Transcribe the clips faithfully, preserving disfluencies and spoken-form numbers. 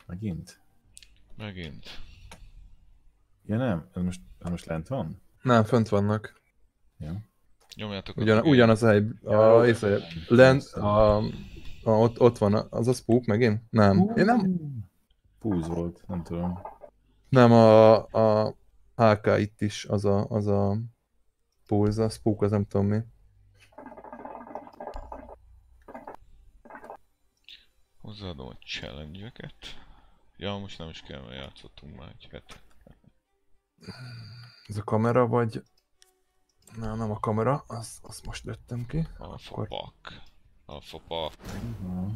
Megint? Megint. Ja nem, ez most, ez most lent van? Nem, fönt vannak. Ja. Nyomjátok Ugyan, a ugyanaz a hely, a, Ja, a, lent, persze. a, a, ott, ott van, a, az a spook megint? Nem. Én nem, Púz volt, nem tudom. nem a, a há ká itt is, az a, az a pulse, a spook, az nem tudom mi. Hozzáadom a challenge-eket. Ja, most nem is kell, mert játszottunk már egy hetet. Ez a kamera, vagy... Nem, nem a kamera, azt az most vettem ki. Alpha Akkor- Pak. Alpha Pak. Uh-huh.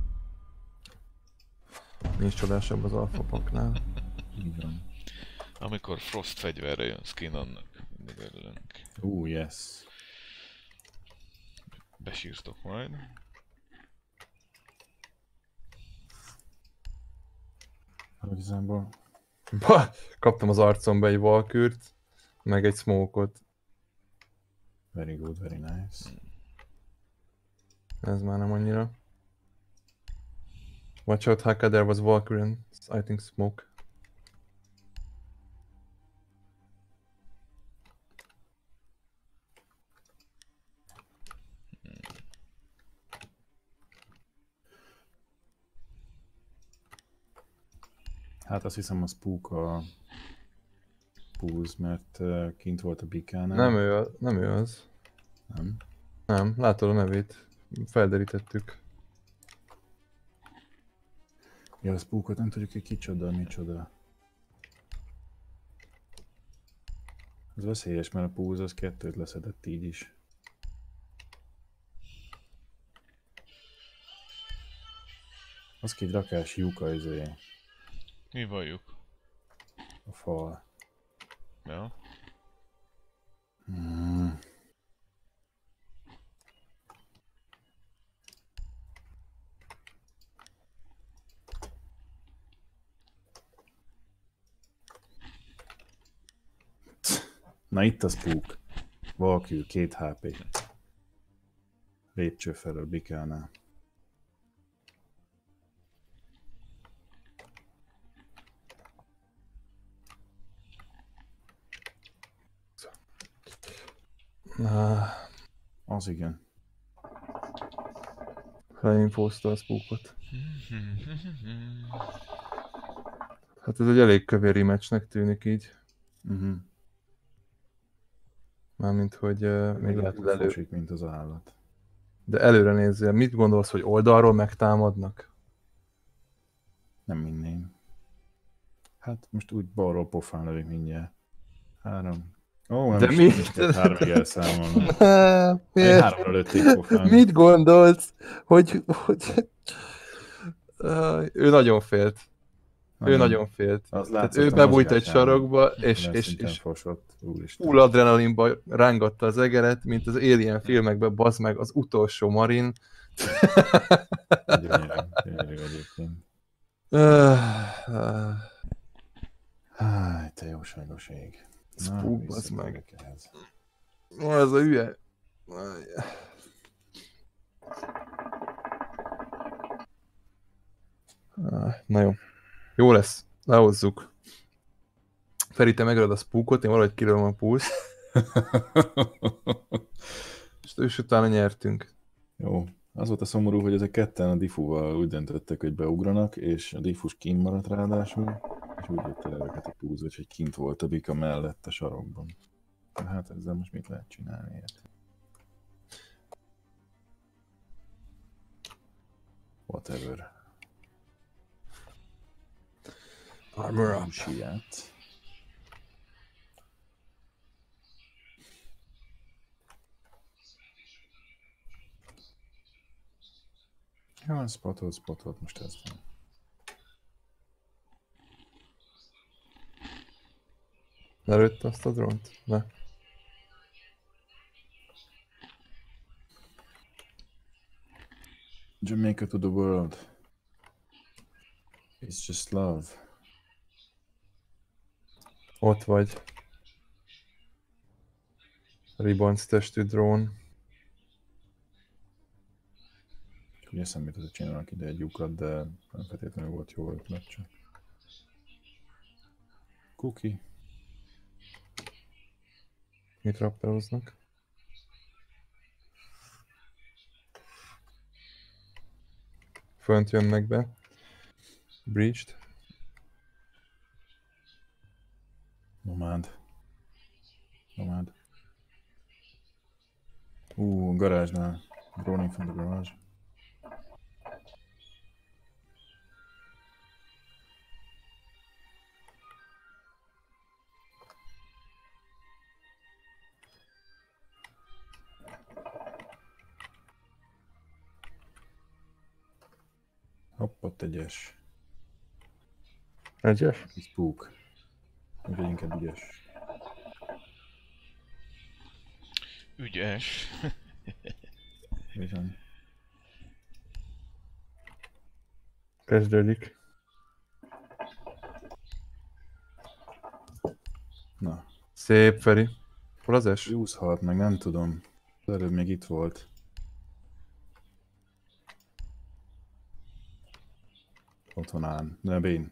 Nincs csodásabb az Alpha Paknál. Így van. Amikor Frost fegyverre jön skin, annak mindig örülünk. Uh, yes. Besírtok majd. Igazából Bah, kaptam az arcomba egy valkürt, meg egy smoke-ot. very good, very nice. Ez már nem annyira. Watch out, Haka, there was Valkyrie and I think smoke. Hát azt hiszem a spook a Púz, mert uh, kint volt a bikánál. Nem ő, a- nem ő az. Nem? Nem, látod a nevét. Felderítettük. Ja, a spookot nem tudjuk, hogy kicsoda, micsoda. Ez veszélyes, mert a Púz az kettőt leszedett így is. Az ki egy rakás lyuka izé, Mi valljuk? a fal. Ja. Hmm. Na itt a spook. Valkül, két há pé. Lépcső felől bikánál. Ah, Az igen. Leinfózta a spookot. Hát ez egy elég kövér matchnek tűnik így. Uh-huh. Mármint, hogy uh, még Még lehet, lehet, hogy elő... fosik, mint az állat. De előre nézzél, mit gondolsz, hogy oldalról megtámadnak? Nem minném. Hát most úgy balról pofán lövik mindjárt. Három. Ó, nem De is, mi? nem is kell háromig elszámolni. Miért? Háromra lőtték pofán. Mit gondolsz, hogy... hogy... Uh, ő nagyon félt. Ő nagyon félt. Az Tehát látszott ő a bebújt egy mozgásán. sarokba, és, Ilyen és, szinten és fosott. Úristen. full adrenalinba rángatta az egeret, mint az Alien filmekben, bazd meg, az utolsó marin. Gyönyörű, gyönyörű egyébként. Uh, uh, Háj, te jóságos ég. Na, Spook, bazd visszatérek ehhez. ez a hülye. Uh, na jó. Jó lesz. Lehozzuk. Feri, te megölöd a spookot, én valahogy kilőm a pulsz, és, és utána nyertünk. Jó. Az volt a szomorú, hogy ezek ketten a diffúval úgy döntöttek, hogy beugranak, és a diffus kint maradt ráadásul, és úgy lőtte le őket a Púz, hogy kint volt a bika mellett a sarokban. Hát ezzel most mit lehet csinálni? Érte? Whatever. Armor up. Siet. Jó, spotolt, spotolt, most ez van. Lelőtt azt a drónt? Ne. Jamaica to the world. It's just love. Ott vagy. Ribbons testű drón. Ugye eszembe jutott, hogy csinálnak ide egy lyukat, de nem feltétlenül volt jó ötlet csak. Cookie. Mit rapperoznak? Fönt jönnek be. Breached. Nomád. Nomád. Ú, garázsnál. Rolling from the garage. Hopp, ott egyes. Egyes? Egy spook. Úgyhogy inkább ügyes. Ügyes. Bizony. Kezdődik. Na. Szép, Feri. Hol az es? Úszhat meg, nem tudom. Az előbb még itt volt. Ott van ám. De Bén.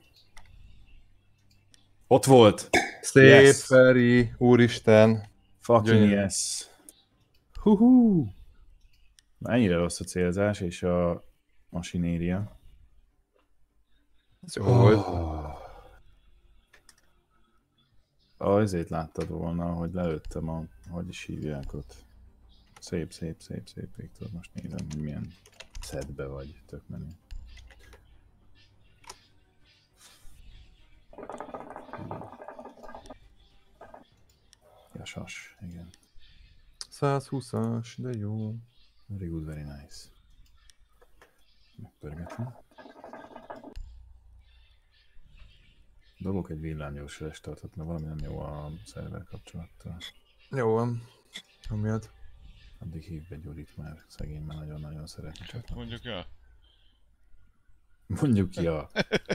Ott volt! Szép, Yes. Feri. Úristen. Fucking Gyönyörű. yes! Huhu! Ennyire rossz a célzás és a masinéria. Ez jó volt. Azért láttad volna, hogy lelőttem a... Hogy is hívják ott. Szép, szép, szép, szép, Viktor. Most nézem, hogy milyen szedbe vagy. Tök menő. Ja, sas, igen. százhúszas, de jó. Very good, very nice. Megpörgetem. Dobok egy villámgyors restartot, mert valami nem jó a szerver kapcsolattal. Jó van. Amiatt. Addig hív be Gyurit, mert szegény már nagyon-nagyon szeretne csak. Mondjuk ja. Mondjuk ja.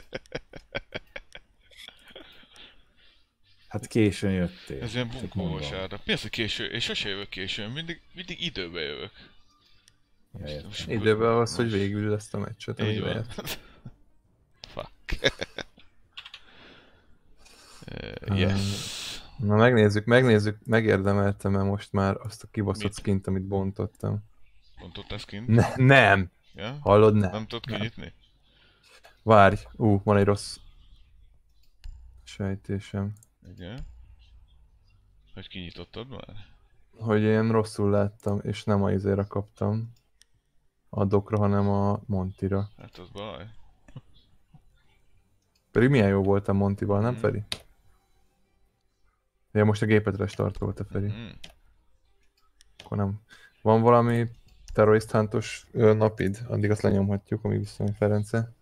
Hát későn jöttél. Ez ilyen csak bunkó mondom. vasárnap. Mi az, hogy késő? És sose jövök későn, mindig, mindig időbe jövök. Ja, értem. Most- Időben az, hogy végül ezt a meccset, Így amiben van. jött. Fuck. uh, yes. Na megnézzük, megnézzük, megérdemeltem-e most már azt a kibaszott Mit? skint, amit bontottam. Mondtad ezt kint? Ne, nem! Ja? Hallod, nem. Nem tudod Nem. kinyitni? Várj, ú, van egy rossz sejtésem. Igen. Hogy kinyitottad már? Hogy én rosszul láttam, és nem a izére kaptam. A dokra, hanem a Montira. Hát az baj. Pedig milyen jó volt a Montival, nem Mhm. Feri? Ja, most a gépet restartolta Feri. Mm. Akkor nem. Van valami terrorist huntos ö, napid? Addig azt lenyomhatjuk, amíg visszamegy Ference.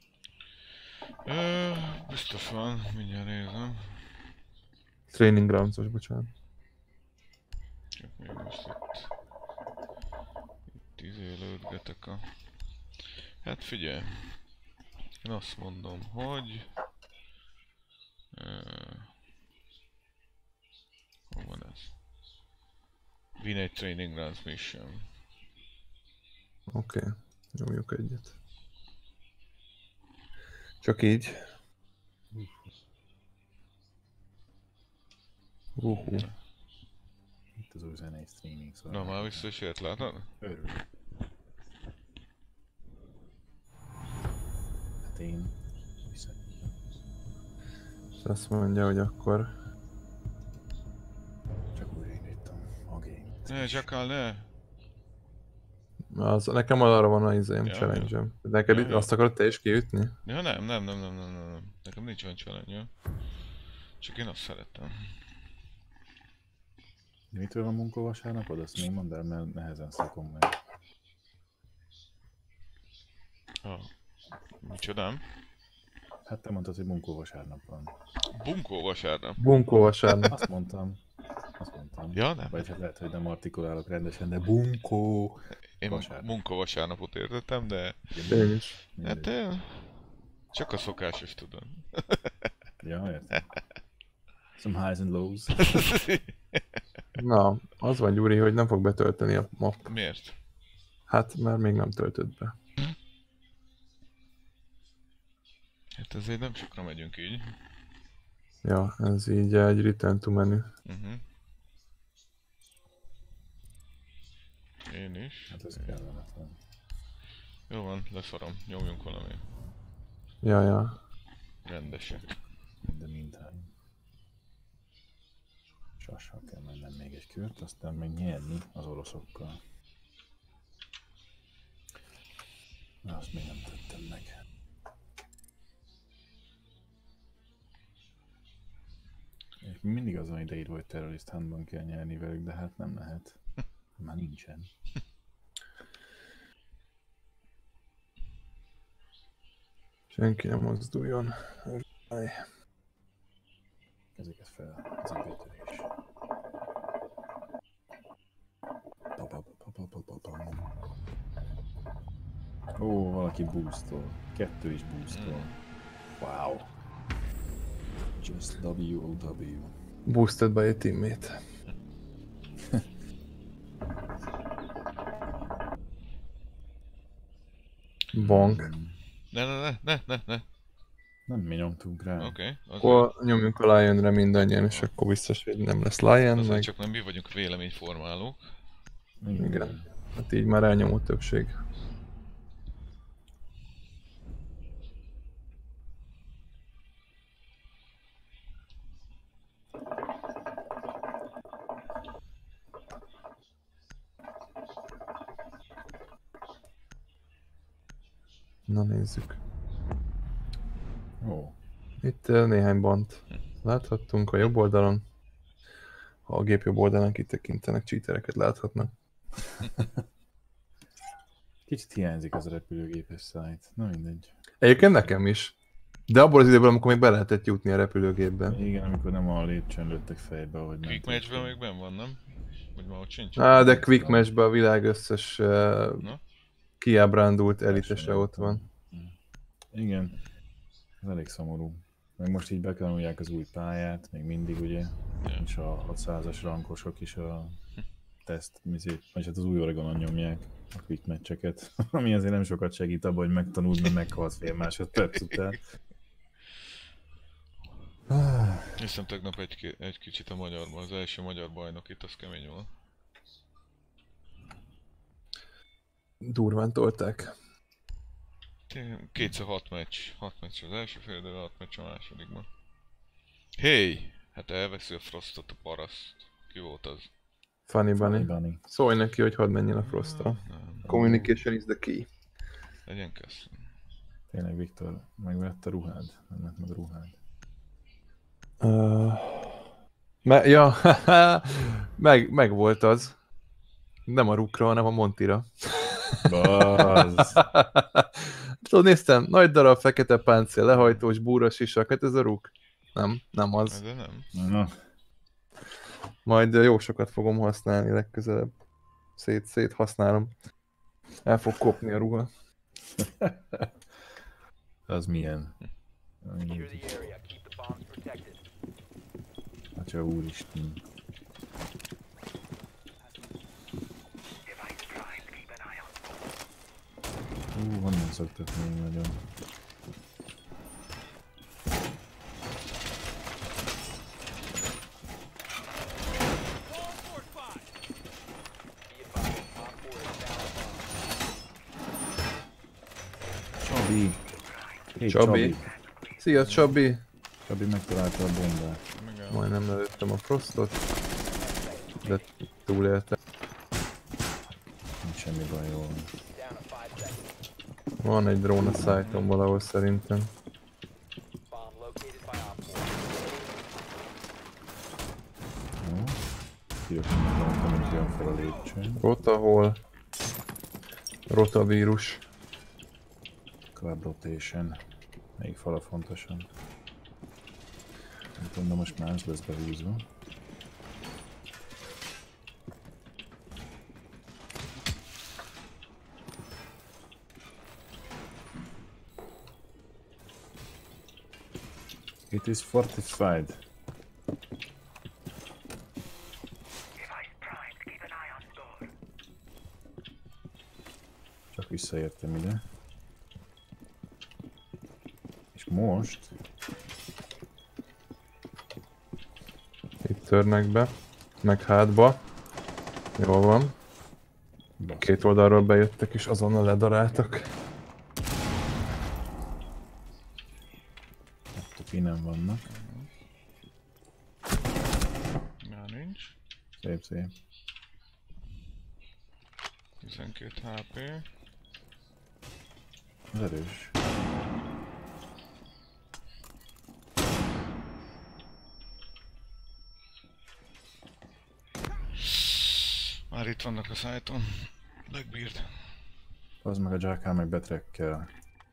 Ö, biztos van, mindjárt nézem. Training grounds-os, bocsánat. Csak még most itt... Itt izélődgetek a... Hát figyelj. Én azt mondom, hogy... Uh, hol van ez? Win egy Training Grounds Mission. Oké, okay. Nyomjuk egyet. Csak így. Uhú. Itt az új zenei streaming, szóval... Na már vissza is ért, látod? Örül. Hát én... Vissza... És azt mondja, hogy akkor... Csak újraindítom a game-t. Ne, Jackal, ne! Az, nekem arra van a izém, Ja, challenge-em. Neked Ja, itt ja. azt akarod te is kiütni? Ja, nem, nem, nem, nem, nem, nem, nem. Nekem nincs olyan challenge. Csak én azt szeretem. De mitől van munkó vasárnapod? Azt még mondd el, mert nehezen szakom meg. Ah. Micsodám? Hát te mondtad, hogy munkó vasárnap van. Bunkó vasárnap. Bunkó vasárnap. Azt mondtam. Azt mondtam. Ja, nem. Vagy hát lehet, hogy nem artikulálok rendesen, de bunkó. Én vasárnap. munka vasárnapot értettem, de... Én is. Hát eh, csak a szokásos tudom. Ja, értem. Some highs and lows. Na, az van Gyuri, hogy nem fog betölteni a map. Miért? Hát, mert még nem töltött be. Hát ezért nem sokra megyünk így. Ja, ez így egy return to menu. Uh-huh. Én is. Hát ez kellemetlen. Jó van, leszarom. Nyomjunk valami Ja, ja. rendesek. De mindhány. Sassal kell mennem még egy kört, aztán meg nyerni az oroszokkal. Na, azt még nem tettem meg. És mindig azon ideírva, hogy terrorist handban kell nyerni velük, de hát nem lehet. Már nincsen. Senki nem mozduljon. Aj. Ezeket fel, ez a betörés. Ó, valaki boostol. Kettő is boostol. Wow. Just W O W. Boosted by a teammate. Bonk. Ne, ne, ne, ne, ne, ne. Nem mi nyomtunk rá. Oké, okay, Akkor nyomjunk a Lionre mindannyian, és akkor biztos, hogy nem lesz Lion, azért meg... csak nem mi vagyunk véleményformálók. Igen. Igen. Hát így már elnyomó többség. Na nézzük. Ó, Itt uh, néhány bant láthattunk a jobb oldalon. Ha a gép jobb oldalán kitekintenek, cheatereket láthatnak. kicsit hiányzik az a repülőgépes szájt. Na mindegy. Egyébként nekem is. De abból az időből, amikor még be lehetett jutni a repülőgépben. Igen, amikor nem a lépcsőn lőttek fejbe, ahogy Quick mentek. matchben még benn van, nem? Vagy már ott sincs? Á, de Quick Matchben a világ összes uh, Na? kiábrándult elitese ott van. Igen, ez elég szomorú. Meg most így bekanulják az új pályát, még mindig ugye, Ja. és a hatszázas rankosok is a teszt, vagy hát az új Oregonon nyomják a quick matcheket, ami azért nem sokat segít abban, hogy megtanuld, mert meghalsz fél másodperc után. Hiszem tegnap egy, egy kicsit a magyarban, az első magyar bajnok itt, az kemény volt. Durván tolták. Kétszer hat meccs. Hat meccs az első fél, de hat meccs a másodikban. Hey! Hát elveszi a Frostot a paraszt. Ki volt az? Funny Bunny. Bunny. Szólj neki, hogy hadd menjen a Frosttal. Nem, Communication is the key. legyen kösz. Tényleg, Viktor, megvett a ruhád? Nem lett meg a ruhád. Uh, me, ja, meg, meg volt az. Nem a Rookra, hanem a Montira. Bazz! Tudod, néztem, nagy darab, fekete páncél, lehajtós, búros isak, hát ez a Rook. Nem, nem az. De nem. Na, Majd jó sokat fogom használni legközelebb. Szét, szét használom. El fog kopni a ruha. az milyen? Secure the area. Keep the bombs protected. Atya úristen. Hú, honnan szoktak még nagyon? Csabi! Hey, Csabi. Csabi! Szia, Csabi! Csabi megtalálta a bombát. Igen. Majdnem lelőttem a Frostot. De túléltem. Nincs semmi baj, jól van. Down to five seconds. Van egy drón a szájton valahol szerintem. Bomb located by Op four. Jó. Pirosan megtaláltam, hogy jön fel a lépcsőn. Rotahol. Rotavírus. Club rotation. Melyik fala fontosan? Nem tudom, de most más lesz behúzva. It is fortified. Csak visszaértem ide. És Most? Itt törnek be. Meg hátba. Jól van. Basz. Két oldalról bejöttek és azonnal ledaráltak. Ott innen vannak. Már nincs. Szép, szép. tizenkét há pé. Az erős. Már itt vannak a szájton. Blackbeard. Az meg a Jackal meg betrekkel.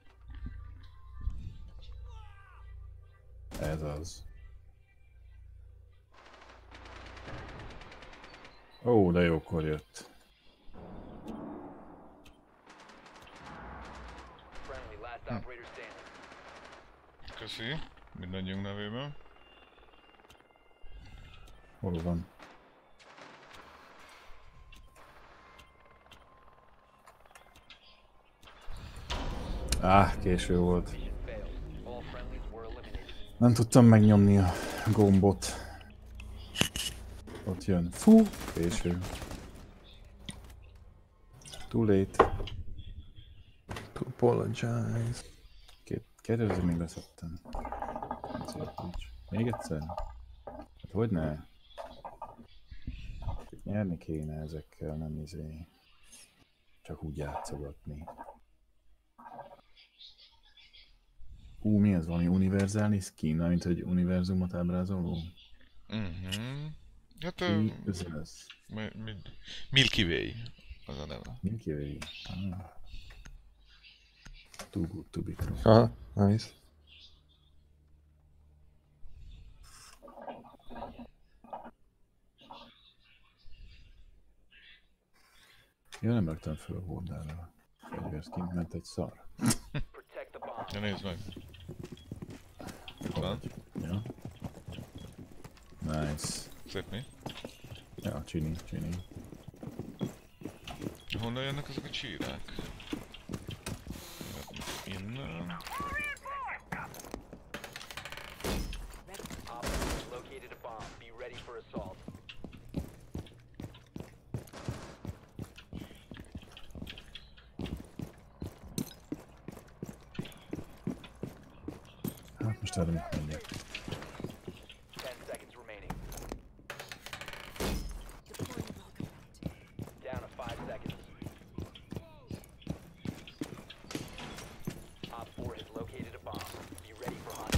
Ez az. Ó, de jókor jött. Friendly, last operator standing. Köszi. Mindannyiunk nevében. Hol van? Áh, késő volt. Mission failed. All friendlies were eliminated. Nem tudtam megnyomni a gombot. Ott jön. Fú, késő. Too late. To apologize. Két, kérdezni még leszettem. Ezért nincs. Még egyszer? Hát hogyne? Nyerni kéne ezekkel, nem izé. Csak úgy játszogatni. Hú, mi ez? Valami univerzális skin? Mint egy univerzumot ábrázoló? Mhm. Hát... Mi ö, ez ez? mi- mi- Milky Way. Az a neve. Milky Way. Ah. Too good to be true. Aha, nice. Ja, nem raktam föl a hordára. Fegyverszkint, mert egy szar. Protect the bomb. Ja, nézd meg. Itt van. Ja. Nice. Szép mi? Ja, csini, csini. Honnan jönnek ezek a csírák? Innen. Operators located a bomb. Be ready for assault. Hát most erre mit mondjak? Ten seconds remaining. Down to five seconds. Op four has located a bomb. Be ready for hunt.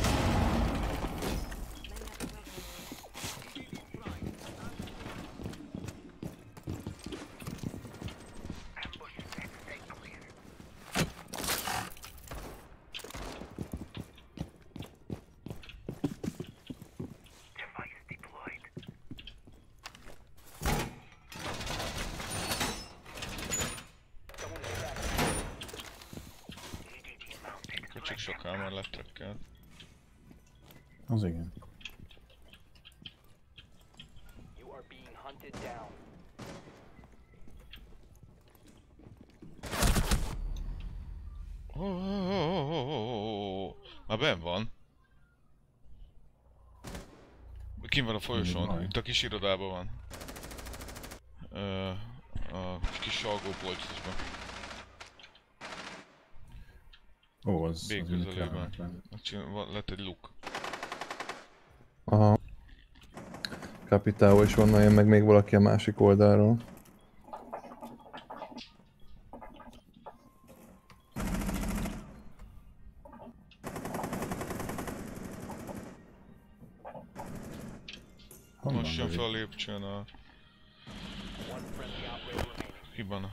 Someone is attacking. Kocsik sokkal már letrekkel. Az igen. You are being hunted down. Oh, oh, oh, oh, oh, oh. Már benn van. Kim van a folyosón, van. itt a kis irodában van. Ö, a kis salgó polcosban. Ó, az... Bég az közelében. kellemetlen. Ott csinál- van- lett egy luk. Aha. Kapitával is onnan jön meg még valaki a másik oldalról. Honnan Most jön lövik? fel a lépcsőn a One friendly operator remaining. hiban.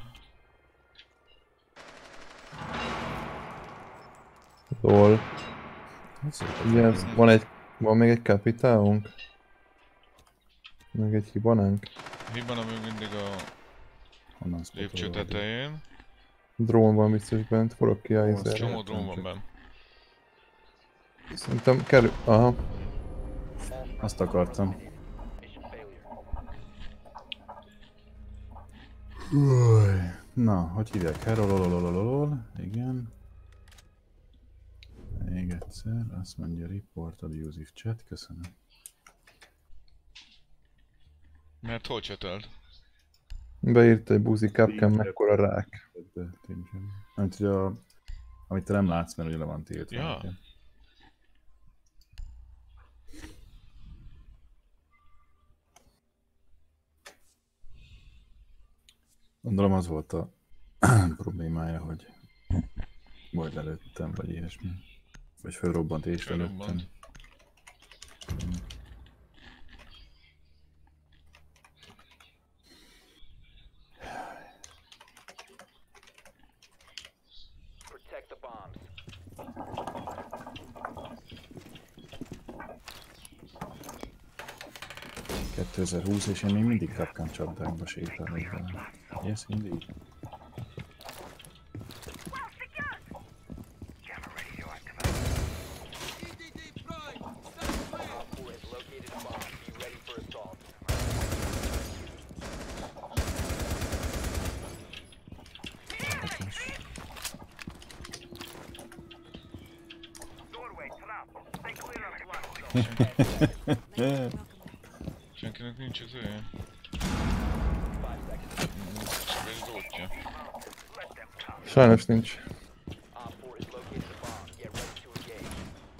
Lol. Hát szép. Ugye, van egy... Van még egy kapitálunk? Meg egy hibanánk? Hiban, ami mindig a Honnan lépcső spotolod? tetején. Drón van biztos bent, forog ki a Ó, az izére. Csomó drón van csak- benn. Szerintem kerül... Aha. Azt akartam. Mission failure. Új. Na, hogy hívják? Herolololololol. Igen. Még egyszer, azt mondja report abusive chat, köszönöm. Mert hol csetöld? Beírta egy buzi Capcom, mekkora rák. De tényleg. Amit, hogy a, amit te nem látsz, mert ugye le van tiltva. Ja. Nekem. Gondolom az volt a problémája, hogy majd lelőttem, vagy ilyesmi. Vagy felrobbant és lelőttem. Felrobbant. Protect the bombs. kétezer-húsz és én még mindig Capcom csapdákba sétálok benne. Yes, indeed. Op four has located a bomb. Be ready for assault. Senkinek nincs az olyan. Five seconds. Csak egy rótja. Sajnos nincs. Op four has located a bomb. Get ready to engage.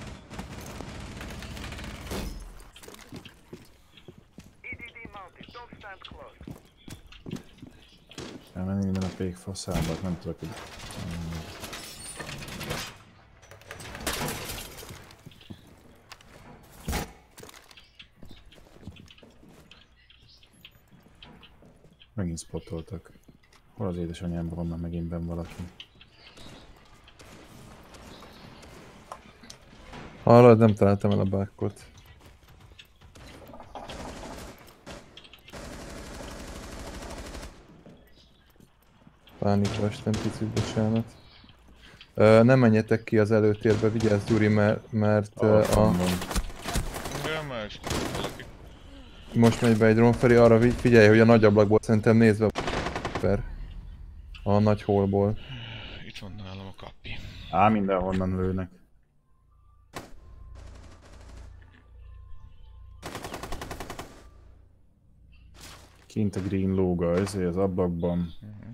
Elmenni minden a pék faszába, nem tudok, hogy... Megint spotoltak. Hol az édesanyámban van már megint benn valaki? Hallod, nem találtam el a bákkot. Pánikba estem, picit bocsánat. Ö, nem menjetek ki az előtérbe, vigyázz Gyuri, mert, mert ö, a, De más valaki. most megy be egy drónferi, arra vigy- figyelj, hogy a nagy ablakból szerintem nézve per. A nagy hólból. Itt van nálam a kappi. Á, mindenhonnan lőnek. Kint a green lóga, ezért az ablakban. Uh-huh.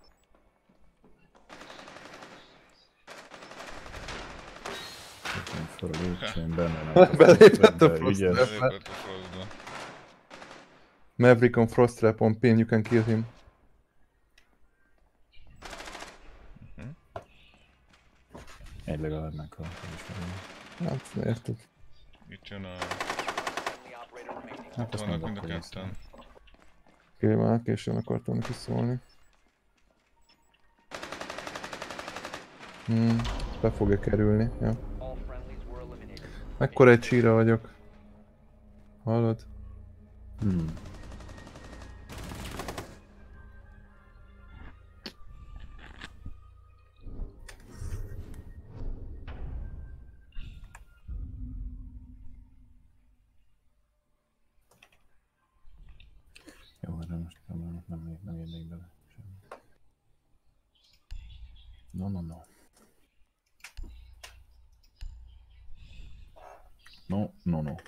Én fel a lépcsőn, benne nem. Belépett a De Frost ügyes. Trap. Belépett a frostba. Maverick on Frost Trap on pin, you can kill him. Egy legalább meghalt. Hát, érted. Itt jön a... Only operator remaining. Hát azt Vannak nem mind a akkor ketten. Oké, már későn akartam neki szólni. Hmm, be fogja kerülni, ja. All friendlies were eliminated. Mekkora egy csíra vagyok. Hallod? Hmm. Jó, de most nem, nem, nem érnék bele semmit. No, no, no. No, no, no.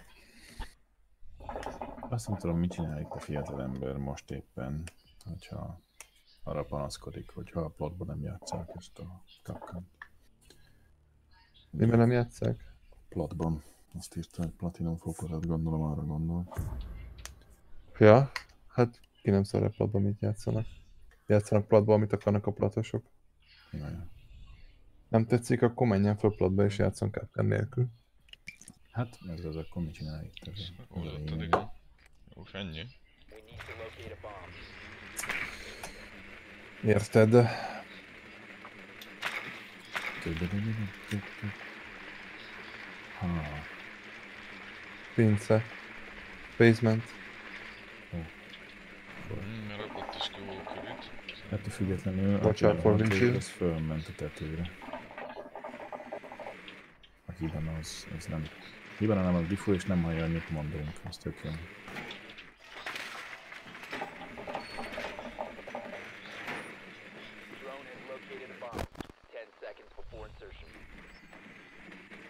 Azt nem tudom, mit csinál itt a fiatal ember most éppen, hogyha arra panaszkodik, hogyha a plotban nem játsszák ezt a Capcom. Miben nem játsszák? Plotban. Azt írta, hogy Platinum fokozat, gondolom arra gondol. Ja, hát ki nem szar a platban, mit játszanak. Játszanak platban, amit akarnak a platosok. Jaj. Nem tetszik, akkor menjen fel platba és játszon Capcom nélkül. Hát, ez az akkor mit csinál itt? Ez, ez a Oldottad, lényeg. igen. Jó, és ennyi. We need to locate a bomb. Érted? Ha, Pince. Basement. Mm, mert rakott is ki Walkerit. ettől függetlenül Watch aki out for a windshield. az fölment a tetőre. A híban az, az nem... Híban nem az diffú és nem hallja, amit mondunk, az tök jó. Drone has located a bomb. Ten seconds before insertion.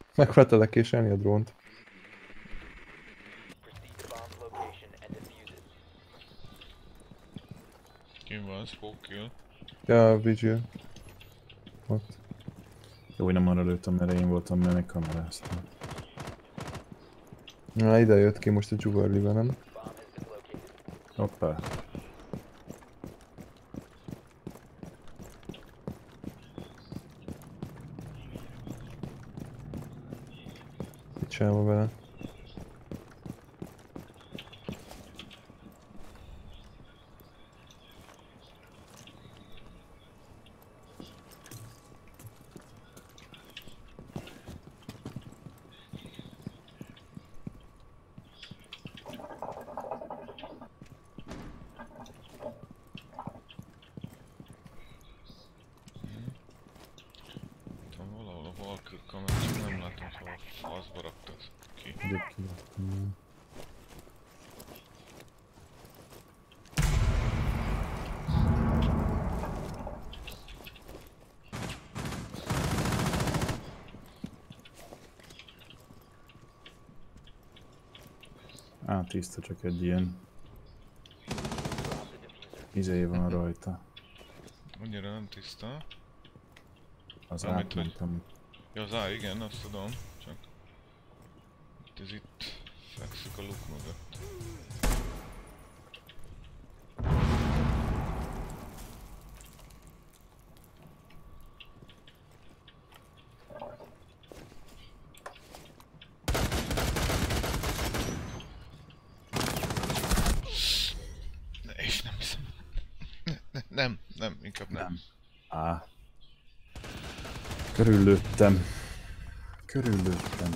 Megfeltelekéselni a drónt. Proceed to bomb's location and defuse it. Kim van, spoke kill. Ja, Vigil. Ott. Jó, hogy nem arra lőttem, mert én voltam, mert még kameráztam. Na, ide jött ki most a Jugarlibe, nem? Bomb has been located. Hoppá. Mit csinálva vele? Там valahol a Valkyr kamera, csak nem látom, hogy hol a faszba raktad ki. Gyök ki. Mm. Á, tiszta, csak egy ilyen izé van rajta. Annyira nem tiszta. Az Amit, hogy- átmentem. Ja, az á, igen, azt tudom, csak... Itt ez itt fekszik a luk mögött. Ne, és nem hiszem. Ne, ne, nem, nem, inkább nem. Nem. Á. Körüllőttem. Körüllőttem.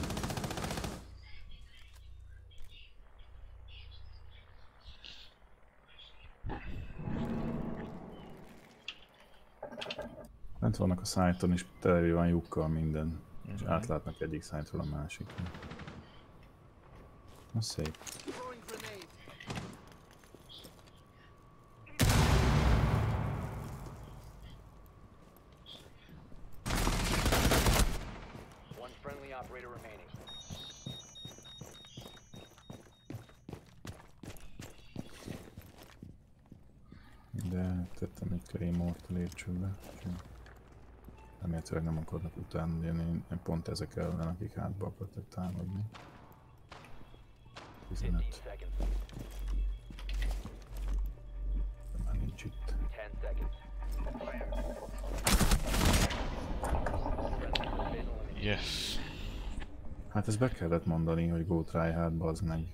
Bent vannak a szájton is, tele van lyukkal minden. És átlátnak egyik szájtról a másikra. Na szép. One friendly operator remaining. De tettem egy Claymore-t a lépcsőbe. Remélhetőleg nem akarnak utána jönni, én pont ezek ellen, akik hátba akartak támadni. fifteen tizenöt. seconds. De már nincs itt. ten seconds. Friendly has been eliminated. Yes. Hát ezt be kellett mondani, hogy go try hard, bazd meg.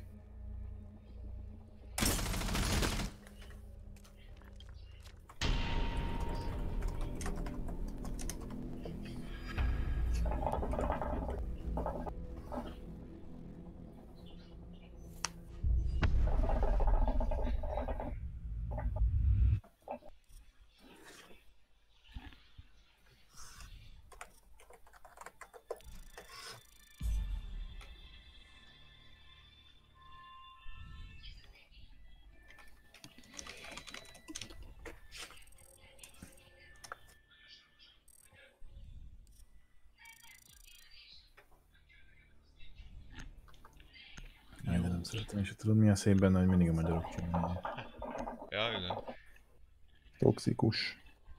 Én nem szeretem, és tudod mi a szép benne, hogy mindig a magyarok csinálják. Ja, igen. Toxikus.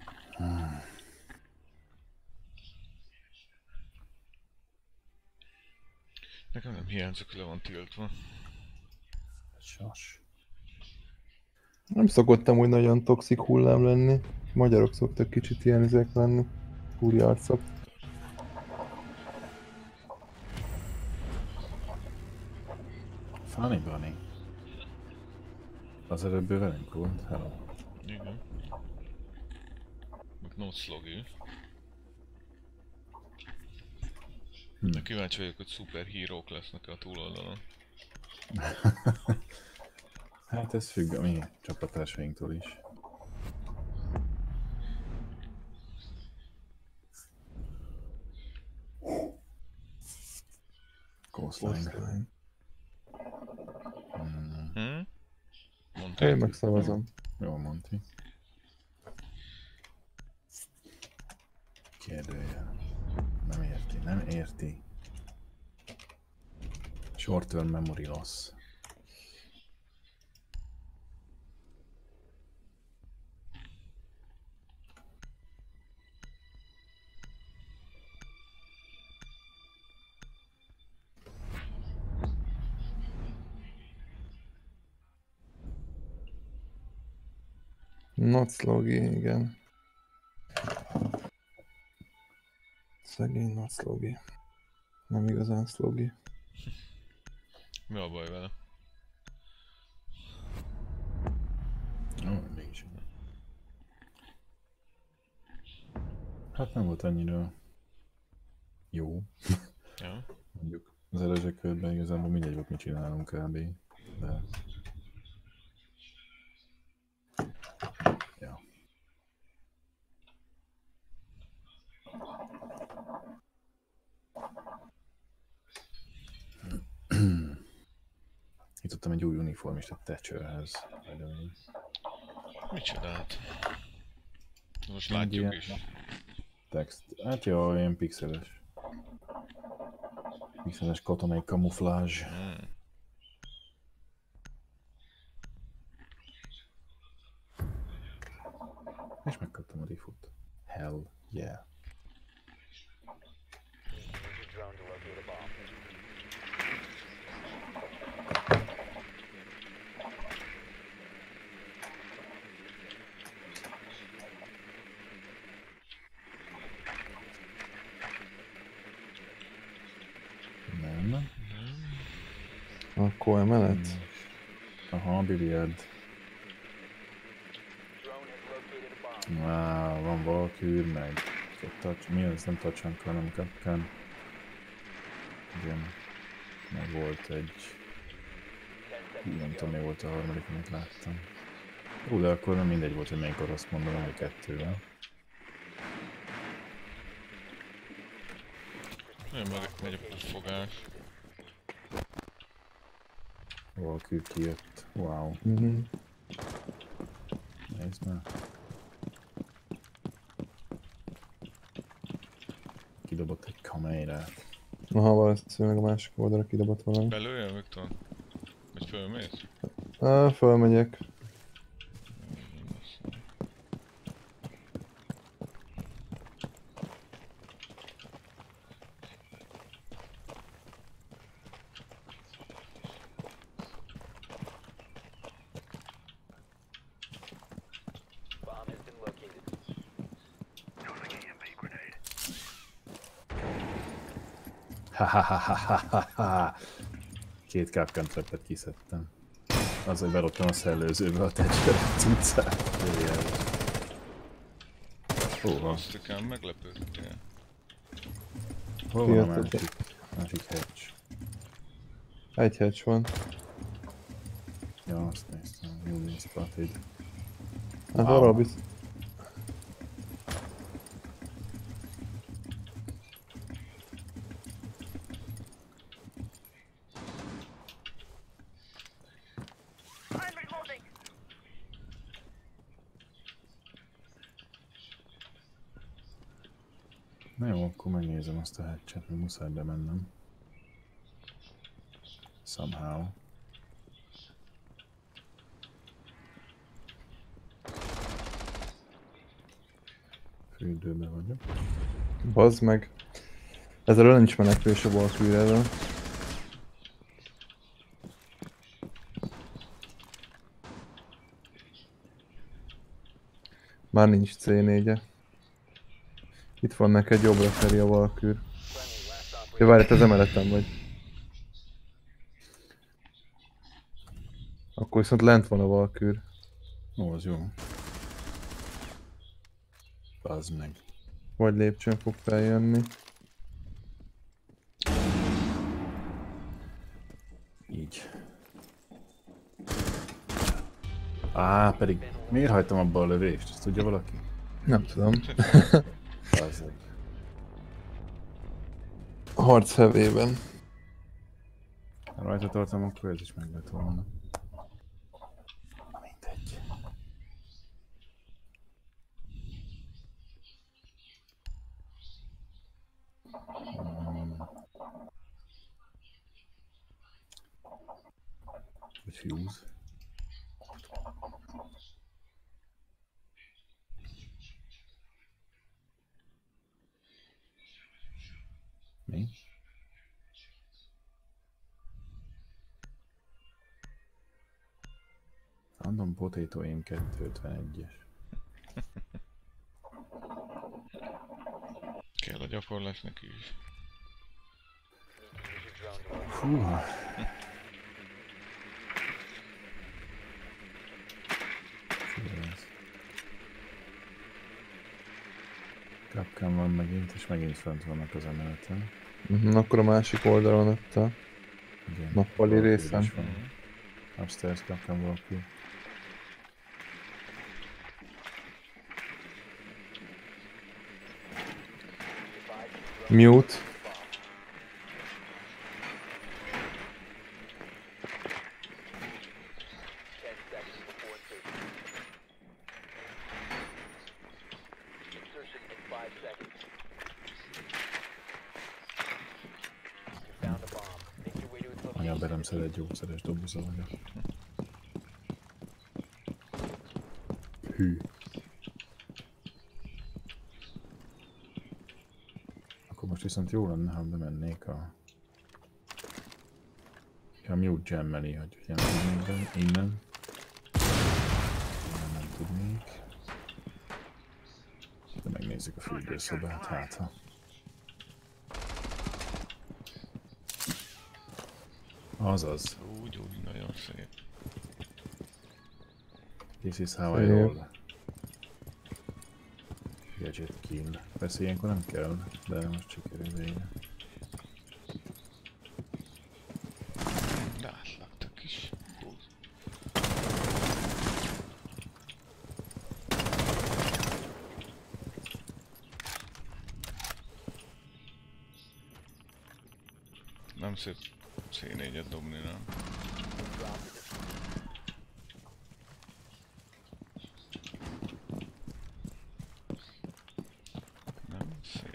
Nekem nem hiányzik, hogy le van tiltva. Sas. Nem szokottam úgy nagyon toxik hullám lenni. Magyarok szoktak kicsit ilyen ezek lenni. Úri arcok. Funny Bunny. Az előbb ő velünk volt, hello. Igen. Meg no sloggy. Hm. De kíváncsi vagyok, hogy szuperhírók lesznek a túloldalon. Hát ez függ a mi csapattársainktól is. Coastline. Mm, Hm? Mondtad? Én megszavazom. jól mondti. Kérdőjel. Nem érti, nem érti. Short term memory loss. Not slogi, igen. Szegény not slogi. Nem igazán slogi. Mi a baj vele? Ó, mégis. Hát nem volt annyira jó. Ja. Mondjuk az előző körben igazából mindegy volt, mit csinálunk kb. De... Ja. Jutottam egy új uniformist a Thatcherhez. Mit csinált? Most Egy látjuk ilyen is. Text. Hát jó, ilyen pixeles. Pixeles katonai kamuflázs. Hmm. És megkaptam a rifut. Hell yeah. Use your drone to locate a bomb. Nem. Akkor emelet? Aha, biliárd. Drone has located a bomb. Wow, van Valkür, meg egy touch, mi az? Nem touch hanem Kapkan. Igen. Meg volt egy... Hú, nem tudom, mi volt a harmadik, amit láttam. Ú, de akkor nem mindegy volt, hogy melyik orosz mondom, hogy kettővel. Nem, meg megy a fogás. Valkür kijött. Wow. Mhm. Nézd már. Kidobott egy kamerát. Aha, valószínűleg a másik oldalra kidobott valami. Belőjön, Viktor? Vagy fölmész? Á, fölmegyek. Bomb has been located. Ha-ha-ha-ha-ha-ha. Két Kapkan trappet kiszedtem. Az, hogy beloptam a szellőzőbe a Thatcher cuccát. Hol van? Aztán meglepődtél. Hol van a Kijött másik? Másik hedge. Egy hedge van. Ja, azt néztem. Union spotted. Hát Wow. arra bizt... Na jó, akkor megnézem azt a hedge-et, mert muszáj bemennem. Somehow. Fürdőbe vagyok. Bazd meg. Ezzel nincs menekvés a Valkyrrel. Már nincs cé négy-e. Itt van neked jobbra felé a Valkyr. Friendly last operator. Ja, várj, te az emeleten vagy. Akkor viszont lent van a Valkyr. Ó, az jó. Bazd meg. Vagy lépcsőn fog feljönni. Így. Á, pedig miért hagytam abba a lövést? Ezt tudja valaki? Nem tudom. Az. Harc hevében. Ha rajta tartom, akkor ez is meg lett volna. Na mindegy. Hmm. Fuse. Mi? Random Potato Aim kétszázötvenegyes. Kell a gyakorlás neki is. Húha. Capcom van megint, és megint fent vannak az emeleten. Mhm, akkor a másik oldalon ott a Igen. nappali Valkyrie részen. is van. Upstairs Capcom Valkyrie. Mute. Ten seconds before insertion. Insertion in five seconds. You found a bomb. Make your way to its Anya location. berem szeret gyógyszeres doboza vagyok. Hű. Akkor most viszont jó lenne, ha bemennék a... a mute jammeli, hogy ugye nem tudnék be, innen. Innen nem tudnék. De megnézzük a fürdőszobát, hát ha. Azaz. Úgy, úgy, nagyon szép. This is how I Szép. roll. Gadget kill. Persze ilyenkor nem kell, de most csak erő végre. De átlagtak is. Hú. Nem szép cé négyet dobni, nem? Nem szép.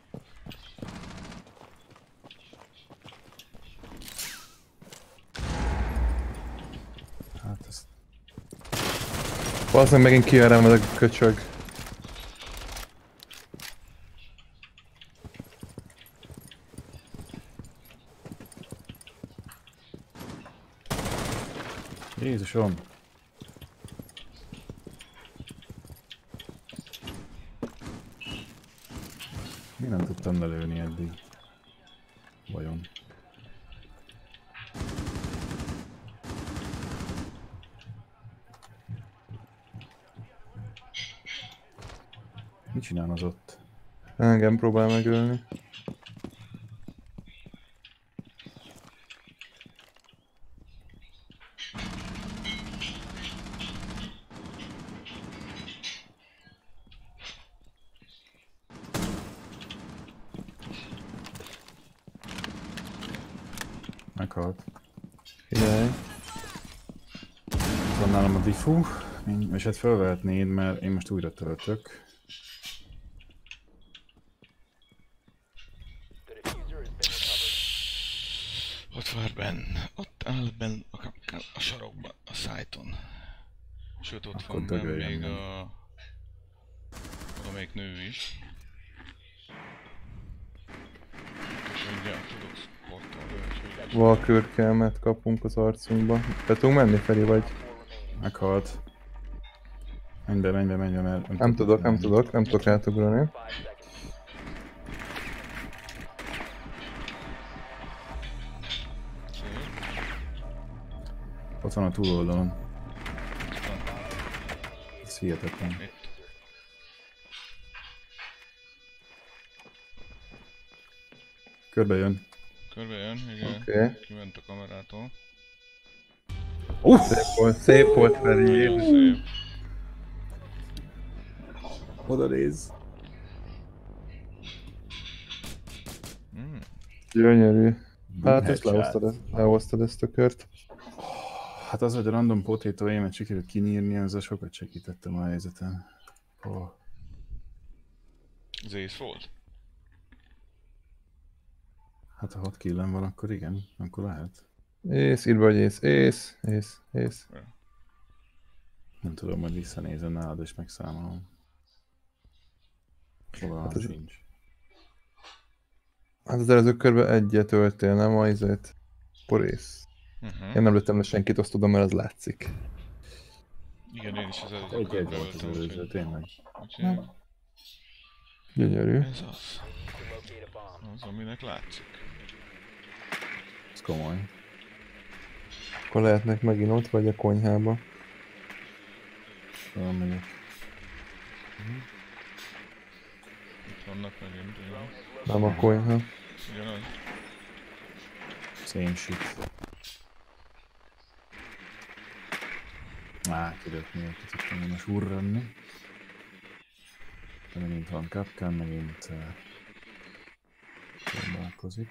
Hát ez... Valószínűleg megint kiverem ez a köcsög. Jézusom! Mi nem tudtam lelőni eddig? Vajon? Mit csinál az ott? Engem próbál megölni. Meghalt. Figyelj. Van nálam a diffu, és hát felvehetnéd, mert én most újra töltök. The diffuser has been recovered. Ott vár benn. Ott áll benn a, a, a sarokban, a szájton. Sőt, ott Akkor van benn dögöljön még meg. a... valamelyik nő is. És mindjárt tudok sportolni, úgyhogy... Valkürkelmet kapunk az arcunkba. Be tudunk menni felé, vagy? Meghalt. Menj be, menj be, menj be, mert... Nem tudok, nem tudok, nem tudok átugrani. Five seconds. Szép. Ott van a túloldalon. Ez hihetetlen. Itt. Körbe jön. Körbe jön, igen. Oké. Okay. Kiment a kamerától. Szép volt, szép volt Feri. Nagyon szép. Oda néz. Mm. Gyönyörű. Hát ezt Headshot. lehoztad, ezt- lehoztad ezt a kört. Hát az, hogy a random potato aimet sikerült kinyírni, azzal sokat segítettem a helyzeten. Oh. Az ész volt? Hát ha hat killem van, akkor igen, akkor lehet. Ész, írd be, hogy ész, ész, ész, ész. Nem tudom, hogy visszanézem nálad és megszámolom. Fogalmam Hát ez- sincs. Hát az előző körben egyet öltél, nem a izét? Porész. Uh-huh. Én nem lőttem le senkit, azt tudom, mert az látszik. Igen, én is az előző Egy-egy körben volt az öltem, előző, úgyhogy... tényleg. úgyhogy Gyönyörű. ez az. To locate a bomb. Az, aminek látszik. Ez komoly. Akkor lehetnek megint ott, vagy a konyhába. Olyan megyek. Itt vannak megint, igen. Nem a konyha. Ugyanaz. Same shit. Á, tudod mi egy kicsit mondom most urranni. De megint van Capcom, megint uh, próbálkozik.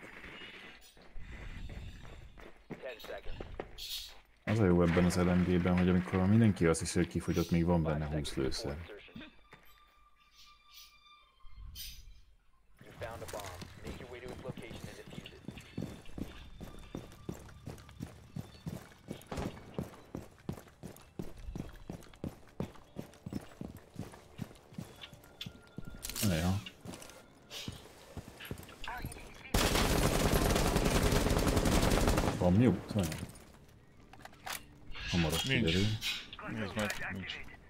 Ten seconds. Az a jó ebben az el em gében, hogy amikor mindenki azt hiszi, hogy kifogyott, még van benne húsz lőszer. Insertion. You found a bomb. Make your way to its location and defuse it. Na jó. Van mute? Olyan. Hamarosan Nincs. kiderül. Nézd meg, nincs.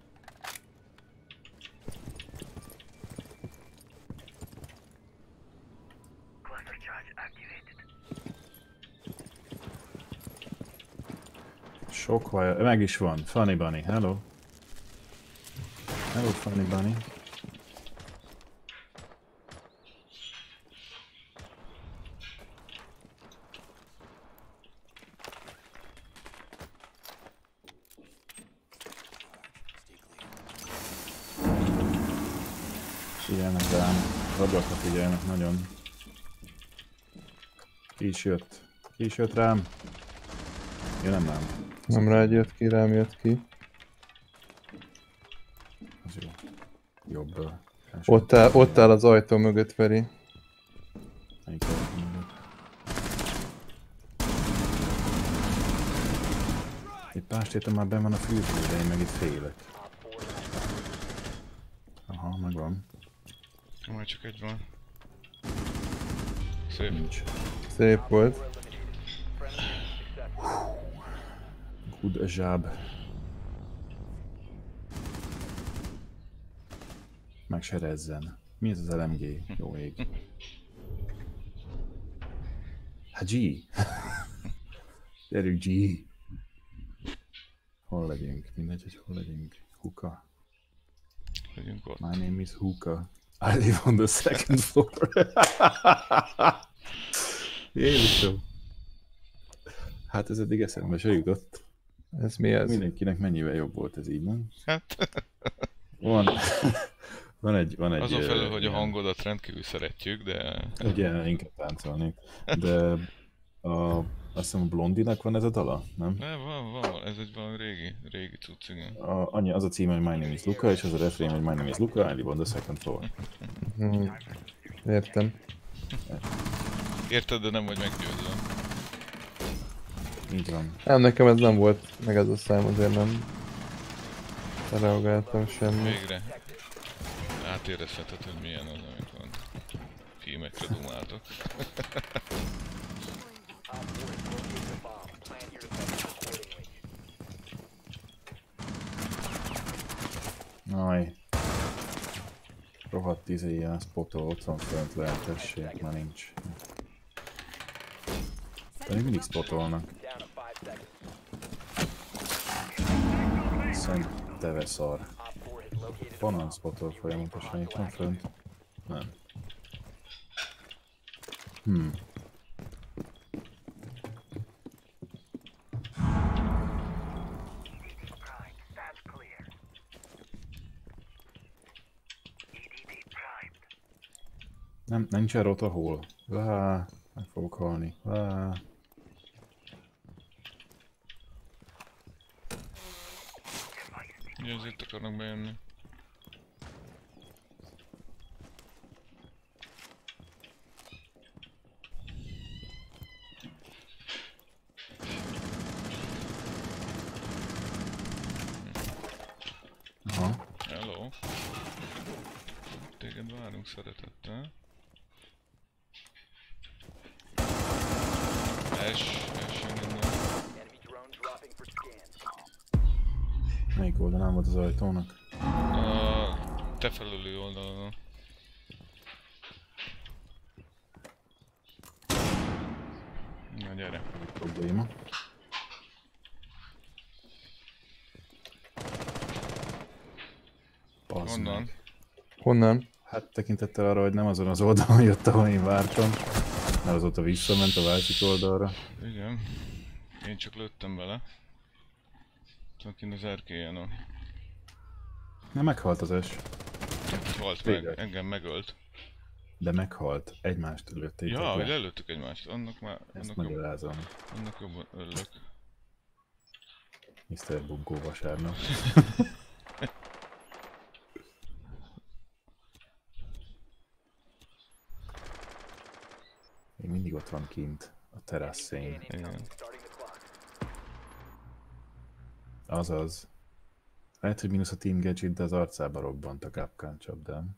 Sok vaj, meg is van. Funny Bunny, hello. Hello Funny Bunny. Figyelnek rám, rablakra figyelnek nagyon. Ki is jött. Ki is jött rám. Ja, nem nem. Nem rád jött ki, rám jött ki. Az jó. Jobbra. Ott áll, ott áll az ajtó mögött, Feri. Melyik ajtó mögött? Itt pástétem már benn van a fűző, de én meg itt félek. Aha, megvan. Majd csak egy van. Szép. Nincs. Szép volt. Good job. Meg se rezzen. Mi ez az el em gé? Jó ég. Hát G. Gyerünk G. Hol legyünk? Mindegy, hogy hol legyünk. Huka. Legyünk ott. My name is Huka. I live on the second floor. Jézusom. Hát ez eddig eszembe se jutott. Ez mi ez? Mindenkinek mennyivel jobb volt ez így, nem? Hát, Van, van egy... Van egy azon felül, ö, hogy a ilyen- hangodat rendkívül szeretjük, de... Ugye, inkább táncolnék. De a, azt hiszem a Blondinak van ez a dala, nem? Ne, van, van, van, ez egy valami régi, régi cucc, igen. A, annyi, az a címe, hogy My Name is Luca, és az a refrén, hogy My Name is Luca, I live on the second floor. Hm. Értem. Érted, de nem vagy meggyőzve. Így van. Nem, nekem ez nem volt meg ez a szám, azért nem reagáltam semmit. Végre átérezheted, hogy milyen az, amikor filmekre dumáltok. Aj. Rohadt izé, ilyen spotol, ott van fönt, lehet tessék, már nincs. Pedig mindig spotolnak. Szent teve szar. Honnan spotol folyamatosan, itt van fönt? Nem. Hmm. Nem, nincsen rota hol. Lá, meg fogok halni. Lá. Ugye az itt akarnak bejönni. téged várunk szeretettel. Es, es innen. Enemy drone dropping for scan. Melyik oldalán volt az ajtónak? A te felülő oldalon. Na gyere. Probléma. Bazd Honnan? meg. Honnan? Hát tekintettel arra, hogy nem azon az oldalon jött, ahol én vártam. Mert azóta visszament a másik oldalra. Igen. Én csak lőttem bele. Csak kint az erkélyen a... Nem meghalt az es. Halt meg, Tényleg. engem megölt. De meghalt. Egymást lőtték. Ja, hogy lelőttük egymást. Annak már... Ezt Annak, jobb, magyarázom. annak jobban örülök. miszter Bunkó vasárnap. Még mindig ott van kint a terasszén. Igen. Starting the clock. Azaz. Lehet, hogy mínusz a Team Gadget, de az arcába robbant a Capcan csapdám.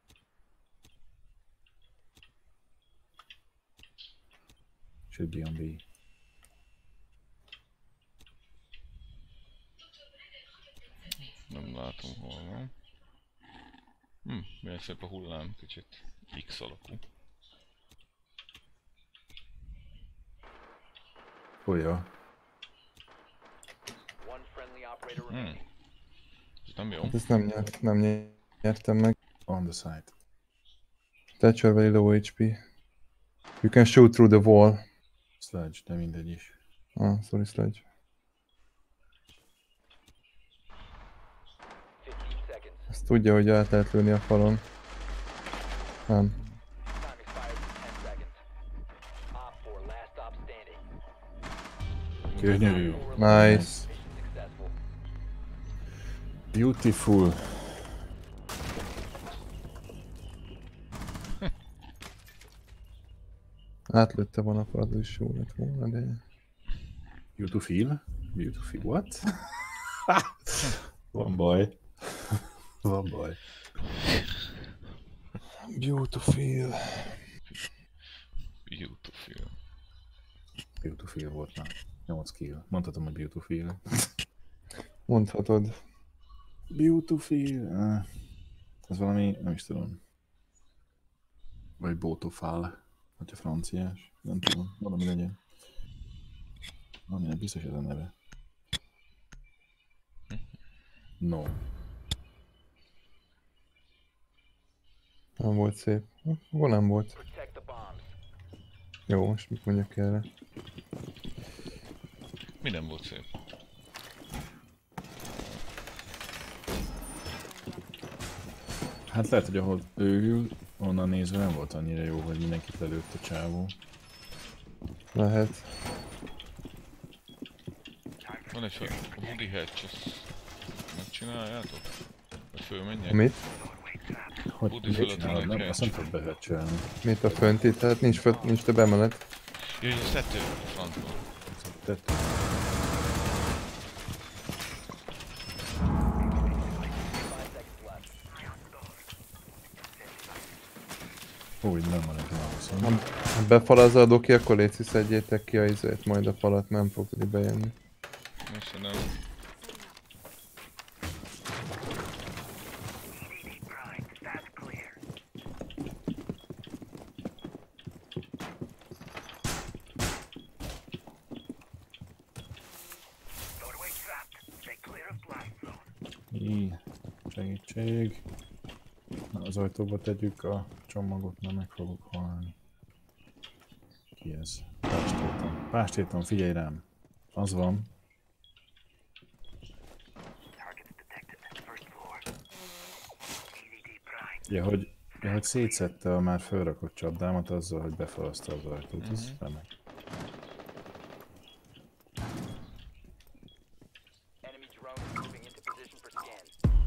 Should be on B. Nem látom hol van. Hm, milyen szép a hullám, kicsit X alakú. Olyan. One friendly operator Hm. remaining. Ez nem jó. Hát ezt nem, nyert, nem nyertem meg. On the side. Thatcher very low H P. You can shoot through the wall. Sludge, de mindegy is. Ah, sorry, Sledge. fifteen seconds. Ezt tudja, hogy át lehet lőni a falon. Nem. Time expires in ten seconds. Op four, last stop standing. Gyönyörű. Nice. Mission successful. Beautiful. Átlőtte volna a falat, is jó lett volna, de... Beautiful? Beautiful. What? Van baj. Van baj. Beautiful. Beautiful. Beautiful volt már. nyolc kill. Mondhatom, hogy beautiful. Mondhatod. Beautiful. Uh, ez valami, nem is tudom. Vagy Botofál. Vagy a franciás. Nem tudom. Valami legyen. Valami nem biztos ez a neve. No. Nem volt szép. Hol nem volt? Protect the bombs. Jó, most mit mondjak erre? Mi nem volt szép? Hát lehet, hogy ahol ő ül, onnan nézve nem volt annyira jó, hogy mindenkit lelőtt a csávó. Lehet. Van egy fel... A Woody Hatch, ezt megcsináljátok? Vagy fölmenjek? Mit? Hogy Budi mit fölött csinálod? van egy Nem, azt nem tudod behöcselni. Mit a fönt itt? Hát nincs, fönt, nincs több emelet. Jaj, ez tető a francban. Tett. Five seconds left. Úgy nem van egy válaszom. Ha befalazza a doki, akkor légy szedjétek ki a izét, majd a falat nem fog tudni bejönni. Most nem. Í, segítség. Na, az ajtóba tegyük a csomagot, mert meg fogok halni. Ki ez? Pástéton. Pástéton, figyelj rám! Az van. Ja, hogy, ja, hogy szétszette a már felrakott csapdámat azzal, hogy befalaszta az ajtót. Ez Mhm. remek. Enemy drone is moving into position for scan.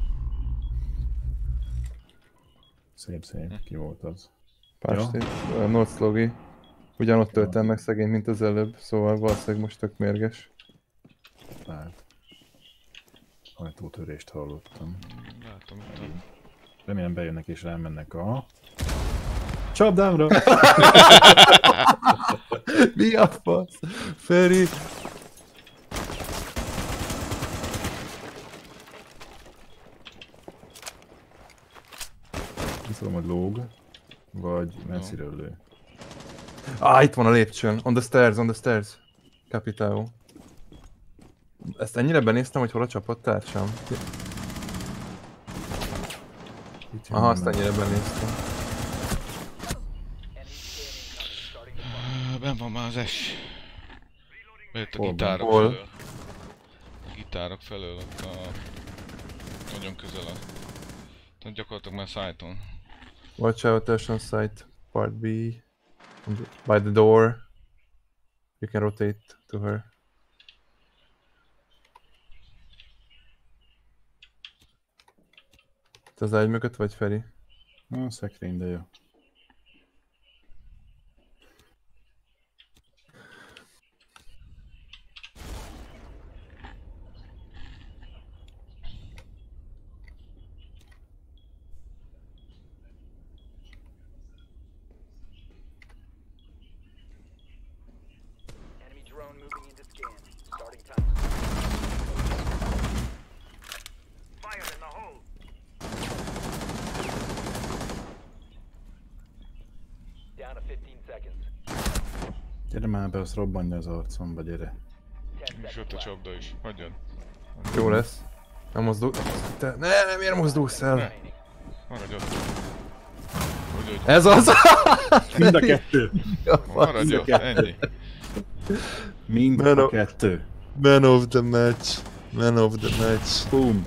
Szép, szép. Ki volt az? Pástit, ja. Northlogi. Ugyanott töltem meg szegény, mint az előbb, szóval valószínűleg most tök mérges. Tehát. Ajtótörést hallottam. Látom itt a Remélem bejönnek és rámennek a... csapdámra! Mi a fasz? Feri! Viszont, hogy lóg, vagy messziről lő. Ah, itt van a lépcsőn. On the stairs, on the stairs. Capitao. Ezt ennyire benéztem, hogy hol a csapattársam. Itt jön Aha, azt minden. ennyire benéztem. Ben van már az es. Bejött a Hol van? gitárok Hol? felől. A gitárok felől ott a... Nagyon közel a... Tehát gyakorlatilag már szájton. Watch out, Ocean site, part B. By the door. You can rotate to her. Te az ágy mögött vagy, Feri? A szekrény, de jó. Enemy drone moving into scan. Starting time. Fire in the hole. Down to fifteen seconds. Gyere már be, azt robbanja az arcomba, gyere. ten És seconds ott a left. csapda is. Hagyjad. Jó lesz. Nem mozdul... Te... Ne, nem, miért mozdulsz el? Remaining. Maradj ott. Hogy, hogy... Ez az! Mind a kettő! Maradj ott, ennyi. Mind Man a of- kettő! Man of the match. Man of the match. Boom!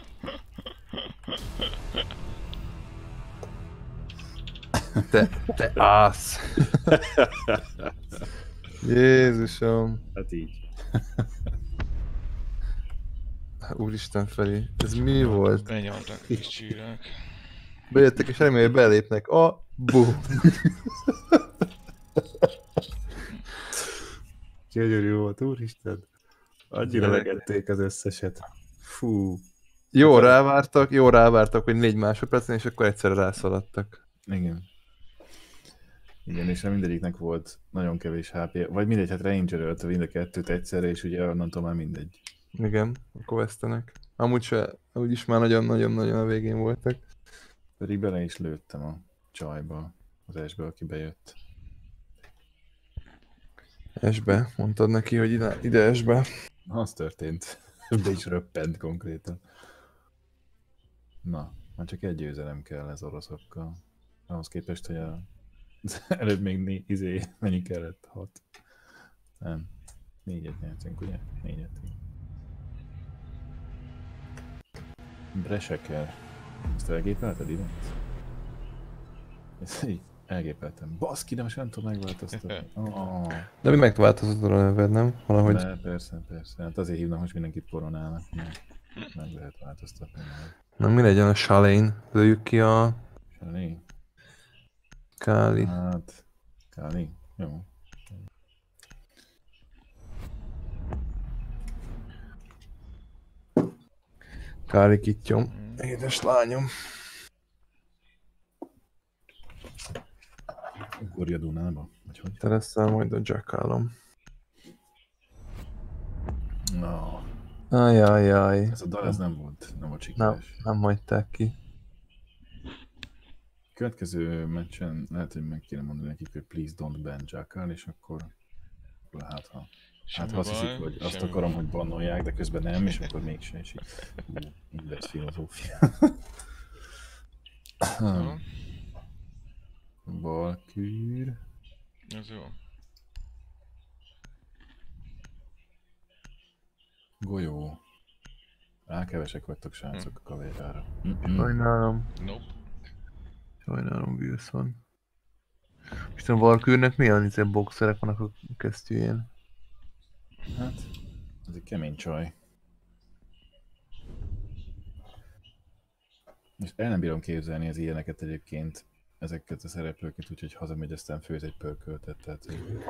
Te, te ász. Jézusom. Hát így. Úristen Feri, ez mi volt? Benyalták kis csírák. Bejöttek és remélem, hogy belépnek. A bu. Gyönyörű volt, úristen. Annyira Gyerekek. legették az összeset. Fú. Jó rávártak, jó rávártak, hogy négy másodpercen, és akkor egyszerre rászaladtak. Igen. Igen, és mindegyiknek volt nagyon kevés há pé, vagy mindegy, hát ranger-ölte mind a kettőt egyszerre, és ugye onnantól már mindegy. Igen, a questenek. Amúgy se, úgyis már nagyon-nagyon-nagyon a végén voltak. Pedig bele is lőttem a csajba, az esbe, aki bejött. Esbe, mondtad neki, hogy ide, ide esbe. Az történt. De is röppent konkrétan. Na, már csak egy győzelem kell ez oroszokkal. Ahhoz képest, hogy a... előbb még né... izé, mennyi kellett? Hat. Nem. Négyet nyertünk, ugye? Négyet. Breseker. Ezt elgépelted ide? Ezt így elgépeltem. Baszki, de most nem tudom megváltoztatni. Oh. De mi megváltozott a neved, nem? Valahogy. De persze, persze. Hát azért hívnak most mindenkit koronának, mert meg lehet változtatni. Na mi legyen a Shalane? Lőjük ki a Sali? Káli. Hát... Káli? Jó. Káli kittyom. Édes lányom. Ugorja Dunába? Vagy hogy? Te leszel majd a Jackálom. No. Ajajaj. Ez a dal ez nem volt, nem volt Nem, sikeres. nem hagyták ki. Következő meccsen lehet, hogy meg kéne mondani nekik, hogy please don't ban Jackal, és akkor akkor hát ha... Hát Semmi ha azt baj, hiszik, hogy azt semmi akarom, baj. hogy bannolják, de közben nem, és akkor mégsem, és így... Hú, így lesz filozófia. Jó, Valkűr... ez jó. Hm. Golyó. Á, kevesek vagytok, srácok, a kavérára. Mm-mm. Sajnálom. Nope. Sajnálom, Wilson. Isten Valkürnek milyen izé boxerek vannak a kesztyűjén? Hát, ez egy kemény csaj. És el nem bírom képzelni az ilyeneket egyébként, ezeket a szereplőket, úgyhogy hazamegy, aztán főz egy pörköltet, tehát... hogy-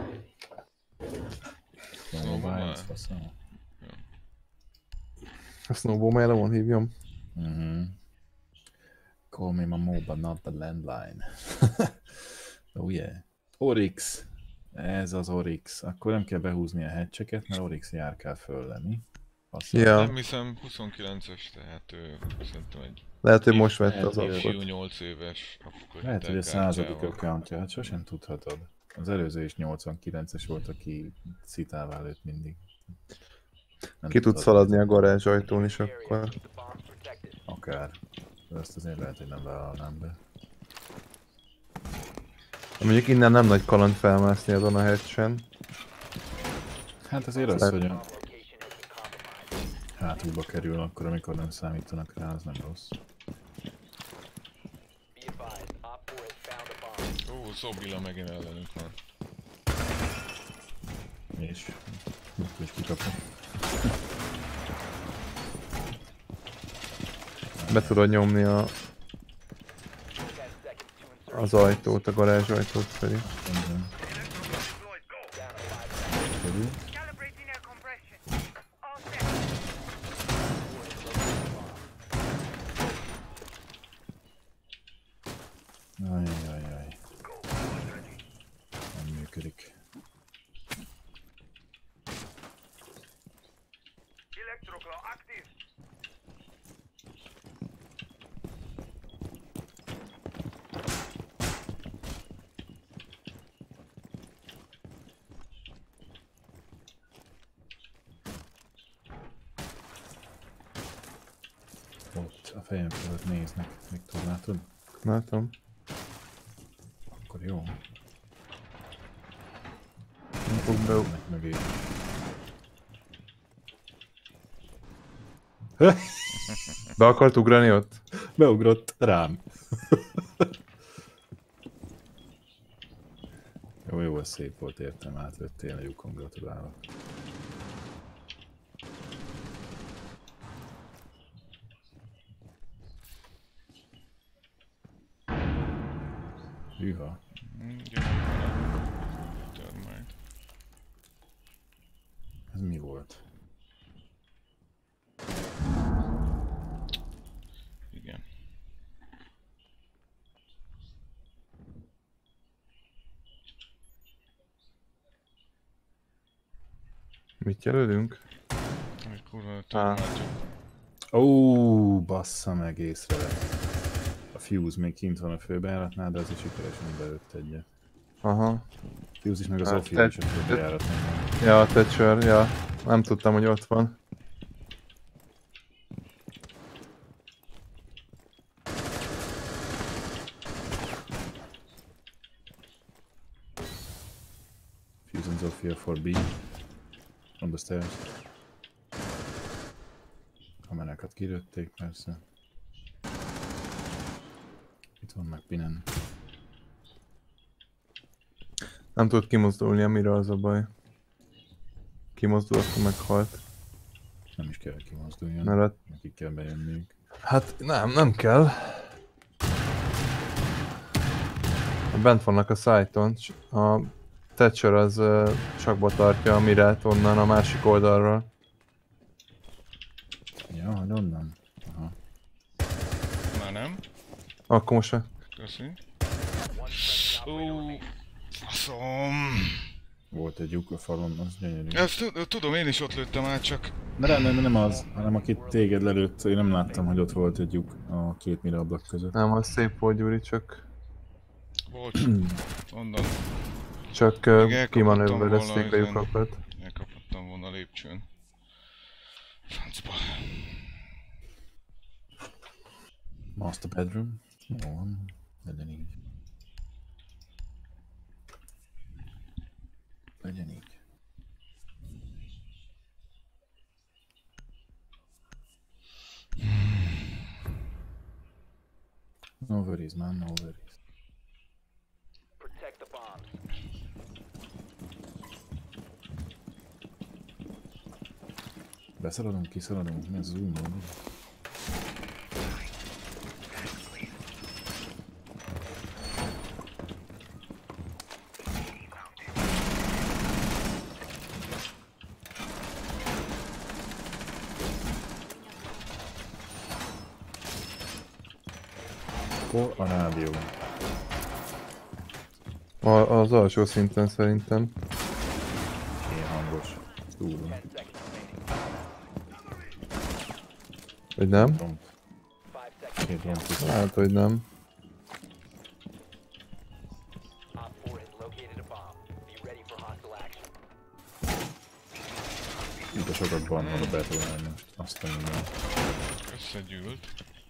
Snowmobile, ez faszom. A Snowball Melon hívjam. Mhm. Call me Mamo, but not the landline. Oh yeah. Oryx. Ez az Oryx. Akkor nem kell behúzni a hatcheket, mert Oryx járkál föl lenni. Ja. Nem hiszem huszonkilences, tehát ő szerintem egy Lehet, hogy most vette az Lehet, appot. ifjú nyolc éves. akkor Lehet, hogy a századik hitelkártyával. accountja, hát sosem tudhatod. Az előző is nyolcvankilences volt, aki szitává lőtt mindig. Nem Ki tud tudhatod. szaladni a garázs ajtón is Area. akkor. Keep the bombs protected. Akár. De azt azért lehet, hogy nem vállalnám be. Mondjuk innen nem nagy kaland felmászni azon a hatchen. Hát azért az, Lehet. hogy a Bomb location has been compromised. hátulba kerül, akkor amikor nem számítanak rá, az nem rossz. Be advised, Op four has found a bomb. Ó, Zobila megint ellenünk van. És most is kikapom. Be tudod nyomni a, ten seconds to insert. az ajtót, a garázs ajtót felé. Minden. Down to five seconds. Körül. Calibrating air compression. All set. Ajajajaj. Nem működik. Electroclaw active. Ott a fejem fölött néznek. Viktor, látod? Látom. Akkor jó. Nem fog be... Ennek mögé. Be akart ugrani ott? Beugrott rám. Jó, jó, ez szép volt, értem, átlőttél a lyukon, gratulálok. Hűha. Mm, gyere. Termite. Ez mi volt? Igen. Mit jelölünk? Egy kurva termite. Ó, bassza meg, észrevett. A Fuse még kint van a főbejáratnál, de az is sikeresen belőtt egyet. Aha. Fuse is, meg az Hát, Ophiel is a te- főbejáratnál van. Ja, a Thatcher, ja. Nem tudtam, hogy ott van. Fuse and Zofia for B. On the stairs. Kamerákat kilőtték, persze. Itt van meg Pinen. Nem tud kimozdulni, amire az a baj. Kimozdul, akkor meghalt. Nem is kell kimozduljon. Mert hát, Nekik kell bejönniük. hát nem, nem kell. Bent vannak a szájton. A Thatcher az uh, csakba tartja a Mirát onnan a másik oldalról. Ja, hogy onnan? Aha. Már nem? Akkor most a... Köszi. One friendly operator Ó, remaining. faszom. Volt egy lyuk a falon, az gyönyörű. Ezt tud- tudom, én is ott lőttem át, csak... De nem, nem, nem az, hanem akit téged lelőtt, én nem láttam, hogy ott volt egy lyuk a két mire ablak között. Nem, az szép volt, Gyuri, csak... Bocs. Onnan Csak Még uh, elkaphattam kimanőverezték volna a ezen. lyukakat. elkaphattam volna a lépcsőn. Francba. Master bedroom. Jó van, legyen így. Legyen így. No worries, man, no worries. Protect the bombs. Beszaladunk, kiszaladunk, mi ez az új mód? Hol a rádió? A, az alsó szinten szerintem. Ilyen hangos. Túl. Ten seconds remaining. Vagy nem? Romp. Five seconds. Két romp is. Hát, hogy nem. Op four has located a bomb. Be ready for hostile action. Itt a sokat van a Battle-line most. Azt a minden. Összegyűlt.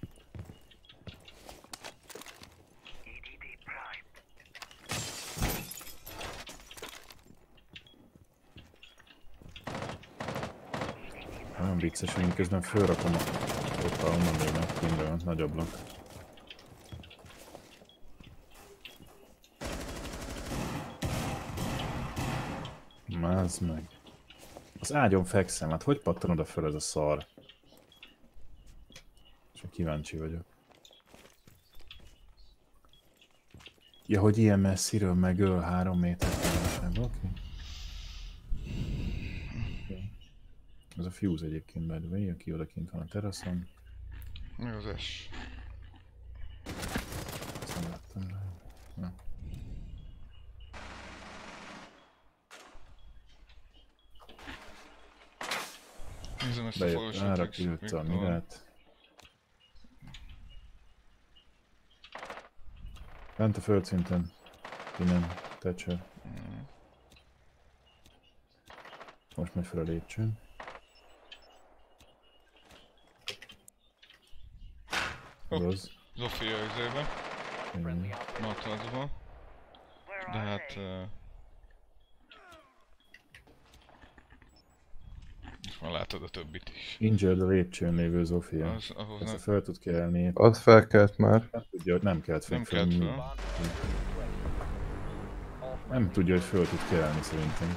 Nagyon vicces, hogy miközben fölrakom a... Oppa, onnan lőnek, kindről, nagy ablak. Mázd meg. Az ágyon fekszem, hát hogy pattan oda föl ez a szar? Csak kíváncsi vagyok. Ja, hogy ilyen messziről megöl három méter magasságban, oké. Okay. Ez a Fuse egyébként by the way, aki odakint van a teraszon. Mi az es? Ezt nem láttam rá. Na. Nézem ezt a Bejött folyosót. ára, hogy kilőtte a mikor van. mirát. Bent a földszinten. Innen, Thatcher. Mm. Most megy fel a lépcsőn. Oh. Igaz? Zofia üzébe. Friendly Igen. operator. Matrazba. Where De are hát... they? Uh, most már látod a többit is. Injured a lépcsőn lévő Zofia. Az, ahhoz Ezt nem, fel tud kelni. Az felkelt már. Nem tudja, hogy nem kelt fel. nem föl. kelt fel. Bomb All Nem tudja, hogy föl tud kelni szerintem.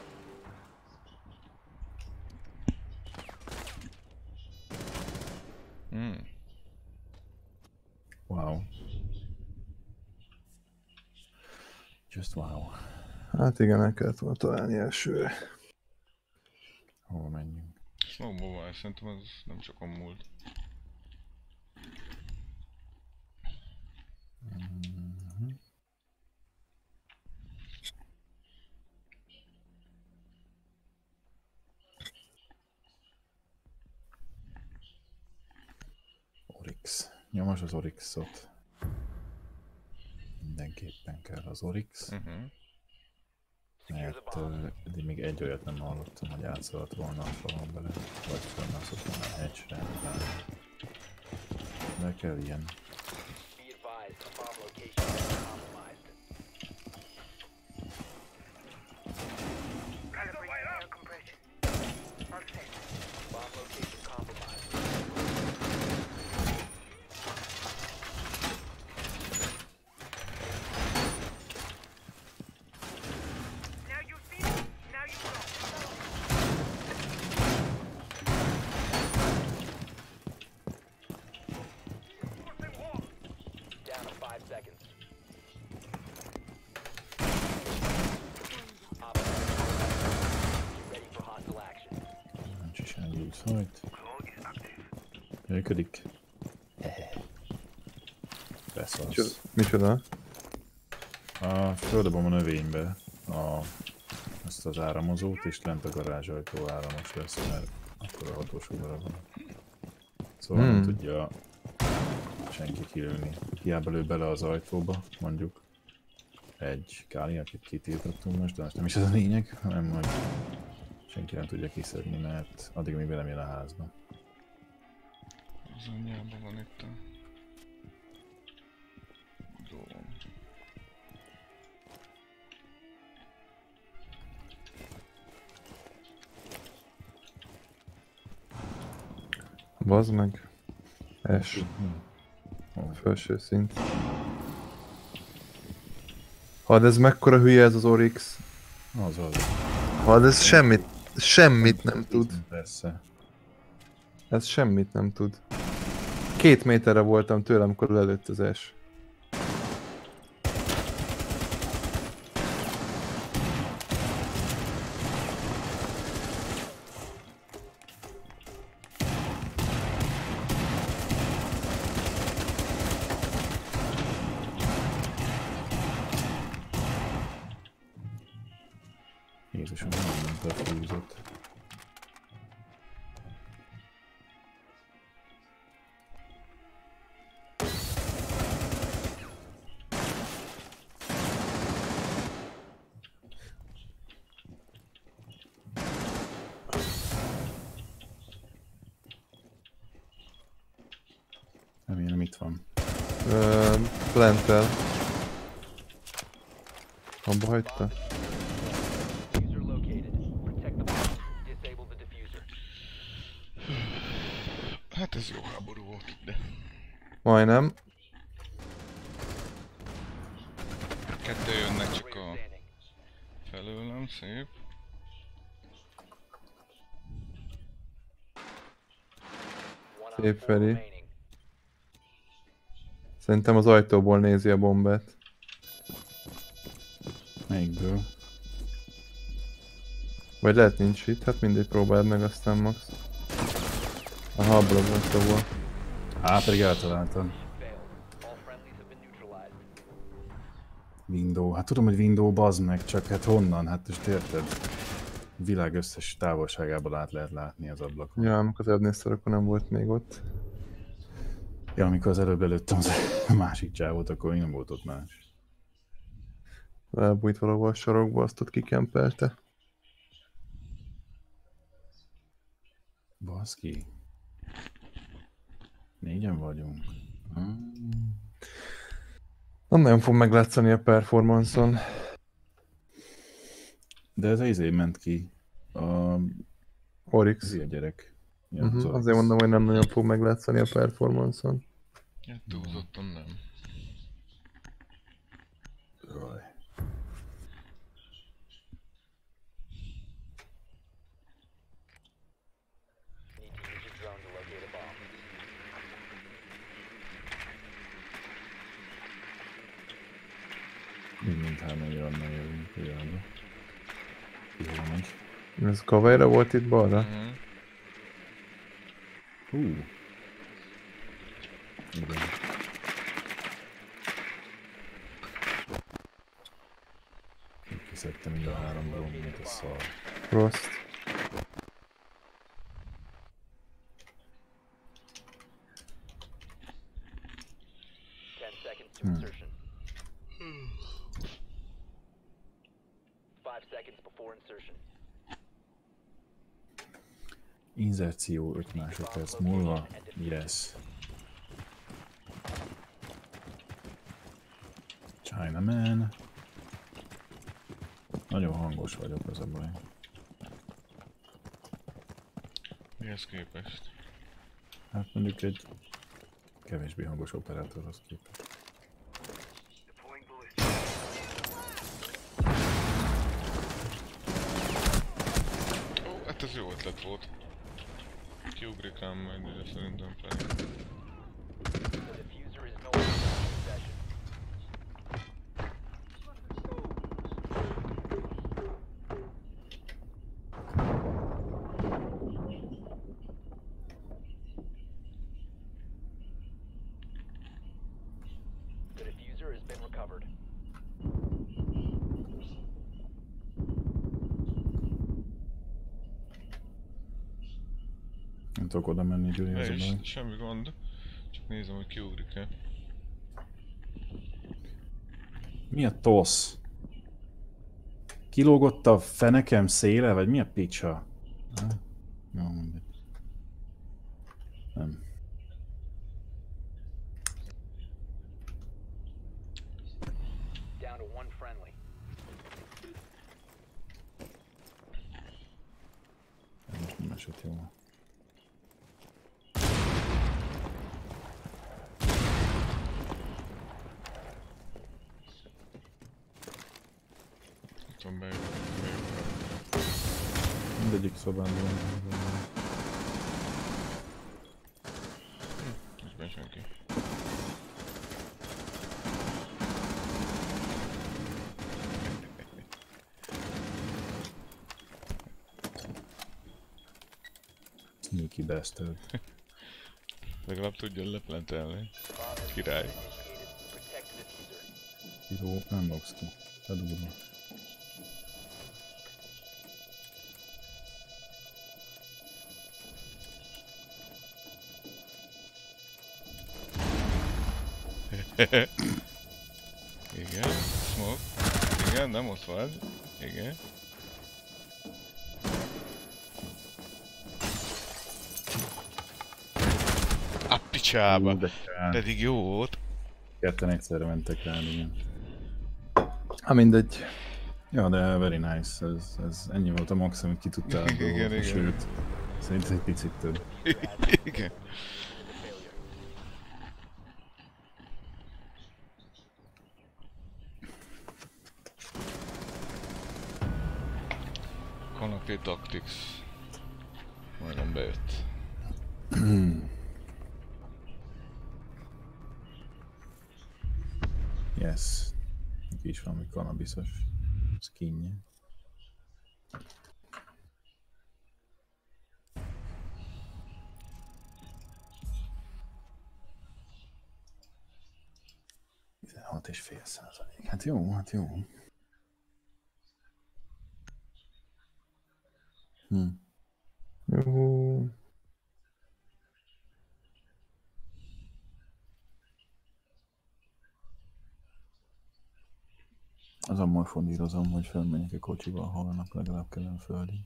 Mm. Wow. Just wow. Hát igen, el kellett volna találni elsőre. Hova menjünk? Snowball, szerintem az nem sokan múlt. Mhm. Oryx. Nyomos az Oryxot. Mindenképpen kell az Oryx. Uh-huh. Mert uh, eddig még egy olyat nem hallottam, hogy átszaladt volna a falon bele. Vagy felmászott volna a hedge-re. De kell ilyen. Be advised, a bomb location is compromised. Calibrate air compression. All set. Bomb location compromised. Now you see it. Now you know. Put them wall. Down to five seconds. Op four, ready for hostile action. Nincs is elgyújt hajt. Claw is active. Működik. Micsoda? Beszarsz. Micsoda? A földobom a növénybe a, ezt az áramozót, és lent a garázsajtó államos lesz, mert akkor a hatósugara van. Szóval Hmm. nem tudja senki kilőni. Hiába lő bele az ajtóba, mondjuk egy Káli, akit kitiltottunk most, de most nem is ez a lényeg, hanem hogy senki nem tudja kiszedni, mert addig még be nem jön a házba. Az anyjában van itt a... dolgom. Bazd meg. Es. Hol? Felső szint. Had ez mekkora hülye ez az Oryx? Az az. Had ez semmit, semmit nem tud. Persze. Ez semmit nem tud. Két méterre voltam tőlem, amikor lelőtt az es. Jézusom, nem befúzott. Remélem itt van. Ö, Plantel. Abba hagyta? Diffuser located. Protect the bomb. Disable the diffuser. Hát ez jó háború volt, de... Majdnem. Kettő jönnek csak Operator a standing. felőlem, szép. One Szép op four Feri. remaining. Szerintem az ajtóból nézi a bombát. Melyikből? Vagy lehet nincs itt, hát mindegy, próbáld meg aztán max. Aha, abból az ajtóból. Á, pedig eltaláltam. Failed. All friendlies have been neutralized. Window. Hát tudom, hogy Window, bazd meg, csak hát honnan? Hát most érted? A világ összes távolságából át lehet látni az ablakon. Ja, amikor az előbb nézted, akkor nem volt még ott. Ja, amikor az előbb előttem az a másik csávot, akkor még nem volt ott más. Elbújt valahol a sarokba, azt ott kikempelte. Baszki. Négyen vagyunk. Hmm. Nem nagyon fog meglátszani a performance-on. De ez az izé ment ki. A Oryx. zia gyerek. Ja, Uh-huh. az Azért Oryx. mondom, hogy nem nagyon fog meglátszani a performance-on. Hát túlzottan nem. Jaj. Need to use your drone to locate a bomb. Mind mindhárman jönnek jövünk pillanatban. Jó megy. Ez coverra volt itt balra? Uh-huh. Hú. Igen. Kiszedtem mind a három bombot, a szar. Frost. Ten seconds to Hmm. insertion. Five seconds before insertion. Inzerció öt másodperc múlva. Yes. Chinaman. Nagyon hangos vagyok, az a baj. Mihez képest? Hát mondjuk egy kevésbé hangos operátorhoz képest. Ó, hát ez jó ötlet volt. Kiugrik ám majd ide szerintem fel. The diffuser is no longer in possession. The diffuser has been recovered. Nem tudok oda menni, Gyuri, az Ne a is, baj. semmi gond. Csak nézem, hogy kiugrik-e. Mi a tosz? Kilógott a fenekem széle, vagy mi a picsa? Ha? Jó, mindegy. Nem. Down to one friendly. Ez most nem esett jól. Itt van bejövő. bejövő. Mindegyik szobában van. Nincs benne senki. Sneaky bastard. Legalább tudjon leplentelni. Bomb has been Király. initiated. Protect the diffuser. Kiró, nem logsz ki. Bedugom. Igen, smoke. Igen, nem ott vagy. Igen. A picsába. Ú, de kár. Pedig jó volt. Ketten egyszerre mentek rá, igen. Ha mindegy. Ja, de very nice. Ez, ez ennyi volt a max, amit ki tudtál. Igen, ebből igen, hozni, igen. Sőt, szerintem egy picit több. Igen. Kanapé Tactics. Majdnem bejött. Yes. Neki is valami kannabiszos skinje. tizenhat és fél százalék. Hát jó, hát jó. Hm. Jó. Azon morfondírozom, hogy felmenjek a kocsival holnap, legalább kellene földi.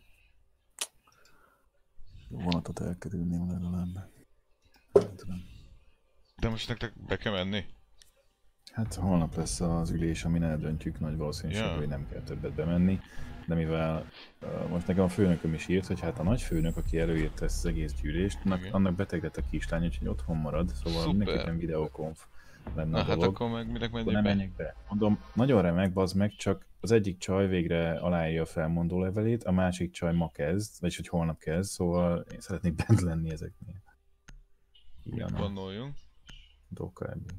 Vonatot elkerülném legalább. Nem tudom. De most nektek be kell menni? Hát holnap lesz az ülés, amin eldöntjük nagy valószínűség, Ja. hogy nem kell többet bemenni. De mivel uh, most nekem a főnököm is írt, hogy hát a nagyfőnök, aki előírta ezt az egész gyűlést, annak, Igen. annak beteg lett a kislány, úgyhogy otthon marad, szóval Szuper. mindenképpen videokonf lenne Na a hát dolog. akkor meg minek Akkor menjek nem be? menjek be. Mondom, nagyon remek, bazd meg, csak az egyik csaj végre aláírja a felmondó levelét, a másik csaj ma kezd, vagyis hogy holnap kezd, szóval én szeretnék bent lenni ezeknél. Igen, a Bannoljunk. Doka ebből.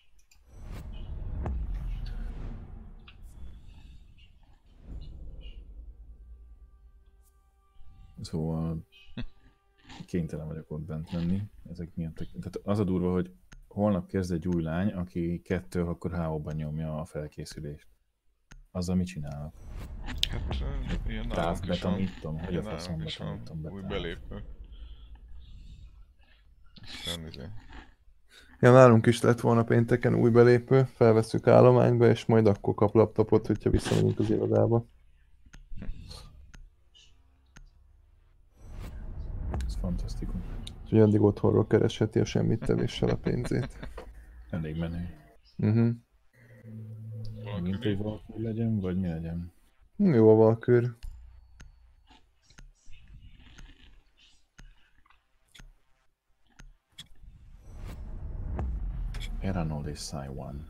Szóval kénytelen vagyok ott bent lenni, ezek miatt. Tehát az a durva, hogy holnap kezd egy új lány, aki kettő, akkor há ó-ban nyomja a felkészülést. Azzal mit csinálok? Hát ö, ilyen nálunk is van. Távbetanítom? Hogy a Ilyen faszom nálunk is van. betanítom be? Új belépő. Aztán izé. Ja, nálunk is lett volna pénteken új belépő, felvesszük állományba, és majd akkor kap laptopot, hogyha visszamegyünk az irodába. Ez fantasztikus. Úgyhogy addig otthonról keresheti a semmit tevéssel a pénzét. Elég menő. Uh-huh. Mint egy valaki legyen, vagy mi legyen? Jó a Valkőr. Eranol és Saiwan.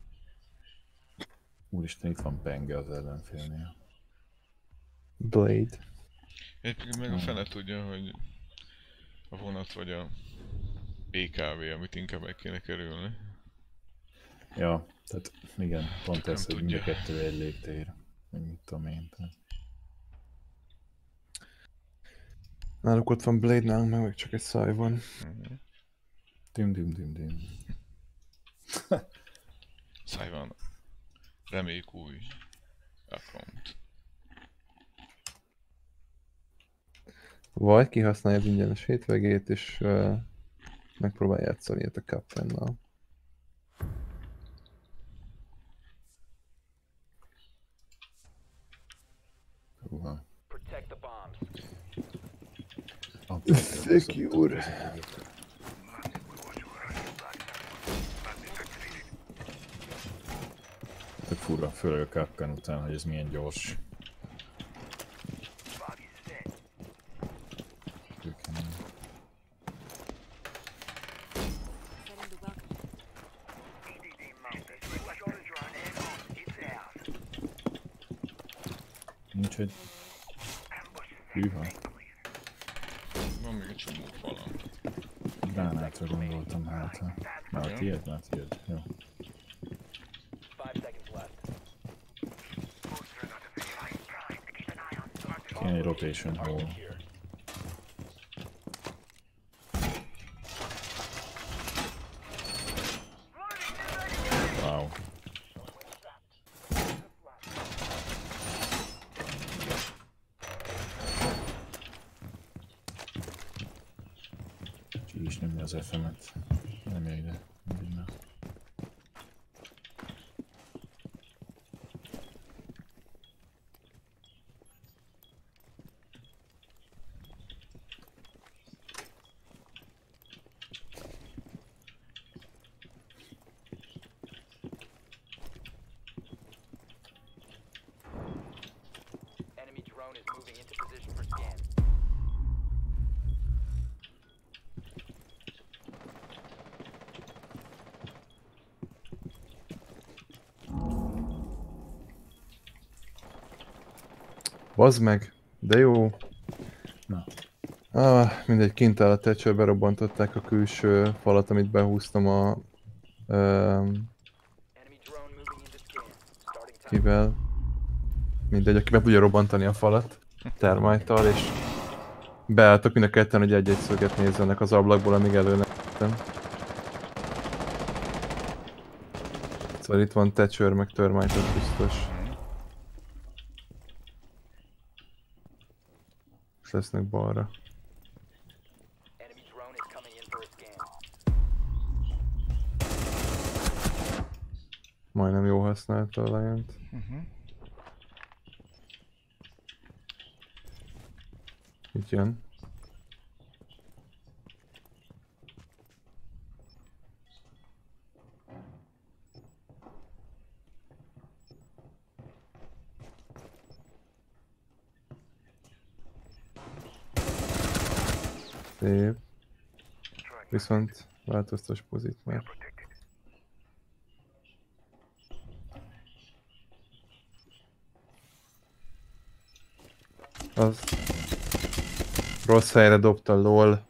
Úristen, itt van Penge az ellenfélnél. Blade. Egyébként meg a fene tudja, hogy a vonat vagy a bé ká vé, amit inkább el kéne kerülni. Ja, tehát igen, pont Csak ez, nem hogy mind a tudja. kettő egy légtér. Vagy mit tudom én. Tehát. Náluk ott van Blade, nálunk meg, meg csak egy szaj van. Uh-huh. Dim, dim, dim, dim. Száj van. Reméljük új account. Vagy kihasználja az ingyenes hétvégét, és uh, megpróbál játszani ilyet a Captainnal. Uha. Protect the bombs. A Secure. Tök furva, főleg a Capcan után, hogy ez milyen gyors. Kőkemény. Nincs egy... Hűha. Van még egy csomó falam. Gránátra gondoltam hátra. Már Ja. tiéd, már tiéd. Jó. Five seconds left. Kéne egy rotation hole. Here. Wow. Ki is nyomja az ef emet. Nem jön ide. Mindegy, na. Bazd meg, de jó. Na. Ah, mindegy, kint áll a Thatcher, berobbantották a külső falat, amit behúztam a... Um, Enemy drone moving into scan. Starting time. kivel... Mindegy, aki be tudja robbantani a falat. Termite-tal, és... Beálltak mind a ketten, hogy egy-egy szöget nézzenek az ablakból, amíg elő nem jöttem. Szóval itt van Thatcher, meg Termite, az biztos. És lesznek balra. Enemy drone is coming in for a scan. Majdnem jó használta a Lion-t. Uh-huh. Itt jön. Szép. Viszont változtas pozit már. Az... Rossz helyre dobta, lol.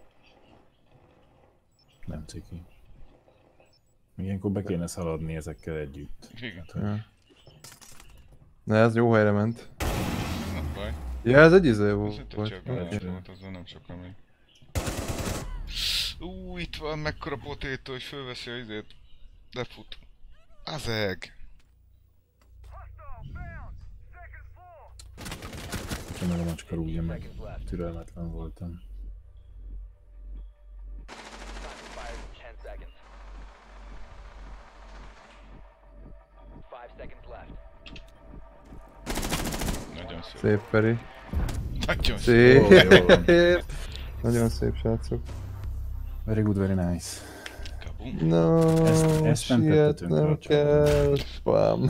Nem ciki. Ilyenkor be kéne szaladni ezekkel együtt. Igen. Hát, hogy Ja. Ne, ez jó helyre ment. Nem baj. Ja, ez egy izé Ez volt. itt a volt. csapás Oké. volt, azzal nem sokan még. Ú, itt van mekkora potétó, hogy fölveszi a izét. Lefut. Azeg! Csak meg a macska rúgja meg. Türelmetlen voltam. Time expires in ten seconds. Five seconds left. Nagyon szép. Szép, Peri. Nagyon szép. Szép. Jó, jó van. Nagyon szép, srácok. Very good, very nice. Kabum. No, Ezt- ezt nem tettetünk rá sietnem csak. kell. Spam.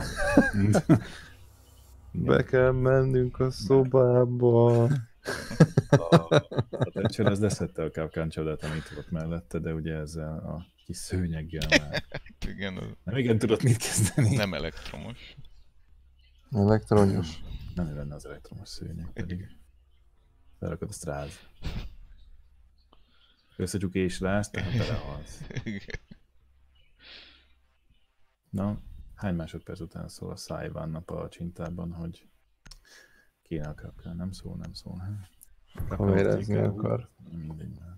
Be kell mennünk a szobába. A Thatcher az leszette a Kapkán csodát, amit volt mellette, de ugye ezzel a kis szőnyeggel már Igen, az nem igen tudott mit kezdeni. nem elektromos. Elektronyos. Nem lenne az elektromos szőnyeg, pedig felrakod a stráz. Összecsuk és rász, tehát belehalsz. Igen. Na, hány másodperc után szól a Szájván nap a csintában, hogy kéne a Kapkán, nem szól, nem szól. Kavérezni akar. Mindegy már.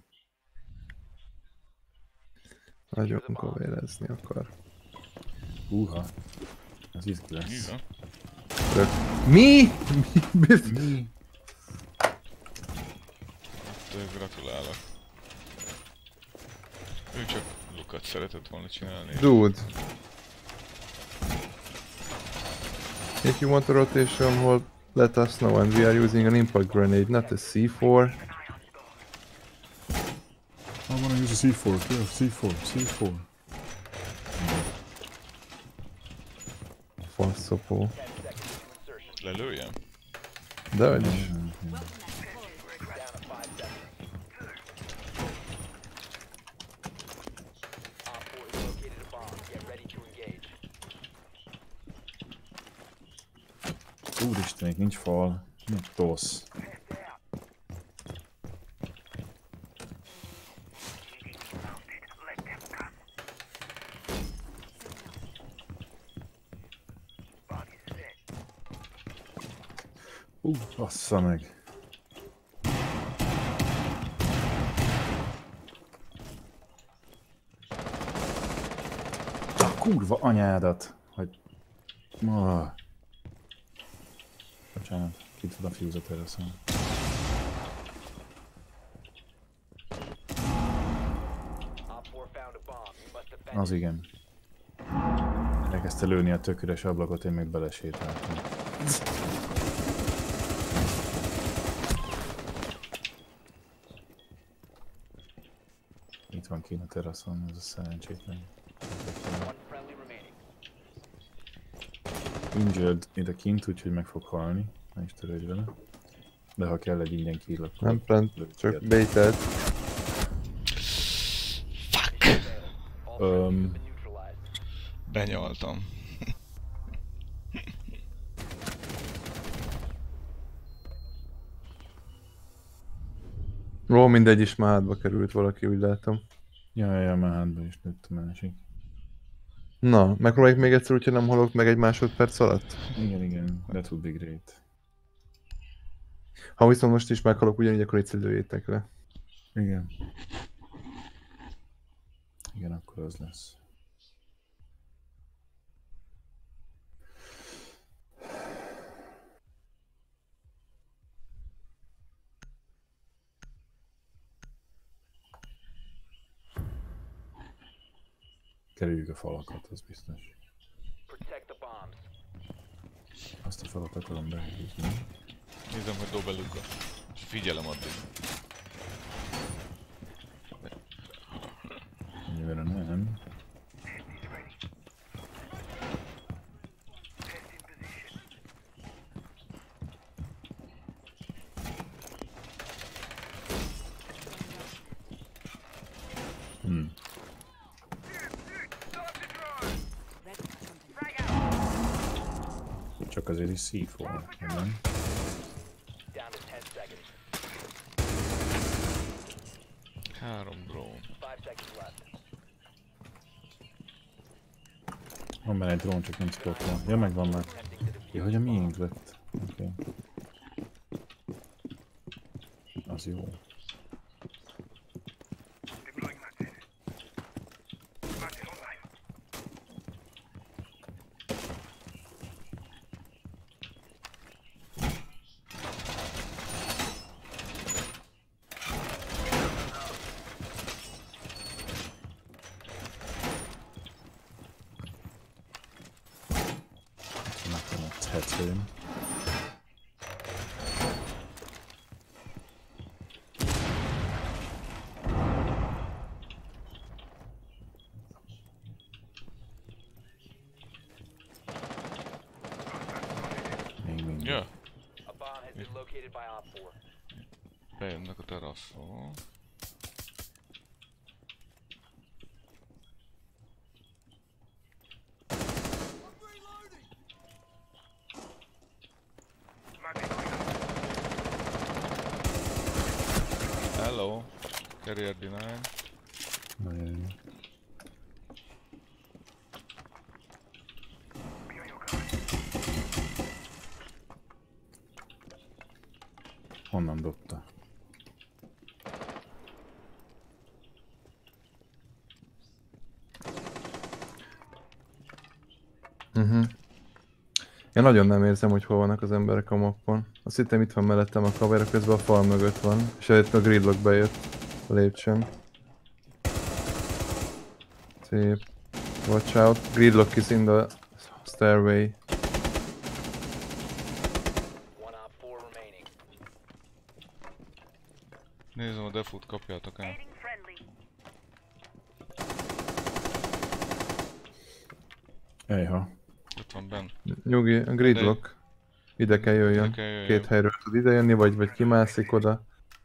Nagyon kavérezni akar. Húha, ez izgi lesz. Igen. Tök. Mi? Mi? Mi? Hát, gratulálok. Ő csak lukat szeretett volna csinálni. Dude. If you want a rotation hold, let us know, and we are using an impact grenade, not a C four. I wanna use a C four, yeah, C four, C four. Faszopó. Ten seconds to insertion. Lelőjem? De hogy is. Down to five seconds. Op four has located a bomb. Get ready to engage. Úristen, itt nincs fal, nincs tosz. Ú, bassza meg. A kurva anyádat, hogy... Ah. Bocsánat, ki tud a fuse-ot erre szól. Op four found a bomb. You must defend Az it. igen. Elkezdte lőni a tök üres ablakot, én még belesétáltam. Itt van kint a teraszon, ez a szerencsétlen. One friendly remaining. Injured ide kint, úgyhogy meg fog halni. Ne is törődj vele. De ha kell egy ingyen kill, akkor... Nem plant, lőd csak ki. baitelt. Fuck! All friendlies Um, have been neutralized. Benyaltam. Ó, mindegy is már hátba került valaki, úgy látom. Jaj, jaj, már hátba is nőtt a másik. Na, megpróbáljuk még egyszer, úgyhogy nem halok meg egy másodperc alatt? Igen, igen, that would be great. Ha viszont most is meghalok ugyanígy, akkor egyszer lőjétek le. Igen. Igen, akkor az lesz. Kerüljük a falakat, az biztos. Protect the bombs. Azt a falat akarom behúzni. Nézem, hogy dob el Luka. És figyelem addig. Annyira nem. Hmm. Csak azért is C négy, nem? Down to ten seconds. Három drone. Five seconds left. Van benne egy drón, csak nem spottol. Ja, megvan már. Attempting to defuse Ja, hogy a miénk lett. Oké. Okay. Az jó. Tetszőm. Még mindig. Ja, a bomb has been located by Op four. bejönnek a teraszról. Hello, carrier denied. Nagyon jó. Honnan dobta? Uh-huh. Én nagyon nem érzem, hogy hol vannak az emberek a mappon. Azt hittem itt van mellettem a cover, közben a fal mögött van. És itt a gridlock bejött a lépcsőn. Szép. Watch out. Gridlock is in the stairway. One Op four remaining. Nézem a defut, kapjátok el. Aiding friendly. Ejha. Ott van benn. Nyugi, a gridlock. Ide kell jöjjön. Ide kell jöjjön. Két helyről tud ide jönni, vagy, vagy kimászik oda.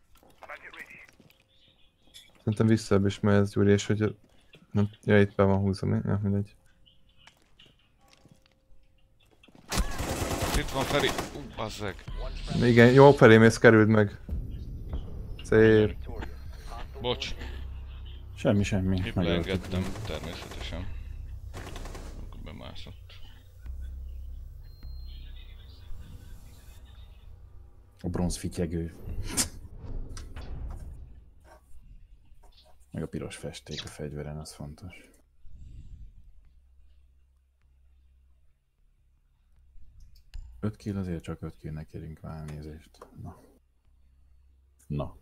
Szerintem visszabb is megy ez, Gyuri, és hogy... Nem, ja, itt be van húzva, mi? Ja, mindegy. Itt van Feri. Ú, uh, bazzeg. One friendly Igen, jó felé mész, kerüld meg. Szép. victorious. Hostile Bocs, Semmi, semmi. épp Megöltük. leengedtem, természetesen. Akkor bemászott. A bronz fityegő. Meg a piros festék a fegyveren, az fontos. öt kill azért csak öt killnek kérünk válnézést. Na. Na.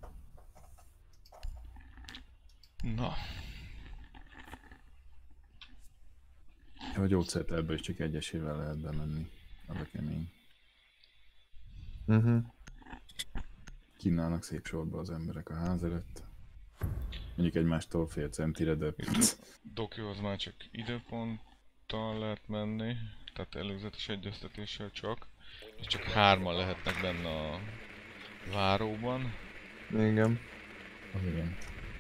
Na, A gyógyszert ebből is csak egyesével lehet bemenni. Az a kemény. Uh-huh. Kínálnak szép sorba az emberek a ház előtt. Mondjuk egymástól fél centire, de... Dokihoz már csak időponttal lehet menni, tehát előzetes egyeztetéssel csak, és csak hárman lehetnek benne a váróban. Igen. Az igen.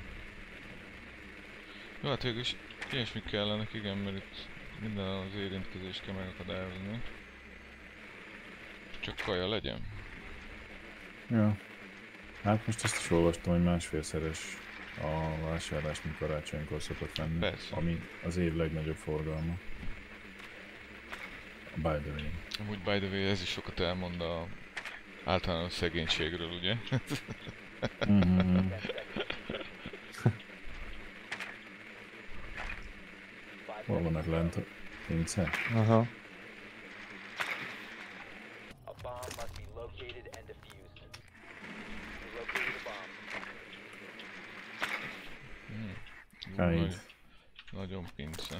Jó, hát végülis ilyesmik kellenek, igen, mert itt minden az érintkezést kell megakadályozni. Csak kaja legyen. Ja. Hát most ezt is olvastam, hogy másfélszeres a vásárlás, mint karácsonykor szokott lenni. Persze. Ami az év legnagyobb forgalma. By the way. Amúgy by the way, ez is sokat elmond a általános szegénységről, ugye? Mm-hmm. Hol vannak lent a pince? Aha. A bomb must be located and defused. You located a bomb. Hmm. Ú, Kaid. nagy- Nagyon pince.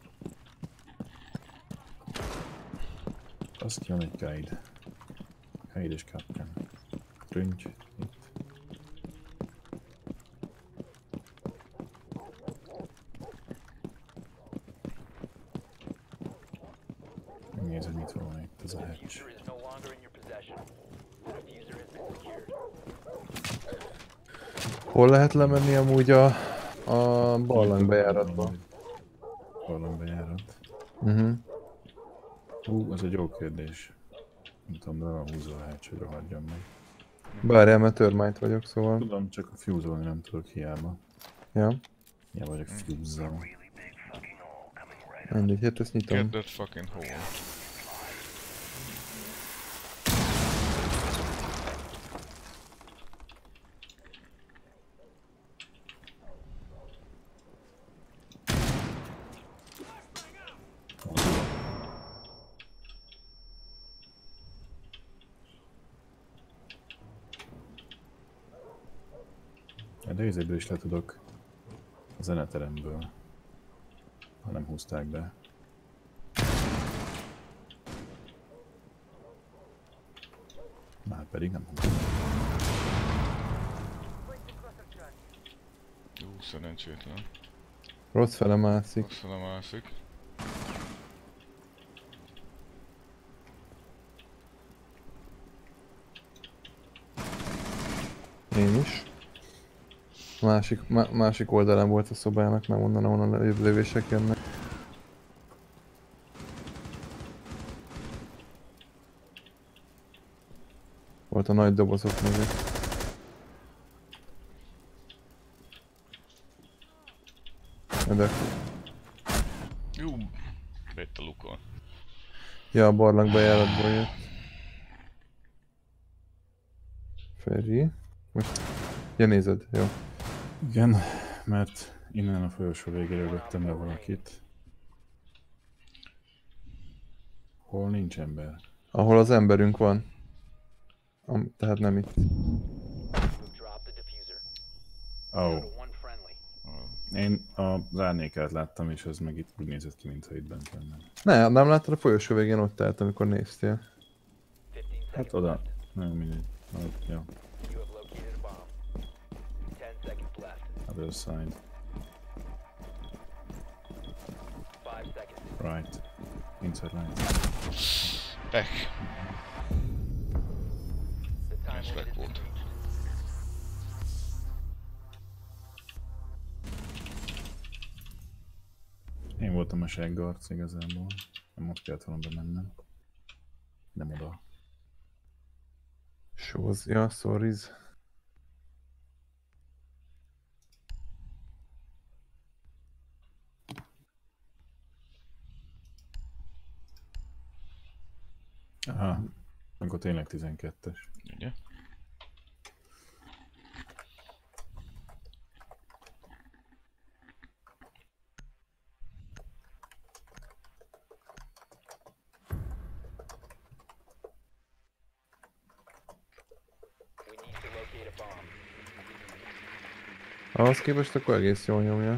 Azt jön egy Kaid. Kaid és Captain. Trüncs. Itt. Nézd, hogy mit van itt ez a The hatch. diffuser is no longer in your possession. The diffuser has been secured. Hol lehet lemenni amúgy a, a barlangbejáratba? Barlangbejárat. Uh-huh. Hú, ez egy jó kérdés. Nem tudom, de van húzó a hatch, hogy rohadjon meg. Bárjál, mert termite vagyok, szóval. Tudom, csak a fuse-olni nem tudok hiába. Ja, Hiába vagyok fuse-zal. mindegy, hát ezt nyitom. Get that fucking hole. De izéből is le tudok a zeneteremből, ha nem húzták be. Már pedig nem húzták. Jó, szerencsétlen. Rossz fele mászik. Rosszul a mászik. Én is. Másik, má, másik oldalán volt a szobának, nem onnan, ahonnan a lövések jönnek. Volt a nagy dobozok mögött. De, Jó, vett a lukon. ja, a barlangbejáratból jött. Feri. Most... Ja, nézed, jó. Igen, mert innen a folyosó végéről vettem le valakit. Hol nincs ember? Ahol az emberünk van. Am, tehát nem itt. You've dropped the diffuser. Ó, Down oh, to one friendly. én a árnyékát láttam, és ez meg itt úgy nézett ki, mintha itt bent lenne. Ne, nem láttad a folyosó végén ott állt, amikor néztél. fifteen Hát seconds oda. left. Nem mindegy. Hát, ja, You have located a bomb. ten seconds left. other side. five seconds. Right. Inside line. Pech. The time Ez limit pech is volt. Én voltam a seggarc igazából. Nem ott kellett volna bemennem. Nem oda. Shows, ja, sorries. Aha. Akkor tényleg tizenkettes. Ugye? We need to locate a bomb. Ahhoz képest akkor egész jól nyomja.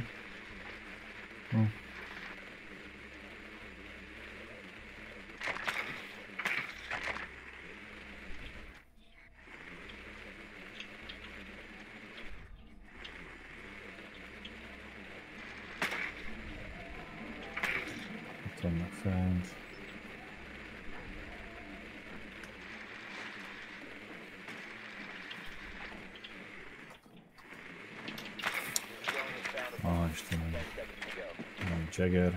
Ott vannak fent. Drone has found a bomb. Ah, Istenem. ten seconds to go. Nem Jagger.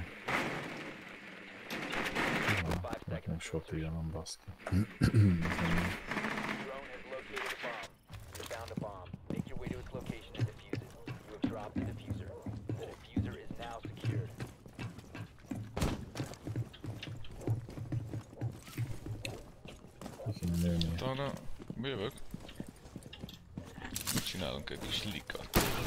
Five Ah, seconds. nekem shotgun van, baszki. Drone has located a bomb. You found a bomb. Hát arra jövök. Mit csinálunk egy kis likat?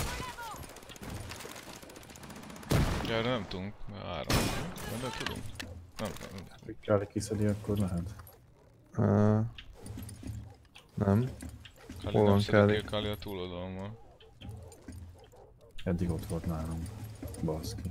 Erre nem tudunk, mert áram. De tudunk. Nem, nem. Hogy kell kiszedi, akkor lehet. Uh, nem. Kali Hol nem van szedi Kali? ki, Kali a túloldalon van. Eddig ott volt nálam. Baszki.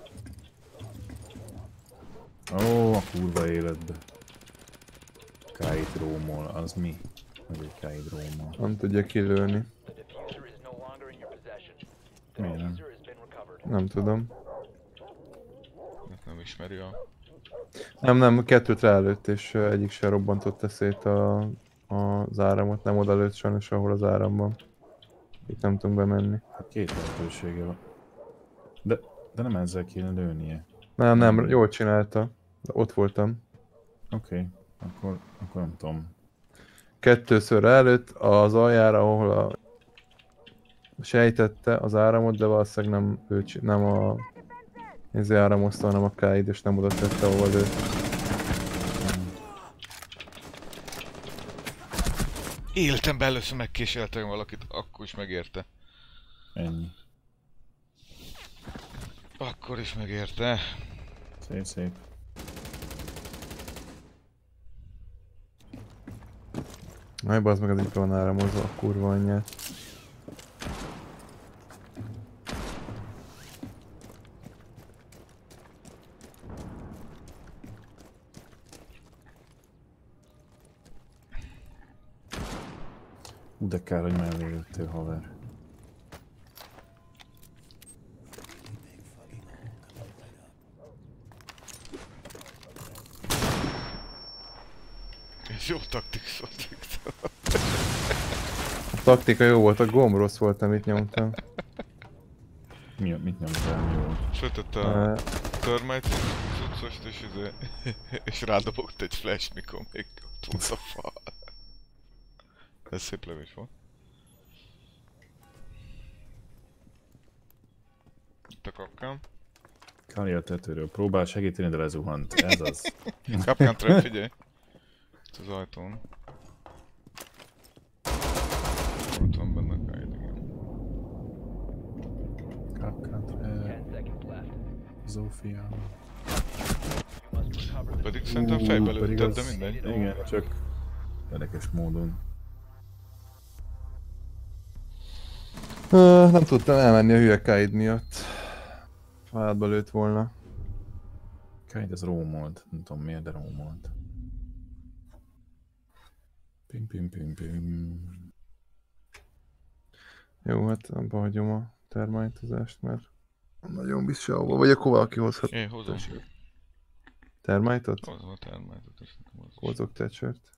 Ó, a kurva életbe. Káid rómol, az mi? Vagy egy Káid rómol. Nem tudja kilőni. The diffuser is no longer in your possession. The Miért nem? diffuser has been recovered. Nem tudom. Mert nem ismeri a... Nem, nem, kettőt rálőtt és ö, egyik se robbantotta szét a, a, az áramot. Nem oda lőtt sajnos, ahol az áram van. Itt nem tudunk bemenni. Hát két lehetősége van. De, de nem ezzel kéne lőnie. Nem, nem, jól csinálta. De ott voltam. Oké, okay. akkor, akkor nem tudom. Kettőször rálőtt az aljára, ahol a sejtette az áramot, de valószínűleg nem, ő, csi- nem a ez áramozta, hanem a Káid, és nem oda tette, ahol lőtt. Életemben először megkéseltem valakit, akkor is megérte. Ennyi. Akkor is megérte. Szép, szép. Aj, bazd meg, az így van áramozva a kurva anyját. Ú, de kár, hogy mellé jöttél, haver. Ez jó taktik volt. A taktika jó volt, a gomb rossz volt, amit nyomtam. Mi, mit nyomtál, mi volt? Föltette a Uh, termite cuccost és, izé, és rádobott egy flash, mikor még ott volt a fal. Ez szép lövés volt. Itt a kapkám. Kali a tetőről próbál segíteni, de lezuhant. Ez az. Kapkám trap, figyelj! Itt az ajtón. Ott van benne a kájt, igen. Kapkát, Ten seconds left. Zófia. You must recover the Pedig szerintem fejbe pedig lőtted, de az- mindegy. Igen, csak érdekes módon. uh, nem tudtam elmenni a hülye Káid miatt. Hátba lőtt volna. Káid ez rómolt. Nem tudom miért, de rómolt. Pim pim pim pim. Jó, hát abba hagyom a termitozást, mert nagyon biztos sehova. Vagy akkor valaki hozhat Én hozom. termitot? Hozom a termátot, és nem hozom. Hozok tecsört.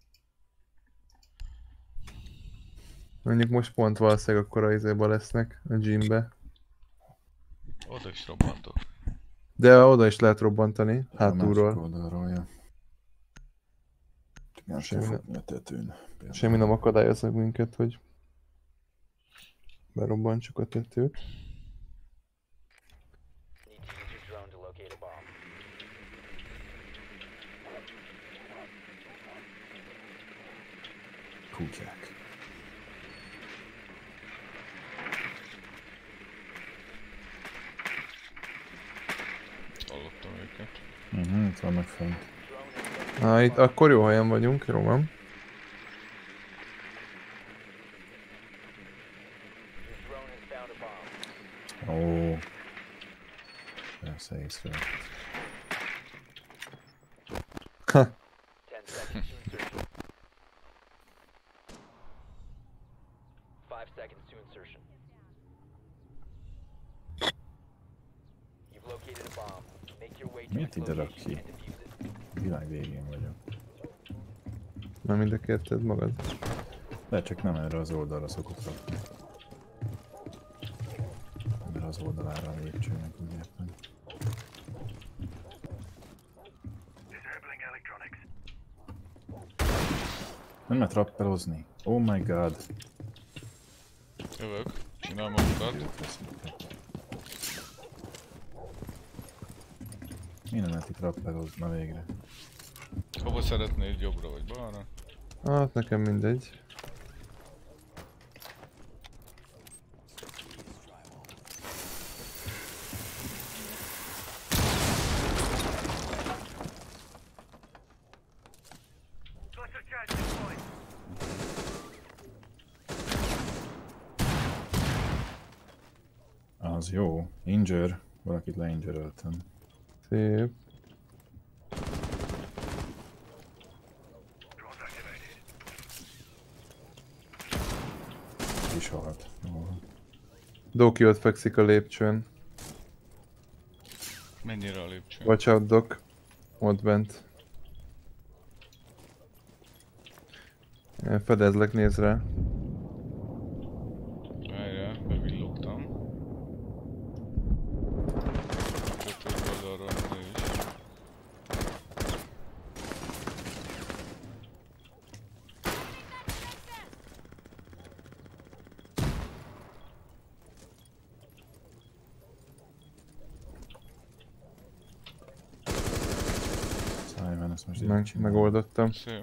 Mondjuk most pont valószínűleg akkor a izéba lesznek, a gymbe. Oda is robbantok. De oda is lehet robbantani, A másik hátulról. oldalról, ja. Csak nem Semmi kell nem- fogni a tetőn. Például. Semmi nem akadályoznak minket, hogy berobbantsuk a tetőt. need to use your drone to locate a bomb. Kutyák. Hallottam őket. Mhm, itt vannak fent. Na, itt akkor jó helyen vagyunk, jó van. Your drone has found a bomb. Ó. Persze észre. Ha, Ten seconds to insertion. Five seconds to insertion. You've located a bomb. Make your way to Miért its ide rak location ki? and defuse it. Világ végén vagyok. nem mind kérted magad. De csak nem erre az oldalra szokott rakni. Erre az oldalára a lépcsőnek, úgy értem. Nem lehet rappelozni. Oh my god. Jövök, csinálom a mutat. Miért nem lehet itt rappelozni? Na végre. Hova szeretnéd, jobbra vagy balra? Hát nekem mindegy. Cluster charge deployed. Az jó. Injure. Valakit leinjuröltem. Szép. Is halt. Jó. Doki ott fekszik a lépcsőn. Mennyire a lépcső? Watch out, Doc. Ott bent. Fedezlek, néz rá. Várjál, bevillogtam. Több oldalról ő is. Simon, ezt most így Meg, csinálom. megoldottam. Szép.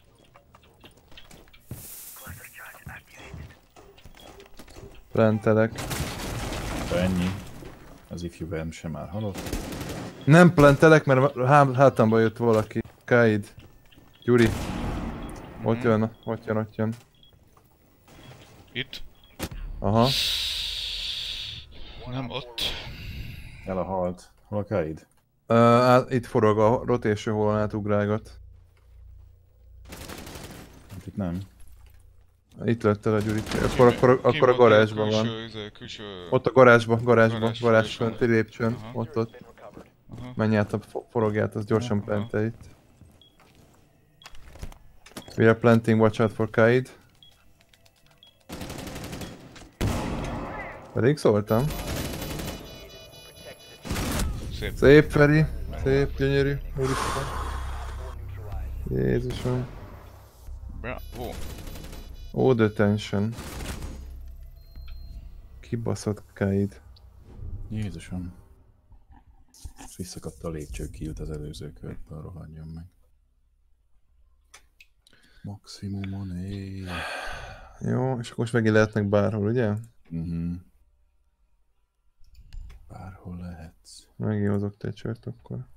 Cluster charge activated. Plantelek. Ennyi. Az ifjú Verm sem már halott. Nem plantelek, mert há hátamban jött valaki. Kaid. Gyuri. Ott Mhm. jön, ott jön, ott jön. Itt? Aha. Nem ott. El a halt. Hol a Kaid? Uh, á, itt forog a rotation hole átugrálgat. Hát itt nem. Itt lett el a Gyuri. Akkor, akkor, akkor a Kim volt garázsban van. külső, izé, külső... Ott a garázsban, garázsban, Garázs garázs folyosón. fönti lépcsőn. Aha. Ott, ott. Aha. Menj át a fo- forogját, az gyorsan Aha. plante itt. We are planting, watch out for Kaid. Pedig szóltam. Szép. Szép Feri, szép, gyönyörű, úristen. Jézusom. Bravo. Oh, the tension. Kibaszott Kaid. Jézusom. Visszakapta a lépcsőkilt az előző körben, rohadjon meg. Maximum on A. Jó, és akkor most megint lehetnek bárhol, ugye? Mhm. Bárhol lehetsz. Megint hozok te egy csört akkor.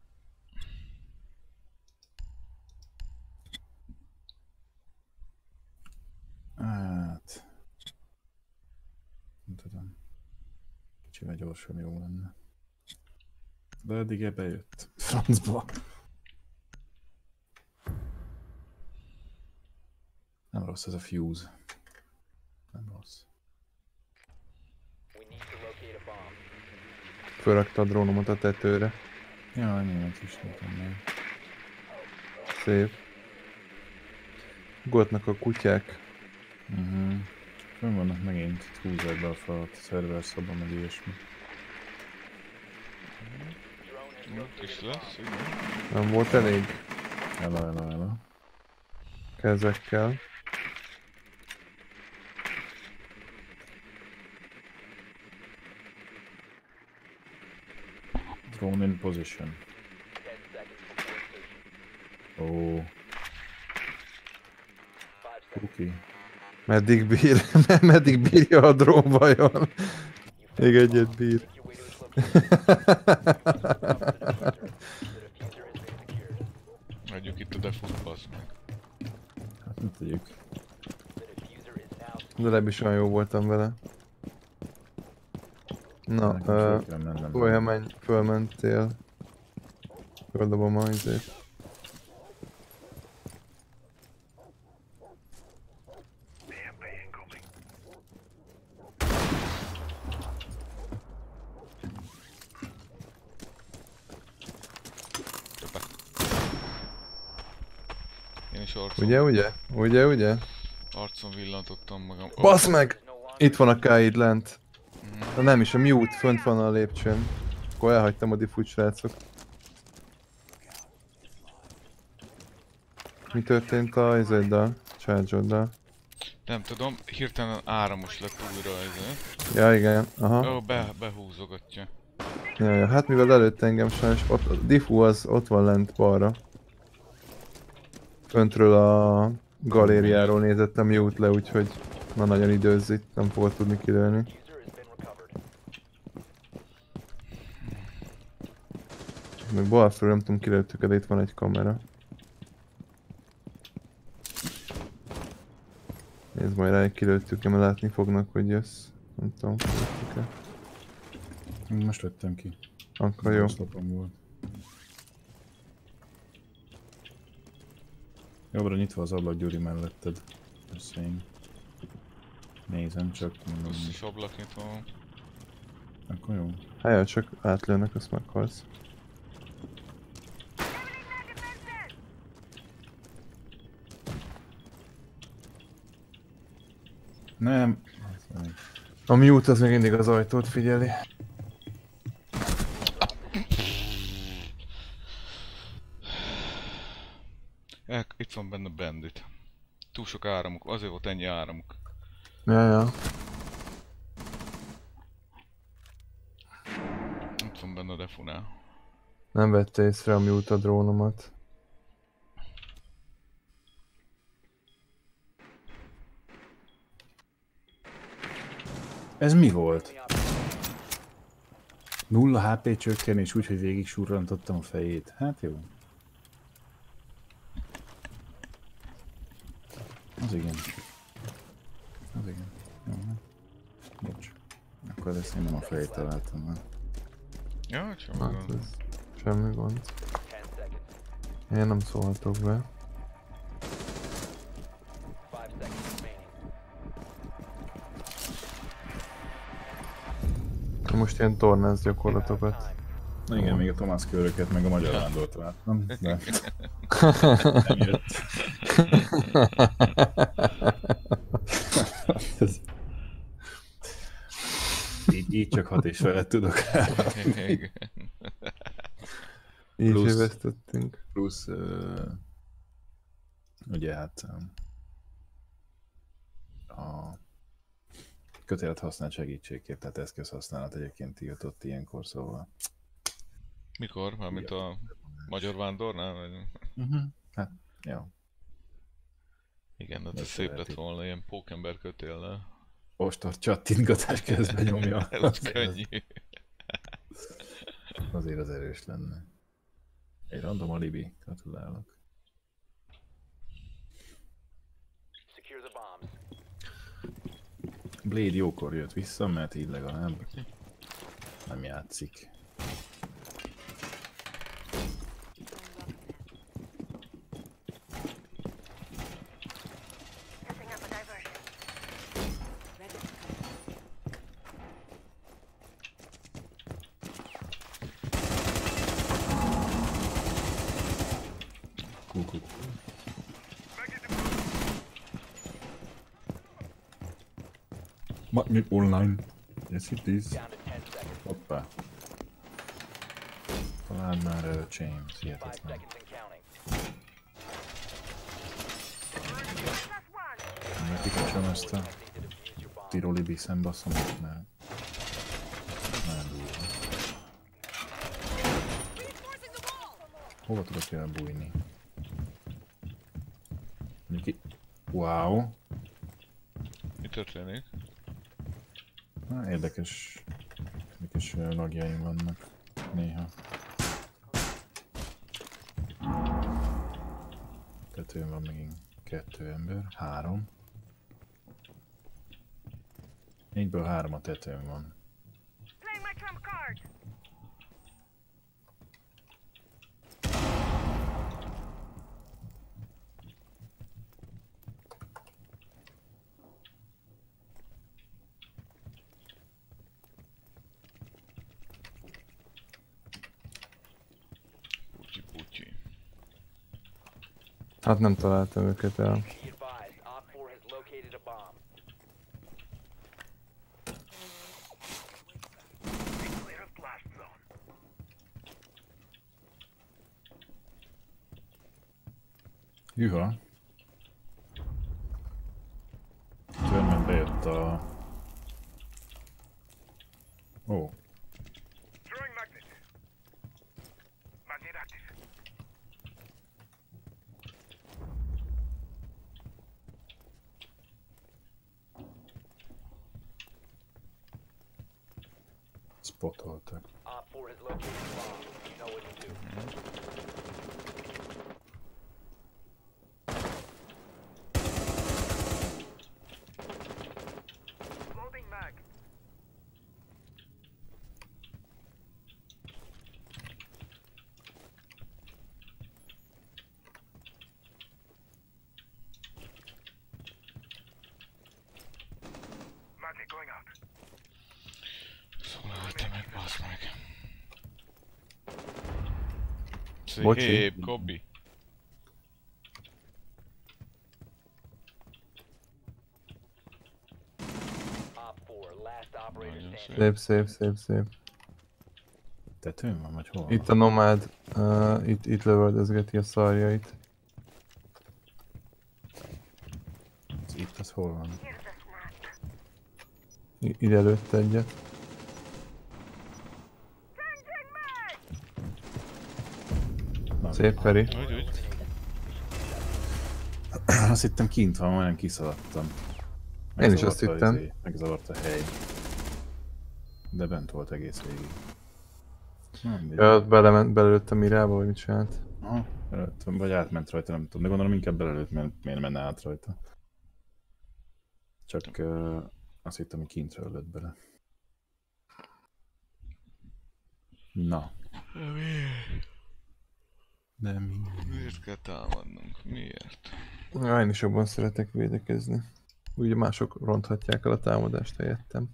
Hát... Nem tudom. Kicsivel gyorsan jó lenne. De eddig ebbe jött. Francba. Nem rossz ez a fuse. Nem rossz. We need to locate a bomb. Fölrakta a drónomat a tetőre. Ja, ennyimet is nekem meg. Szép. Ugatnak a kutyák. Mhm. Fönn vannak megint, húzzák be a falat, a szerver szoba, meg ilyesmi. Ott is lesz, igen. Nem volt elég Ela, ela, ela. kezekkel. Drone in position. Ten seconds before insertion. Ó, Five seconds. kuki. Meddig bír? Meddig bírja a drón vajon? Még egyet bír. Make your way to its location. The diffuser has been secured. Hagyjuk itt a defút, bassz meg. Hát mit tegyük? The diffuser is now De legalább is olyan jó voltam vele. Na, Nekem uh, fel kell mennem. olyan menj, fölmentél. Földobom a izét. B M P incoming. Köpe. Én is arcon, Ugye, ugye? Ugye, ugye? arcon villantottam magam. Ó, Basz meg! no longer Itt van a Kaid lent. mhm. De nem is, a mute fönt van a lépcsőn. Akkor elhagytam a diffút, srácok. Mi történt a izéddel? Charge-oddal? Nem tudom, hirtelen áramos lett újra ez. Ja, igen, aha. Ó, be, behúzogatja. Ja, ja, hát mivel előtt engem sajnos, ott, a diffú az ott van lent balra. Föntről a galériáról nézettem jut le, úgyhogy na nagyon időz itt, nem fogod tudni kilőni. Diffuser has been recovered. Még bal felül nem tudom kilőttük, de itt van egy kamera. Nézd majd rá, hogy kilőttük-e, mert látni fognak, hogy jössz. Nem tudom, kilőttük-e. Most vettem ki. Akkor jó. Oszlopom volt. Jobbra nyitva az ablak, Gyuri melletted. Ezt én nézem, csak mondom. Plusz is ablak nyitva van. Akkor jó. Hát csak átlőnek, azt meghalsz. Nem. A mute az még mindig az ajtót figyeli. El, itt van benne bandit. Túl sok áramuk, azért volt ennyi áramuk. Ja, ja. Itt van benne a defunál. Nem vette észre a mute a drónomat. Ez mi volt? Nulla há pé csökkenés úgy, hogy végig surrantottam a fejét. Hát jó. Az igen. Az igen. Jó, hát. Bocs. Akkor ezt én nem a fejét találtam már. Ja, csak Hát van. ez semmi gond. ten seconds. Én nem szólhatok be. five seconds remaining. Most ilyen tornász gyakorlatokat. Na igen, még a Tomás köröket, meg a magyar vándort láttam, de nem jött. Ez... így, így csak hat és felett tudok Igen. Így Plusz- évesztettünk. Plusz, uh, ugye hát um, a kötélet használt segítségként, tehát eszközhasználat egyébként tiltott ilyenkor, szóval. Mikor? Mármint a magyar vándornál? Vagy... Uh-huh. Hát, jó. Igen, de Ez ez szép lett szereti. volna ilyen pókember kötéllel. Ostor csattintgatás közben nyomja. Ez könnyű. Azért az erős lenne. Egy random alibi, gratulálok. Secure the bombs. Blade jókor jött vissza, mert így legalább nem játszik. Setting up a diversion. Cool, cool. Magnet online. Yes it is. Down to ten seconds. Hoppá. Találd már el a chain, Five hihetetlen. seconds and counting. Plus one. Mert kikapcsolom ezt a Attempting to defuse your bomb. tiroli biszem basszomot, mert nagyon durva. Hova tudok elbújni? Mondjuk itt... Wow! Mi történik? Na, érdekes, érdekes ö, lagjaim vannak néha. Tetőn van még kettő ember, három. Négyből három a tetőn van. Playing my trump card. Putyi putyi. Hát nem találtam őket el. Be advised, Op four has located a bomb. Clear of blast zone. Hűha! Törmen bejött a... Ó, Throwing magnet. Magnet active. spotoltak. Op four has located a bomb. You know what to do. Loading mag. Magnet going out. Szóval te meg, bassz meg. Bocsi. Szép, Kobi. Op four, last operator Nagyon standing. Szép, szép, szép, szép. Tetőn van, vagy hol? Itt a nomád, uh, itt, itt lövöldözgeti a szarjait. Az itt az hol van? I ide lőtt egyet. Na, Szép Feri. Úgy, úgy. Azt hittem kint van, majdnem kiszaladtam. Én is azt Megzavart a hittem. izé, Megzavart a hely. De bent volt egész végig. Na, mindegy. Ja, belement, belőtt a mirába, vagy mit csinált? Aha, belőtt, vagy átment rajta, nem tudom. De gondolom inkább belőtt, mert miért menne át rajta. Csak uh, azt hittem, hogy kintről lőtt bele. Na. De miért? De mi? Miért kell támadnunk? Miért? Ja, én is jobban szeretek védekezni. Ugye mások ronthatják el a támadást helyettem.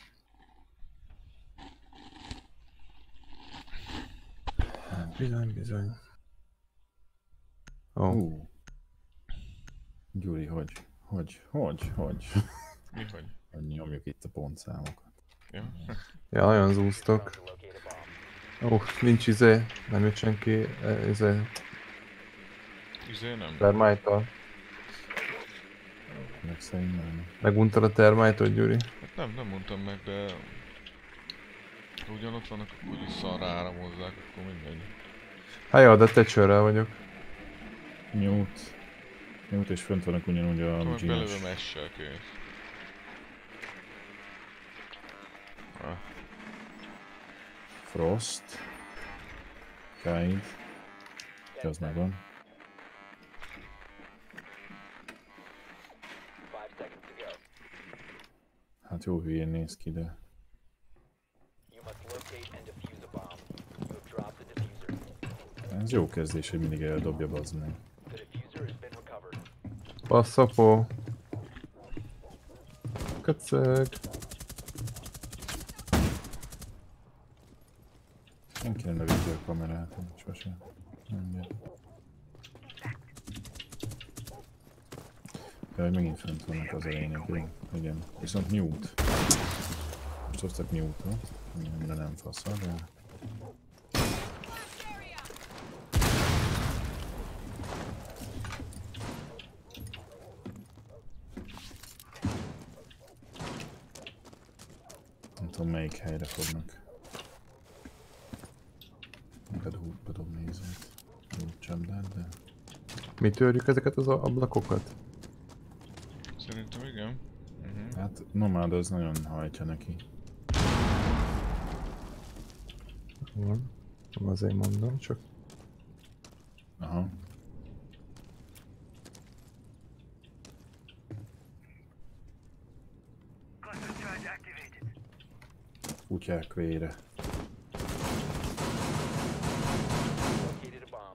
Bizony, bizony. Ó, oh. Uh. Gyuri, hogy? Hogy? Hogy? Hogy? Mi hogy? Hogy nyomjuk itt a pontszámokat. Ja? ja, nagyon zúztok. To locate a bomb. Ó, oh, nincs izé, nem jött senki, eh, izé, Izé nem? termite-tal. Meg szerintem. Meguntad a termite-ot, Gyuri? Hát nem, nem mondtam meg, de... Ha ugyanott vannak, akkor úgyis szarra áramozzák, akkor mindegy. Hát jó, de tecsőrrel vagyok. Mute. Mute és fönt vannak ugyanúgy a Akkor meg belőlem Ginos. essel kész. Ah, Frost. Kaid. Ki az megvan. Five seconds to go. Hát jó hülyén néz ki, de... You must locate and defuse a bomb. You have dropped the diffuser. Ez jó kezdés, hogy mindig eldobja, bazd meg. The diffuser has been recovered. Passzapó. Köcög. Senki nem lövíti a kamerát, sose. Mindjárt. Ja, hogy megint fönt vannak, az a lényeg, jó? Igen. Viszont mute. Most hoztak mute-ot, de nem faszal, de... Nem tudom melyik helyre fognak. Bedob, bedob nézőt. Jó csapdát, de... Mi törjük ezeket az ablakokat? szerintem igen. Uh-huh. Hát nomád az nagyon hajtja neki. Van. Nem azért mondom, csak... Aha. Cluster charge activated. Kutyák vére. Located a bomb.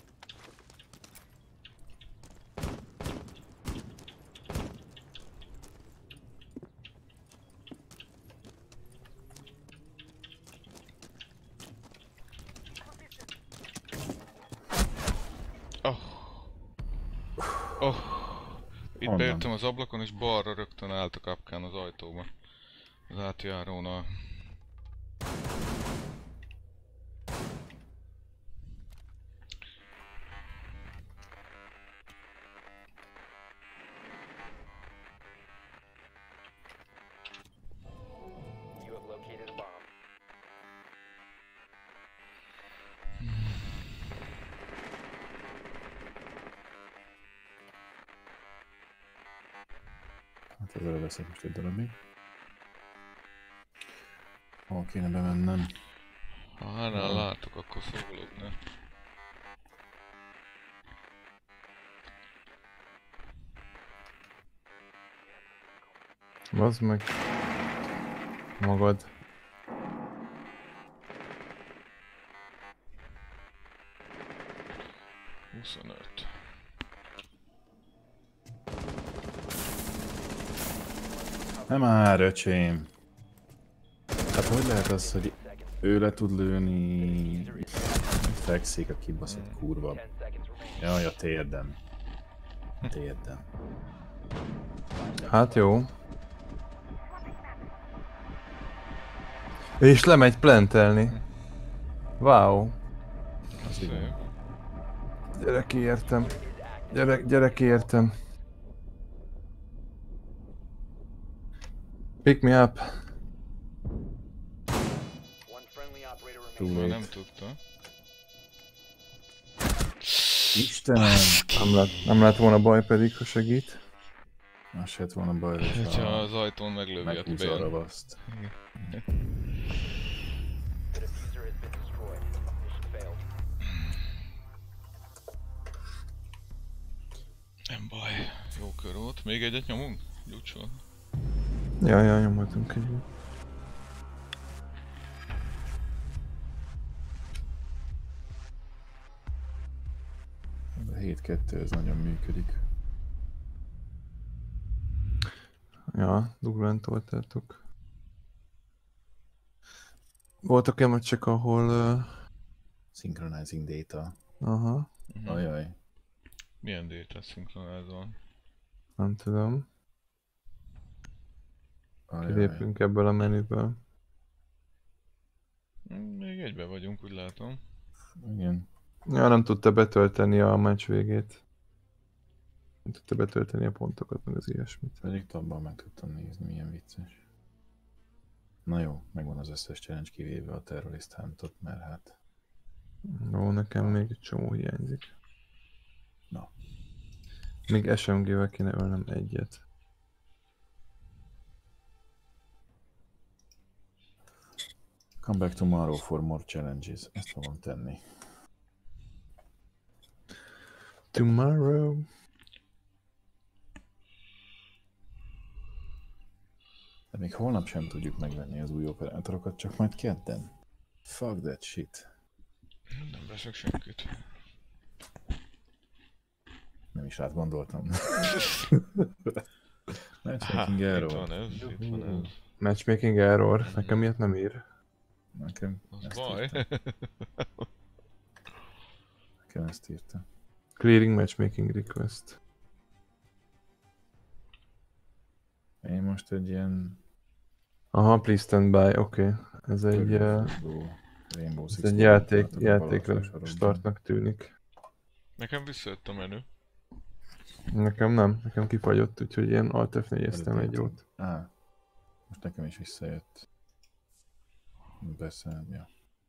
Oh. Oh. Itt Honnan? bejöttem az ablakon, és balra rögtön állt a kapkán az ajtóba. Az átjárónál. You have located a bomb. Hát ezzel veszek most egy darabig. Hol kéne bemennem? Ha hánál látok, akkor szólok, ne? Bazd meg. Magad. huszonöt. Nem már, öcsém. Hát hogy lehet az, hogy ő le tud lőni... Fekszik a kibaszott kurva. ten seconds remaining. Jaj, a térdem. A térdem. Hát jó. És lemegy plantelni. Wow. Az igen. Szép. Gyerek értem. Gyerek, gyerek értem. Pick me up. One friendly operator Túl remaining. Már late. nem tudta. Istenem! Nem lett, nem lett volna baj pedig, ha segít. Az se lett volna baj, Hogyha hogyha az ajtón meglövi a meghúzza a bejön. ravaszt. The diffuser has been destroyed. Mission failed. Nem baj. Jó kör volt. Még egyet nyomunk? Gyúcsol. Ja, ja, nyomhatunk egy. A hét kettő ez nagyon működik. Ja, durván toltátok. Voltak olyan meccsek, ahol... Uh, Synchronizing data. aha, Mhm. Ajaj. Milyen data szinkronázol? nem tudom. Ajaj. Kilépünk ebből a menüből. Hm, Még egybe vagyunk, úgy látom. Igen. Ja, nem tudta betölteni a meccs végét. Nem tudta betölteni a pontokat, meg az ilyesmit. Pedig abban meg tudtam nézni, milyen vicces. Na jó, megvan az összes challenge kivéve a Terrorist Huntot, mert hát... Jó, nekem még egy csomó hiányzik. Na. Még es em gé-vel kéne ölnem egyet. Come back tomorrow for more challenges. Ezt fogom tenni. Tomorrow. De még holnap sem tudjuk megvenni az új operátorokat, csak majd kedden. Fuck that shit. Nem veszek senkit. Nem is átgondoltam. Matchmaking Itt error. van ez, itt van ez. Matchmaking error. Nekem ilyet nem ír. Nekem Az ezt baj. írta. Nekem ezt írta. Clearing matchmaking request. Én most egy ilyen... Aha, please stand by, oké. Okay. Ez egy, uh, körülforduló Rainbow ez Six egy Siege játék, tartok a bal alsó játékra sarokban. startnak tűnik. Nekem visszajött a menü. Nekem nem, nekem kifagyott, úgyhogy én Alt F négyeztem egy jót. Á, most nekem is visszajött. Persze, ja.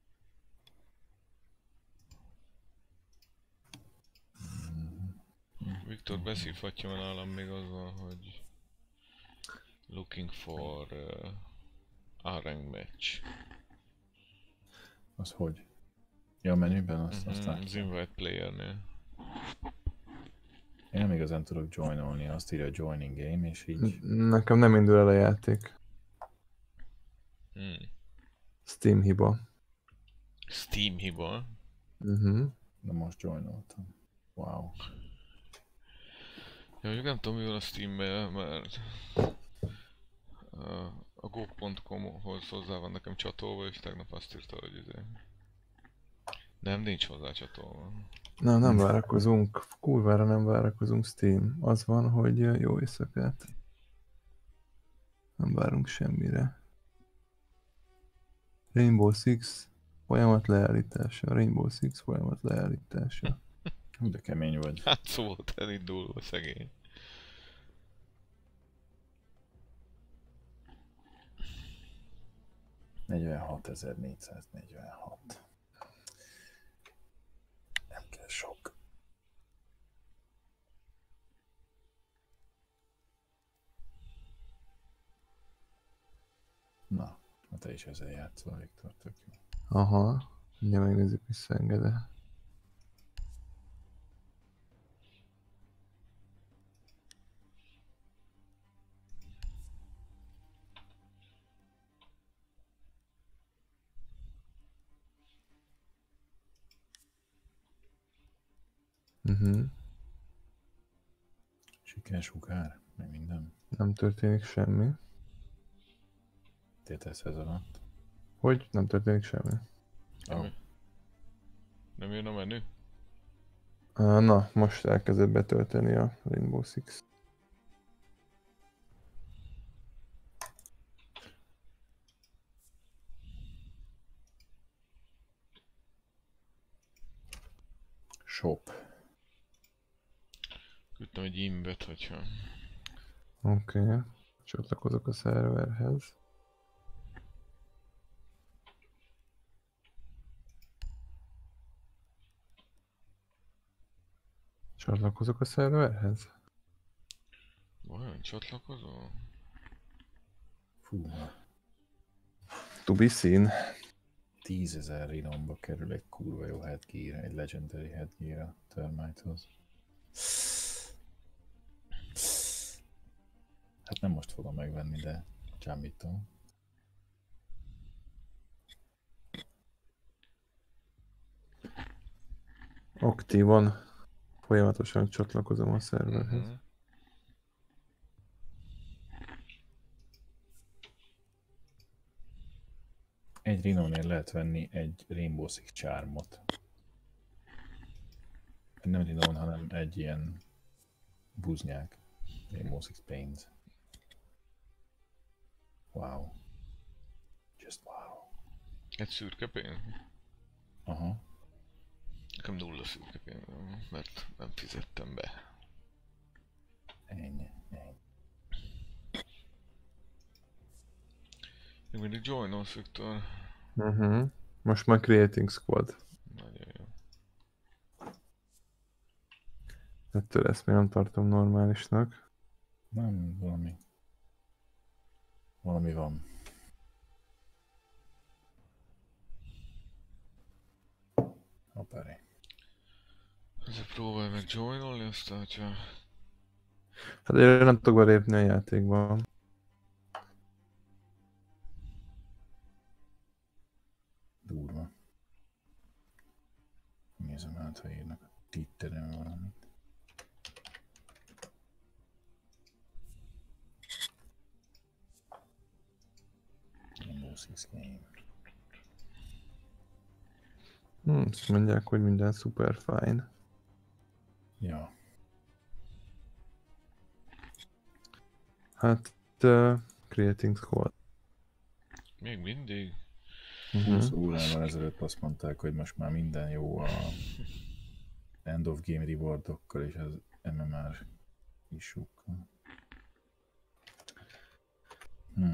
Viktor beszívhatja már nálam még azzal, hogy looking for uh, arrange match. Az hogy? Ja, a menüben azt, azt Mhm, láttam. az invite playernél. Én nem igazán tudok joinolni, azt írja joining game, és így... Nekem nem indul el a játék. Hmm. Steam hiba. Steam hiba. Uh-huh. De most joinoltam. Wow. Ja, mondjuk nem tudom mi van a Steam-mel, mert uh, a go pont com-hoz hozzá van nekem csatolva, és tegnap azt írta, hogy izé... Nem, nincs hozzá csatolva. Na, nem várakozunk. Kurvára nem várakozunk, Steam. Az van, hogy jó éjszakát. Nem várunk semmire. Rainbow Six folyamat leállítása. Rainbow Six folyamat leállítása. Hú, de kemény vagy. Hát szó volt elindulva, szegény. negyvenhatezer-négyszáznegyvenhat. Nem kell sok. Na, Na te is ezzel játszol, Viktor, tök jó. Aha. Mindjárt megnézzük, visszaenged-e. Uh-huh. Sikensugár, meg minden. Nem történik semmi. Tétesz ez alatt. Hogy? Nem történik semmi. Oh. Nem jön a menü? Uh, na, most elkezdett betölteni a Rainbow Six. Shop. Küldtem egy imbet, hogyha... Oké. Okay. Csatlakozok a szerverhez. Csatlakozok a szerverhez? Vajon csatlakozol? Fú, To be seen. tízezer rinomba kerül egy kurva jó headgear, egy legendary headgear a Termite-hoz. Hát nem most fogom megvenni, de csámítom. Aktívan folyamatosan csatlakozom a szerverhez. Uh-huh. Egy Rhino-nél lehet venni egy Rainbow Six Charmot. Nem Rhino, hanem egy ilyen buznyák. Rainbow Six Paint. Wow. Just wow. Egy szürke pénz? Aha. Nekem nulla szürke pénz, mert nem fizettem be. Ennyi, ennyi. Még mindig join-olsz, Viktor. Uh-huh. Most már Creating Squad. Nagyon jó. Ettől ezt még nem tartom normálisnak. Nem, valami. Valami van. Hoppári. Ezzel próbálj meg joinolni, aztán hogyha... Hát én nem tudok belépni a játékba. Durva. Nézem át, ha írnak a Twitteren valamit. Rainbow Six Game. Hm, azt mondják, hogy minden super fine. Ja. Hát, uh, Creating Squad. Még mindig? húsz Uh-huh. órával ezelőtt azt mondták, hogy most már minden jó a end of game rewardokkal és az em em er issue-kkal. Hm.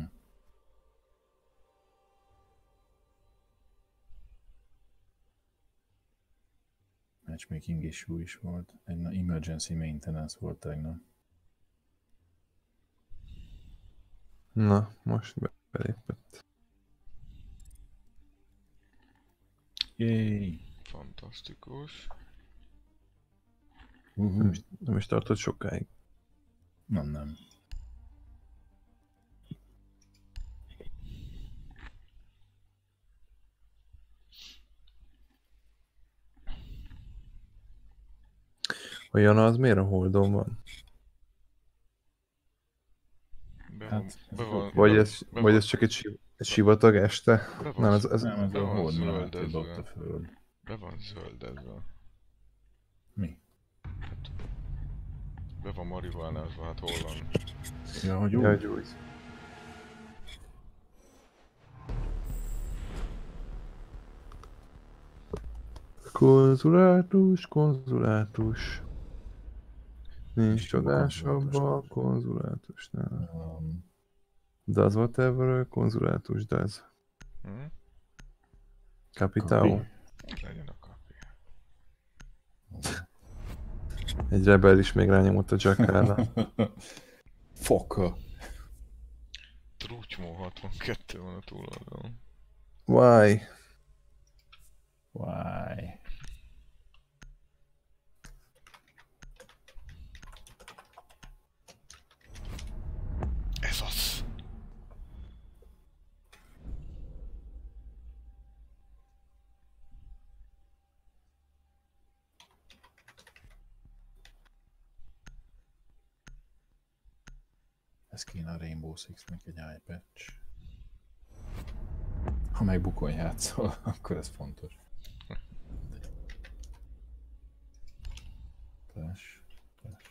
Matchmaking issue is volt. Egy na, emergency maintenance volt tegnap. Na, most be- belépett. Yay! Fantasztikus. Nem Uh-huh. is, nem is tartott sokáig. Nem, nem. A Jana az miért a Holdon van? Be van, Hát, be van, Vagy be, ez, be vagy van, ez csak egy, si- egy sivatag este? be van, Nem, ez, ez Nem, ez be a van holdban zöldezve. átadott a föld. Be van zöldezve. Mi? Be van marihuánázva, hát hol van? Ja, hogy úgy? ja, úgy. Konzulátus, konzulátus. Nincs csodásabb a konzulátusnál. Um, Does whatever a konzulátus does. Hm? Capitao. Kapi. Legyen a kapi. Egy rebel is még rányomott a Jackára. Foka. Trúty csomó hatvankettő van a túloldalon. Why? Why? Ez az! Ez kéne a Rainbow Six-nek egy eye patch. Ha meg bukon játszol, akkor ez fontos. Flash, flash.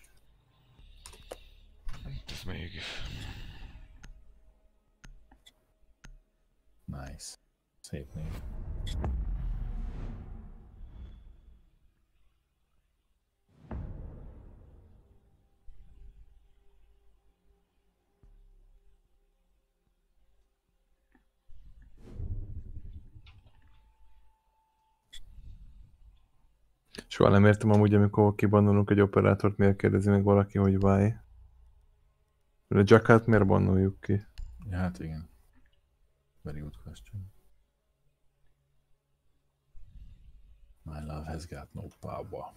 Ez még... Nice. Szép név. Soha nem értem amúgy, amikor kibannolunk egy operátort, miért kérdezi meg valaki, hogy why. A Jackát miért bannoljuk ki? Ja, hát igen. Very good question. My love has got no power.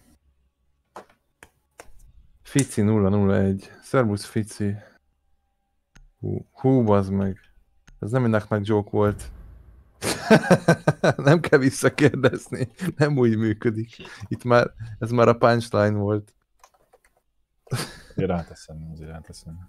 Fici nulla nulla egy. Szervusz Fici. Hú, hú bazd meg. Ez nem egy knock joke volt. Nem kell visszakérdezni. Nem úgy működik. Itt már, ez már a punchline volt. Én ráteszem, azért ráteszem.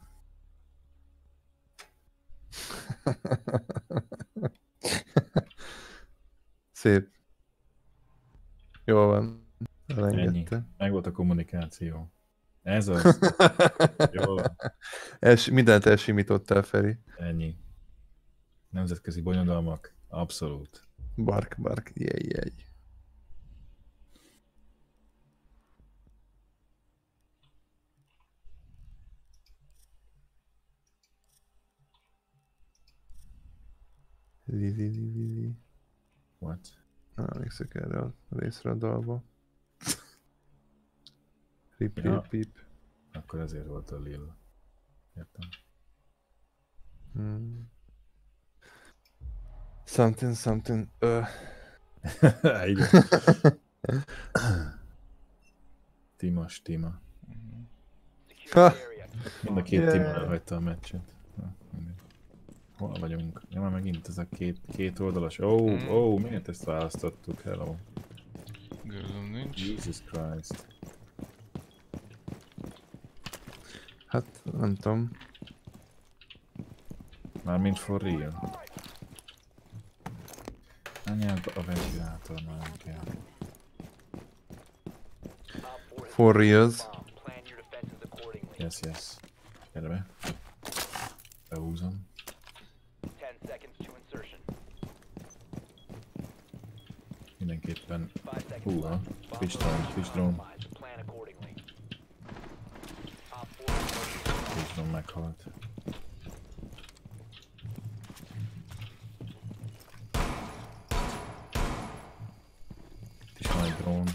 Szép. Jól van. Ennyi. Elengedte. Meg volt a kommunikáció. Ez az. Jól van. Els, mindent elsimítottál, Feri. Ennyi. Nemzetközi bonyodalmak. Abszolút. Bark, bark, jej, jej. Li, li, li, li, li. What? Na, emlékszek erre a részre a dalba. Rip, Ja. rip, rip. Akkor ezért volt a Lil. Értem. Hmm. Something, something. Uh. Igen. Timas, Tima. Ha! Mind a két Yeah. Tima elhagyta a meccset. Na, mindegy. Hol vagyunk? Ja, már megint ez a két, két oldalas. Ó, oh, Mm. ó, oh, miért ezt választottuk? Hello. Görülöm nincs. Jesus Christ. Hát, nem tudom. Mármint for real. Anyád a ventilátor már nem kell. For reals. Plan your defenses accordingly. Yes, yes. Gyere be. Behúzom. Ten seconds to insertion. Mindenképpen. Five seconds Hú, ha. left. Bomb Twitch drone, location Twitch drone. compromised. Plan accordingly. Op four Twitch drone meghalt. Itt is van egy drón.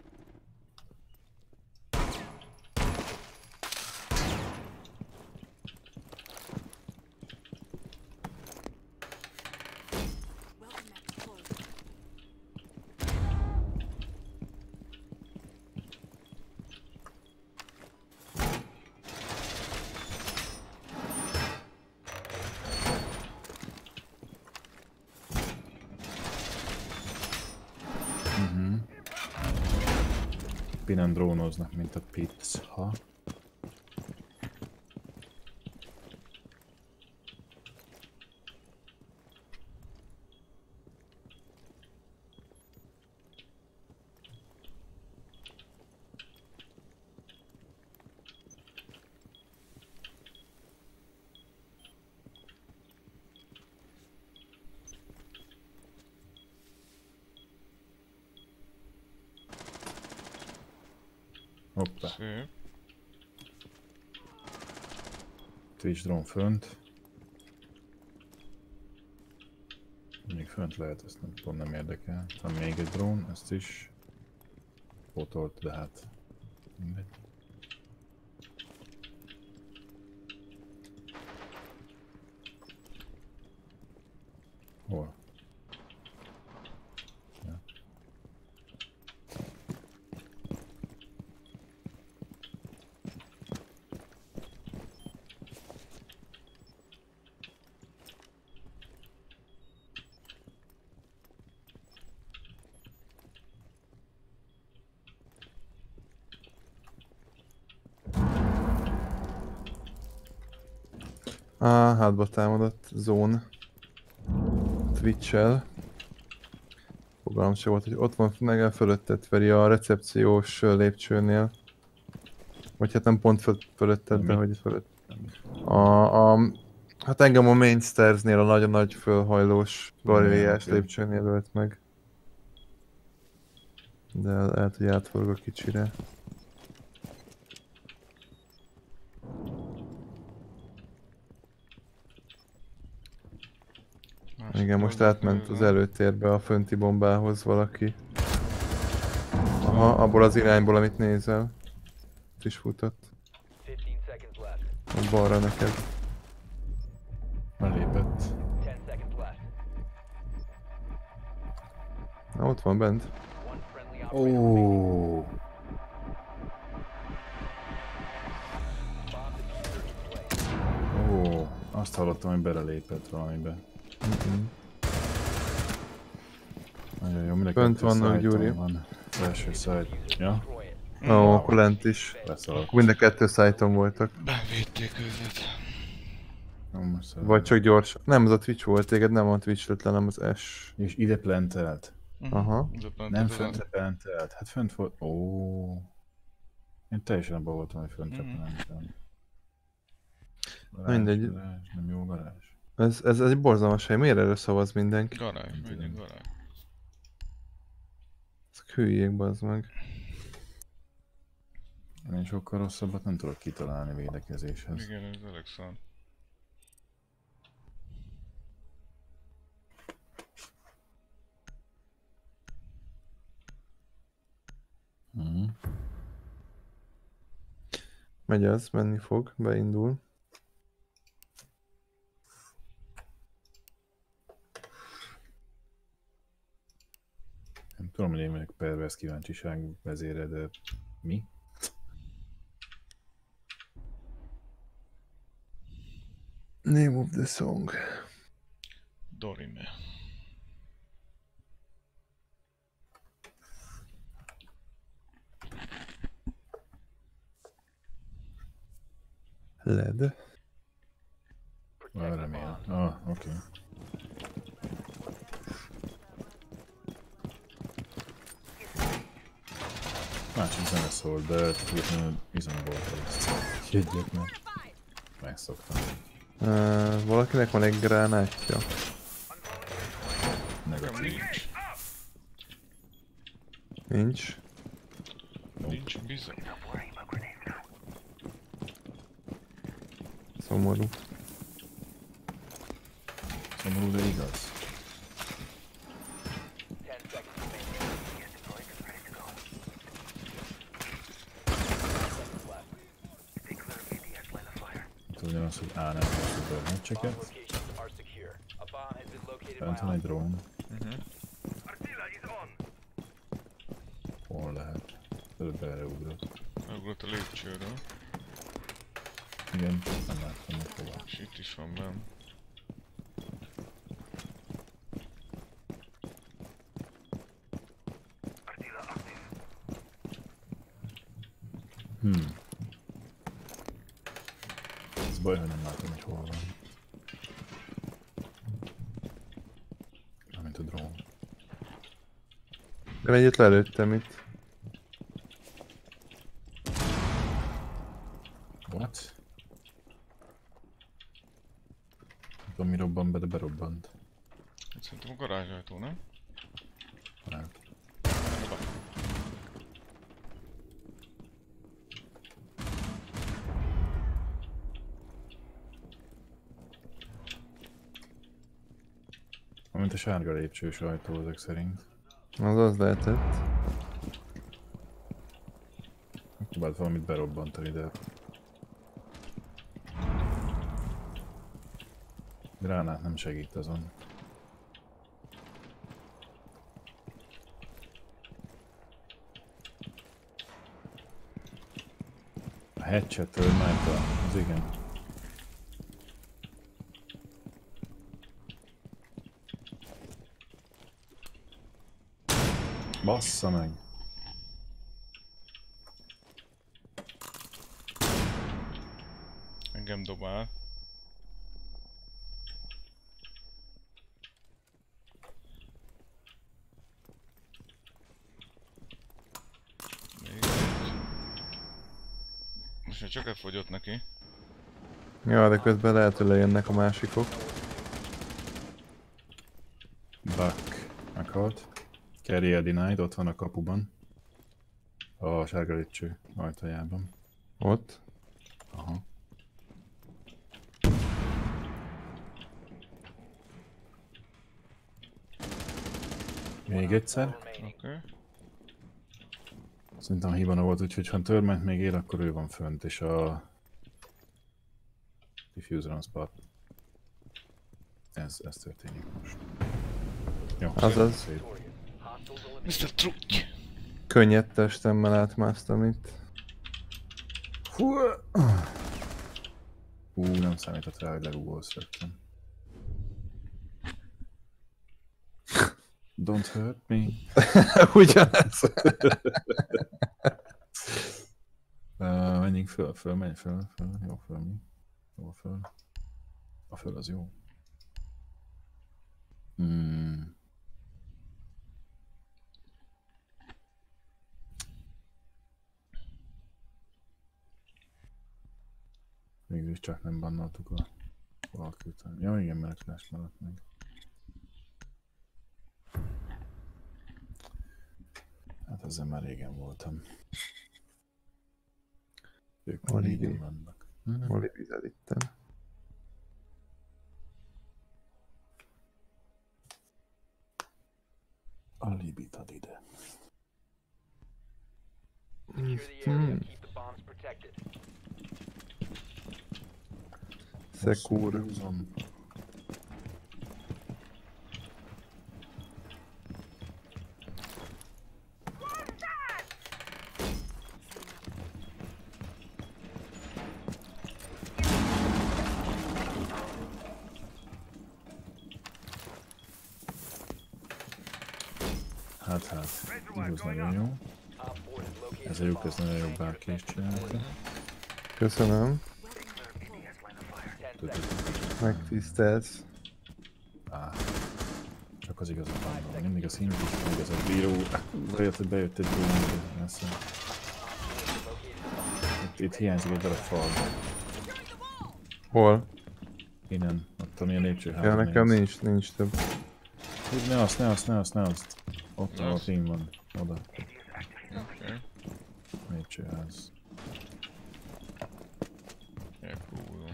Mhm. Pinen drónoznak, mint a pizza. Hoppá. Szép. Twitch drón fönt. Még fönt lehet, ezt nem, pont nem érdekel. Van még egy drón, ezt is potolt, de hát mindegy. Ah, hátba támadott. Zone. Twitch-el. Fogalmam se volt, hogy ott van meg fölötted, Feri, a recepciós lépcsőnél. Vagy hát nem pont föl, fölötted, de Mi? hogy fölött. A, a, hát engem a main stairsnél a nagyon nagy fölhajlós galériás oké. lépcsőnél ölt meg. De lehet, hogy átforog a kicsire. Másik Igen, most oldalt átment az nézem. előtérbe a fönti bombához valaki. Aha, abból az irányból, amit nézel. Ott is futott. fifteen seconds left. Ott balra neked. Belépett. ten seconds left. Na, ott van bent. One friendly Ó, operator. Bomb diffuser in place. ó, azt hallottam, hogy belelépett valamibe. Mm-mm. Nagyon jó, mindenki Fönt vannak, Gyuri. van. Az első szájt. Ja, Destroy it. Ó, akkor lent is. leszaladt. Akkor mind a kettő szájton voltak. Bevédték őket. Jó, most szeretem. Vagy csak gyors. Nem, az a Twitch volt téged, nem a Twitch lett le, nem az S. És ide plantelt. Aha. Ez a pont Nem az föntre az- plantelt. Hát fönt volt. Ó. Én teljesen abban voltam, hogy föntre Mhm. plantelt. Mindegy. Garázs, nem jó garázs. Ez, ez, ez egy borzalmas hely. Miért erre szavaz mindenki? Garázs, Nem menjünk tudom. garázs. Ezek hülyék, bazd meg. Én sokkal rosszabbat nem tudok kitalálni védekezéshez. Igen, ez elég szar. Mhm. Megy az, menni fog, beindul. Nem tudom, hogy én vagyok pervers kíváncsiság vezére, de mi? Name of the song. Dorime. Led. Arra remélem. Ah, oké. Okay. Másik zene szólt, de függetlenül izom volt ezt. Jegyet meg. Megszoktam. Uh, valakinek van egy gránátja. Nekem Negatív. nincs. Nincs. Nincs bizony. Szomorú. Szomorú, de igaz. ten seconds remaining. Tudja azt, hogy A nem hosszú Bomb meccseket. locations are secure. A bomb has been located by Fent van egy drón. Uh-huh. Artilla is on. Hol lehet? Előbb erre ugrott. Megugrott a lépcsőről. Igen, nem láttam, hogy hova. És itt is van benn. Artilla active. Hmm. Ez baj, hogy nem látom, hogy hol van. Amint a drón. De egyet lelőttem itt. What? Nem tudom, mi robban be, de berobbant. Hát szerintem a garázsajtó, nem? Hát. Amint a sárga lépcsős ajtó ezek szerint. Az az lehetett. Próbált valamit berobbantani, de... Gránát nem segít azon. A headset-től sniper, az igen. Bassza meg! Engem dobál. Most már csak elfogyott neki. Ja, de közben lehet, hogy lejönnek a másikok. Buck meghalt. Carrier denied, ott van a kapuban. A sárga lépcső ajtajában. Ott. Aha. Még egyszer. remaining. Oké. Okay. Szerintem hibana volt, úgyhogy ha Törment még él, akkor ő van fönt, és a diffuser on spot. Ez, ez történik most. Jó, Azaz. szép. Hostiles eliminated. miszter Trutty! Könnyed testemmel átmásztam itt. Hú, Hú, nem számított rá, hogy lerúgolsz rögtön. Don't hurt me. Ugyanez. Uh, menjünk föl, föl, menj föl, föl, jó, föl, mi? Jó, föl. A föl az jó. Hmm. Végül is csak nem bannoltuk a valaki után. Ja igen, mert flash maradt meg. Hát ezzel már régen voltam. Ők már Alibi. régen vannak. Mhm. Olivizel itten. Alibit ad ide. Secure the area. Keep the bombs protected. Szekúr. Húzom. Hát hát, igaz nagyon jó. Op four has located Ez a a lyuk, ez bomb. nagyon jó, bárki is csinálta. Köszönöm. Ten seconds. Megtisztelsz. Á, csak az igazat mondom. Mindig a színük is van igazat. Bíró, bejött, hogy bejött egy drón, messze. Itt, itt hiányzik egy darab fal. Hol? Innen, ott amilyen lépcsőház. Ja, nekem nincs, nincs több. Húgy, ne azt, ne azt, ne azt, ne azt. Ott Ne van, a azt? team van. Oda, Oké. Okay. lépcsőház. Elpróbálom.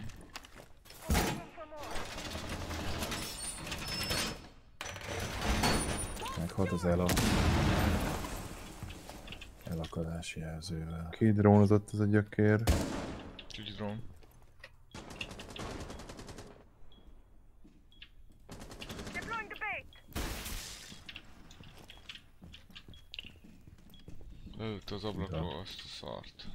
Meghalt az el a... elakadási jelzővel. Kidrónozott ez a gyökér. Tudj drone. Deploying the bait. Lelőtte az ablakról azt a szart.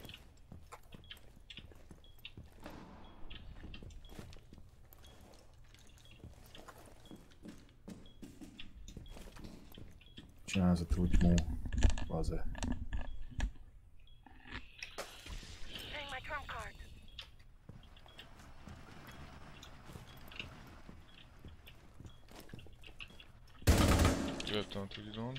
Csinálsz a trutymó. Baze. Playing my trump card. Jöttem a tudj drone.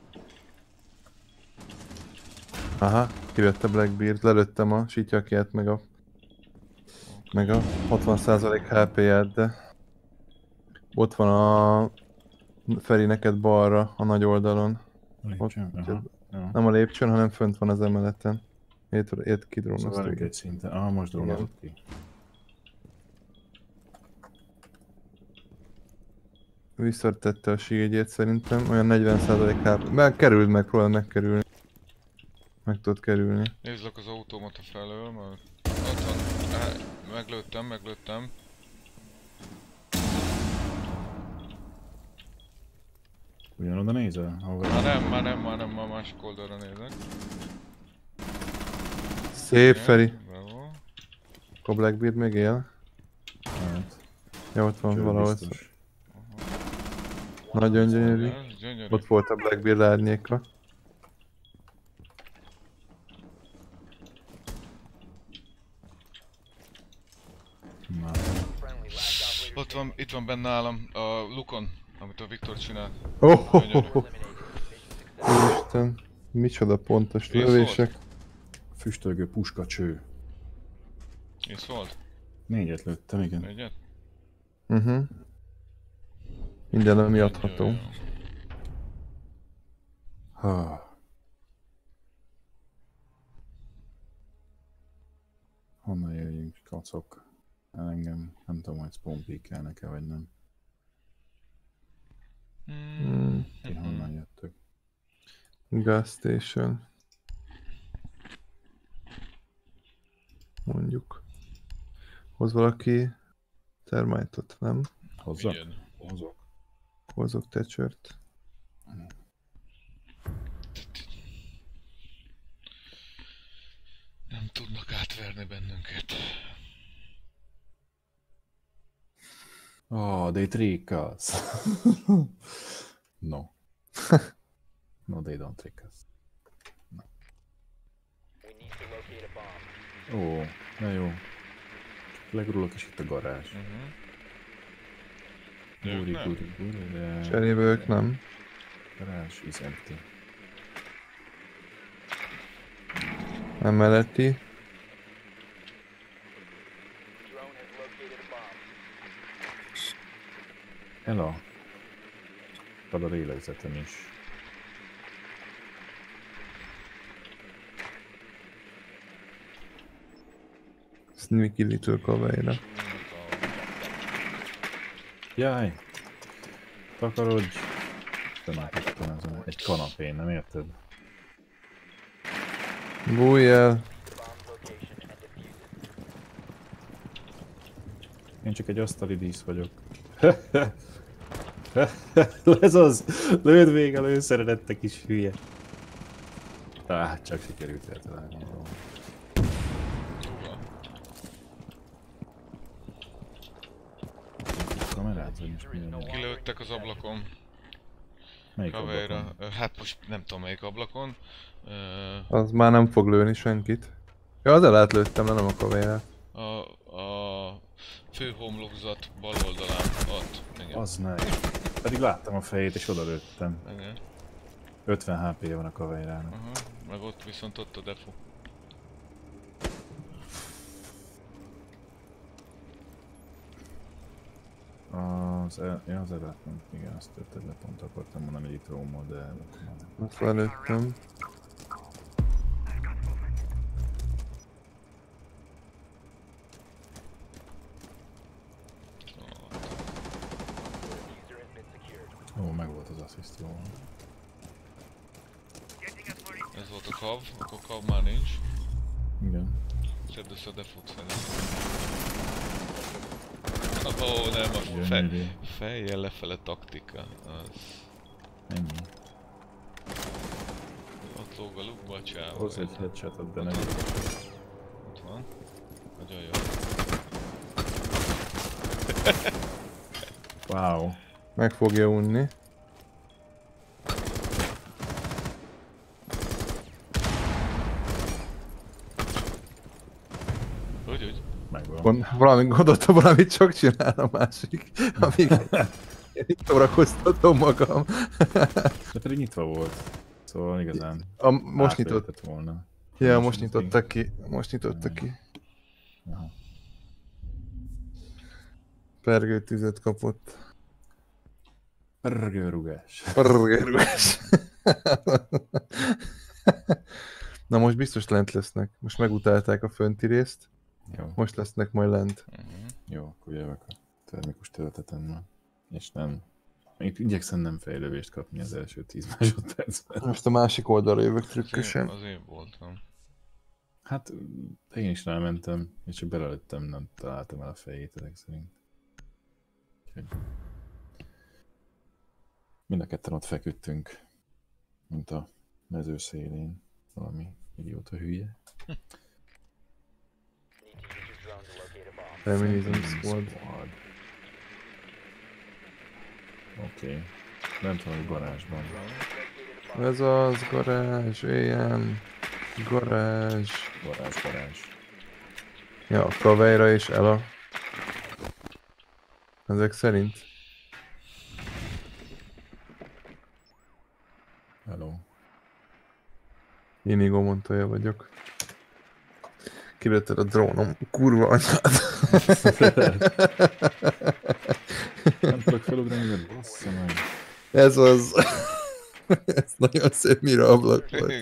Aha, kivette Blackbeard, lelőttem a sitjakját, meg a... meg a hatvan százalék há pé-ját, de... ott van a... Feri neked balra, a nagy oldalon. Lépcsőn? Aha. Jó. Nem a lépcsőn, hanem fönt van az emeleten. Ért, ért kidrónoztuk. Szóval egy szinten. Ah, most drónozott ki. Visszatette a sígyét szerintem, olyan negyven százalék há pé. Meg kerüld meg, próbáld megkerülni. Meg tudod kerülni. Nézzük az automata felől, mert ott van. Á, meglőttem, meglőttem. Ugyanoda nézel? Ahova Már nem, már nem, már nem, már másik oldalra nézek. Szép Feri. Bravo. A Blackbeard még él. Hát, Ja, ott van cső valahol. biztos. Nagyon gyönyörű. Ez gyönyörű. Ott volt a Blackbeard árnyéka. Már. Friendly last operator Ott van, itt van benne nálam, a lukon, amit a Viktor csinál. Oh, oh, oh, Gyönyörű. oh. eliminated. Mission success. Isten, micsoda pontos Ész lövések. Füstölgő puska cső. Ész volt? Négyet lőttem, igen. Egyet? Mhm. Uh-huh. Minden ami Jó, adható. jó, jó. Ha. Honnan jöjjünk, kacok? Engem nem tudom, hogy spawn peekelnek-e, vagy nem. Mm. Ti honnan jöttök? Gas station. Mondjuk. Hoz valaki termite-ot, nem? Hozzak? Vigyed. Hozok. Hozok tecsört. Nem tudnak átverni bennünket. Oh, they trick us. No. No, they don't trick us. We need to locate a bomb. Ó, na jó. Legrulok is itt a garázs. Uh-huh. De ők Guri, nem? guri, guri, de... Cserébe ők nem. Garázs is empty. Emeleti. Drone has located a bomb. Ela. Ad a lélegzetem is. Sneaky little kaveira. Jaj! Takarodj! Istenem, ezen egy kanapén, nem érted? Bújj el! Bomb location and defuse it. Én csak egy asztali dísz vagyok. Ez az! Lőd még a lőszeredettek is hülye. Á, csak sikerült eltalálni. Kamerát, vagy most milyen? Kilőttek az ablakon. Melyik Kaveira. ablakon? Ö, Hát most nem tudom melyik ablakon. Ö, Az már nem fog lőni senkit. Ja, az el lőttem, de nem a kaveirát. A, a fő homlokzat bal oldalán, ott. Igen. Az nem. Pedig láttam a fejét és oda lőttem. Igen. ötven há pé van a kaveirának. Aha. Meg ott viszont ott a defu. Az, el, ja, az előtt nem, igen, azt töltöd le, pont akartam mondani, hogy itt rómol, de előtt már. Azt lelőttem. Diffuser has been secured. Ó, meg volt az assziszt, jó. Getting us more Ez volt a kav, akkor kav már nincs. Igen. Szedd össze a defut szerintem. Ó, oh, nem, a fej, Gyönyörű. fejjel lefele taktika. Az. Ennyi. Ott lóg a lukba a csávó. Hozz egy headshotot, de nem. Ott van. Nagyon jó. Wow. Meg fogja unni. Úgy, úgy. Megvan. Gond, valami gondoltam, valamit csak csinál a másik. Amíg én itt szórakoztatom magam. De pedig nyitva volt. Szóval igazán A, most nyitott. átlőhetett volna. Ja, most nyitottak ki. Most nyitottak ki. Aha. Pergőtüzet kapott. Rögőrugás. Pergőrugás. Na most biztos lent lesznek. Most megutálták a fönti részt. Jó. Most lesznek majd lent. Uh-huh. Jó, akkor jövök a termikus töltetemmal. És nem... Még igyekszem nem fejlővést kapni az első tíz másodpercben. Most a másik oldalra jövök Az én, trükkösen. az én voltam. Hát én is rámentem, és csak belelőttem, nem találtam el a fejét ezek szerint. Úgyhogy... Mind a ketten ott feküdtünk, mint a mező szélén. Valami idióta hülye. Need to use your drone to locate a bomb. Feminism Squad. Squad. Oké. Okay. Nem tudom, hogy garázsban. Ez az garázs, ilyen garázs. Garázs, garázs. Ja, Kaveira és Ela. Ezek szerint. Hello. Inigo Montoya vagyok. kilőtted a drónom. Kurva anyád. Nem tudok felugrani, de bassza meg. Ez az. Ez nagyon szép mira ablak volt.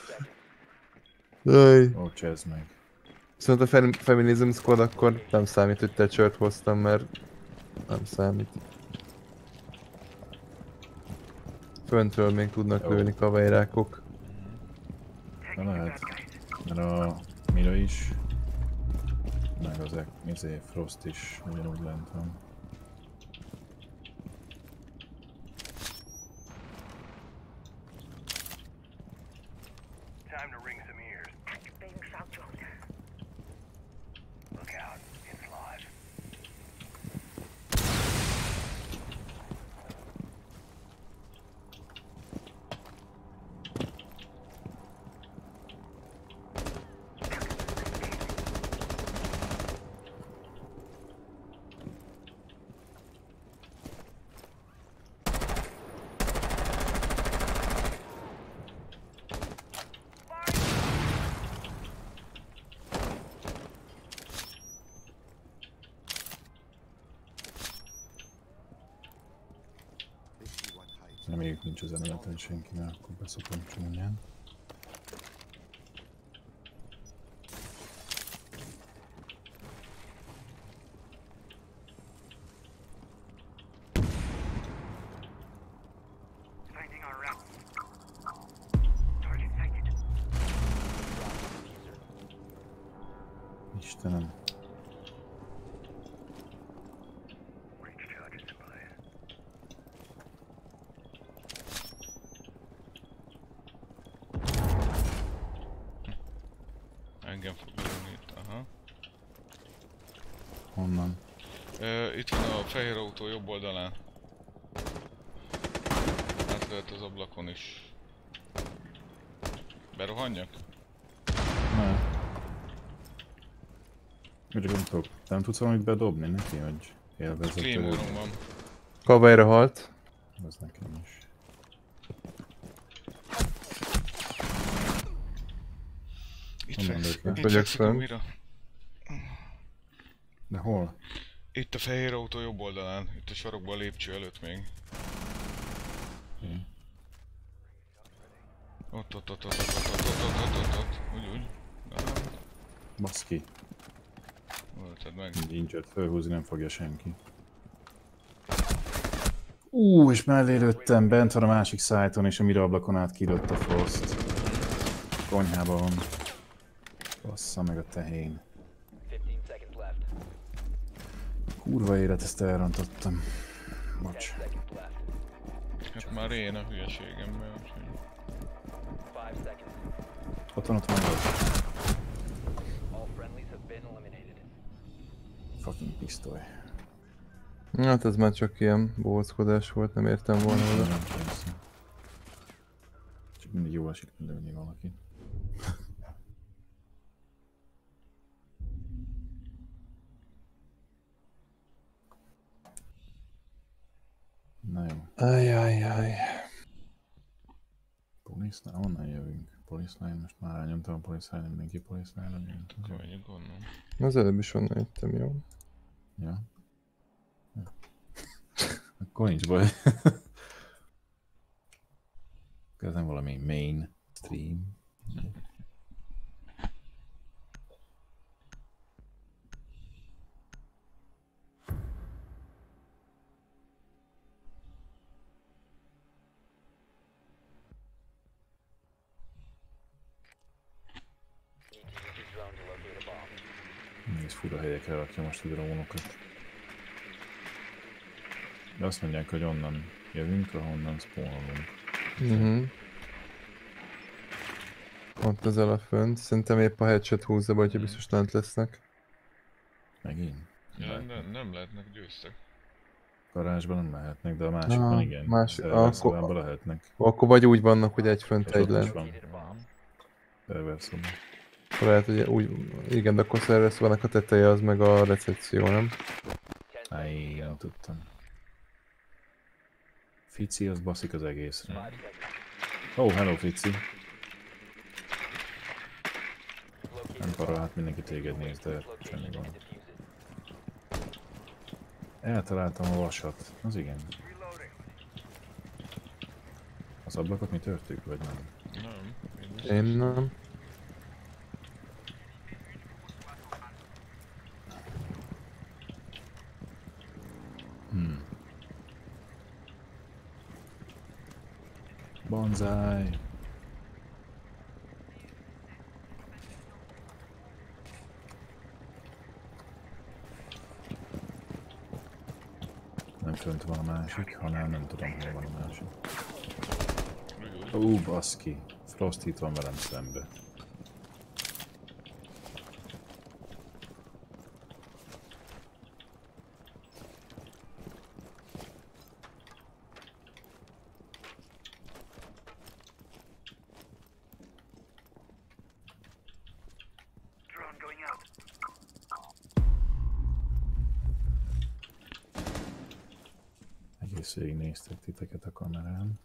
Jaj. Ó, csezd meg. Viszont a Fem- Feminism Squad akkor nem számít, hogy Thatchert hoztam, mert nem számít. Föntről még tudnak Jó. lőni kavajrákok. De lehet. Mert a Mira is. Meg az ek, izé, Frost is ugyanúgy lent van. Time to ring some ears. Activating shock drone. Look out, it's live. Reméljük nincs az emeleten senki, mert akkor beszopom csúnyán. Finding our route. Target sighted. Istenem. Breach charges in place. Engem fog lőni itt, aha. Honnan? Ö, itt van a fehér autó jobb oldalán. Át lehet az ablakon is. Berohanjak? Ne. Úgy nem tudok. Nem tudsz valamit bedobni neki, hogy élvezett Claymore-om van. Kavajra halt. az nekem is. Itt Honnan fekszik, lőtt le? itt Vagyok fekszik a fönn. Mira. De hol? Itt a fehér autó jobb oldalán, itt a sarokban a lépcső előtt még. Oké. Ott, ott, ott, ott, ott, ott, ott, ott, ott, ott, ott, úgy, úgy. Baszki. Ölted meg. Így incsert fölhúzni nem fogja senki. Ú, és mellé lőttem, bent van a másik szájton, és a mira ablakon át kilőtt a Frost. Konyhában van. Bassza meg a tehén. fifteen seconds left. Kurva élet, ezt elrontottam. ten Bocs. seconds left. Hát már én a hülyeségemmel, úgyhogy... five seconds. Ott van, ott van, ott. All friendlies have been eliminated. Fucking pisztoly. Hát ez már csak ilyen bóckodás volt, nem értem volna oda. Nem, persze. Csak mindig jól esik lőni valakit. Na jó. Ajajaj. Police Line? Honnan jövünk? Police Line? Most már rányomtam a Police Line, mindenki Police Line-ra jön. Akkor megyünk onnan. Az előbb is onnan jöttem, jó? Ja. Ja. Akkor nincs baj. Ez nem valami main stream. Need to use your drone to locate a bomb. Nézd, fura helyekre rakja most a drónokat. De azt mondják, hogy onnan jövünk, ahonnan spawnolunk. Mhm. Ott az a fönt. Szerintem épp a headshot húzza be, hogyha biztos lent lesznek. Megint? Ja, Lehet. nem, nem lehetnek győztek. Garázsban nem lehetnek, de a másikban Ah, igen. másik- Server akkor- szobában lehetnek. Akkor vagy úgy vannak, hogy egy fönt, És egy ott is lent. van. Located a bomb. Server szoba. Akkor lehet, hogy úgy... Igen, de akkor szervesz vannak a teteje, az meg a recepció, nem? ten Áj, seconds to nem go. tudtam. Fici, az baszik az egészre. Five seconds. Oh, hello Fici. Located Nem para, hát mindenki téged néz, de semmi Location van. and defuse it. Eltaláltam a vasat. Az igen. Reloading. Az ablakot mi törtük, vagy nem? Nem. Én biztos. Én nem. Hmm. Banzai. Nem fönt van a másik, hanem nem tudom, hol van a másik. Úgy, úgy. Ó, baszki. Frost itt van velem szembe. Drone going out. Egész végig néztek titeket a kamerán.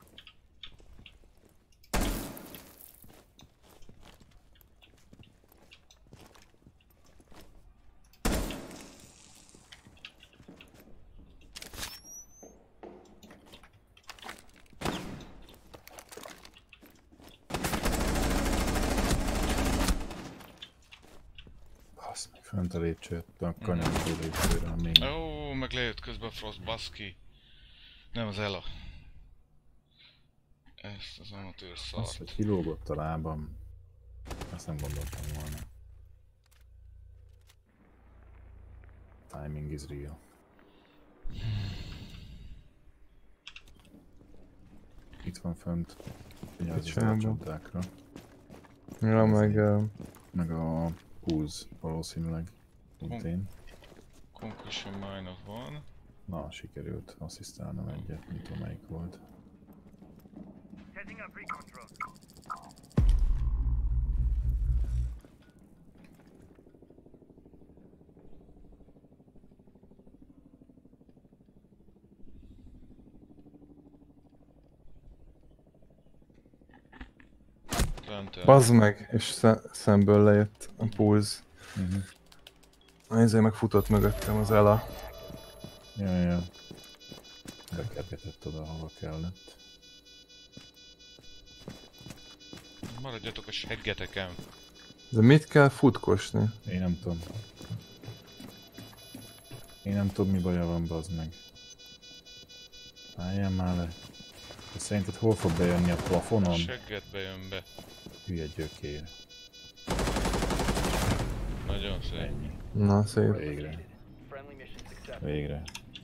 Basz meg, fönt a lépcsőt, a kanyargó lépcsőre, a mély. Ó, meg lejött közben a Frost, baszki. Nem az Ela. Ezt az amatőr Az, szart. hogy kilógott a lábam, azt nem gondoltam volna. Timing is real. Itt van fönt. Vigyázz az Csávó. csapdákra. Ja, meg... Uh, Meg a húz valószínűleg. Mint én. Concussion mine van. Na, sikerült asszisztálnom egyet, mint tudom melyik volt. Setting up recon drone. Lent bazd meg, és sze- szemből lejött a pulz. Uh-huh. Ezért megfutott mögöttem az Ela. Ja, ja. Bekergetett oda, ahova kellett. Maradjatok a seggeteken. De mit kell futkosni? Én nem tudom. Én nem tudom, mi baja van, bazd meg. Álljál már le. De szerinted hol fog bejönni a plafonon? Seggetbe jön be. Hülye gyökér. Nagyon szép. Ennyi. Na, szép. Végre. Friendly mission successful. Végre.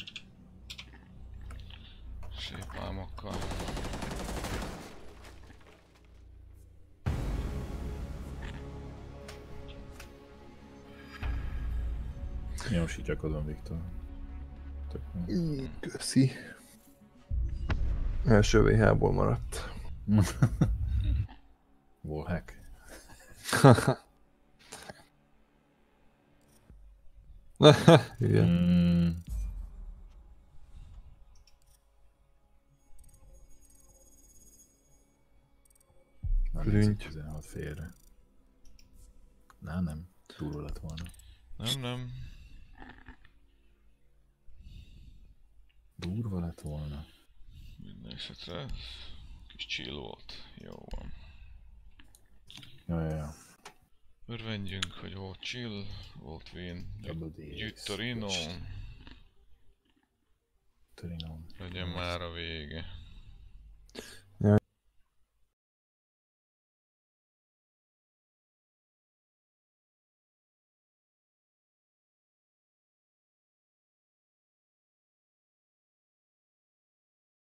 Szép álmokkal. Jó, sítyakodom, Viktor. Tök jó. Köszi. Első vé há-ból maradt. Wallhack. Igen. Mm. Na, Prünty. tizenhat félre. Na, nem. Túl lett volna. Nem, nem. Durva lett volna. Minden esetre kis chill volt. Jó van. Ja, ja, ja. Örvendjünk, hogy volt chill, volt win. Double D X. Gyüttorino. Torino. Legyen már a vége.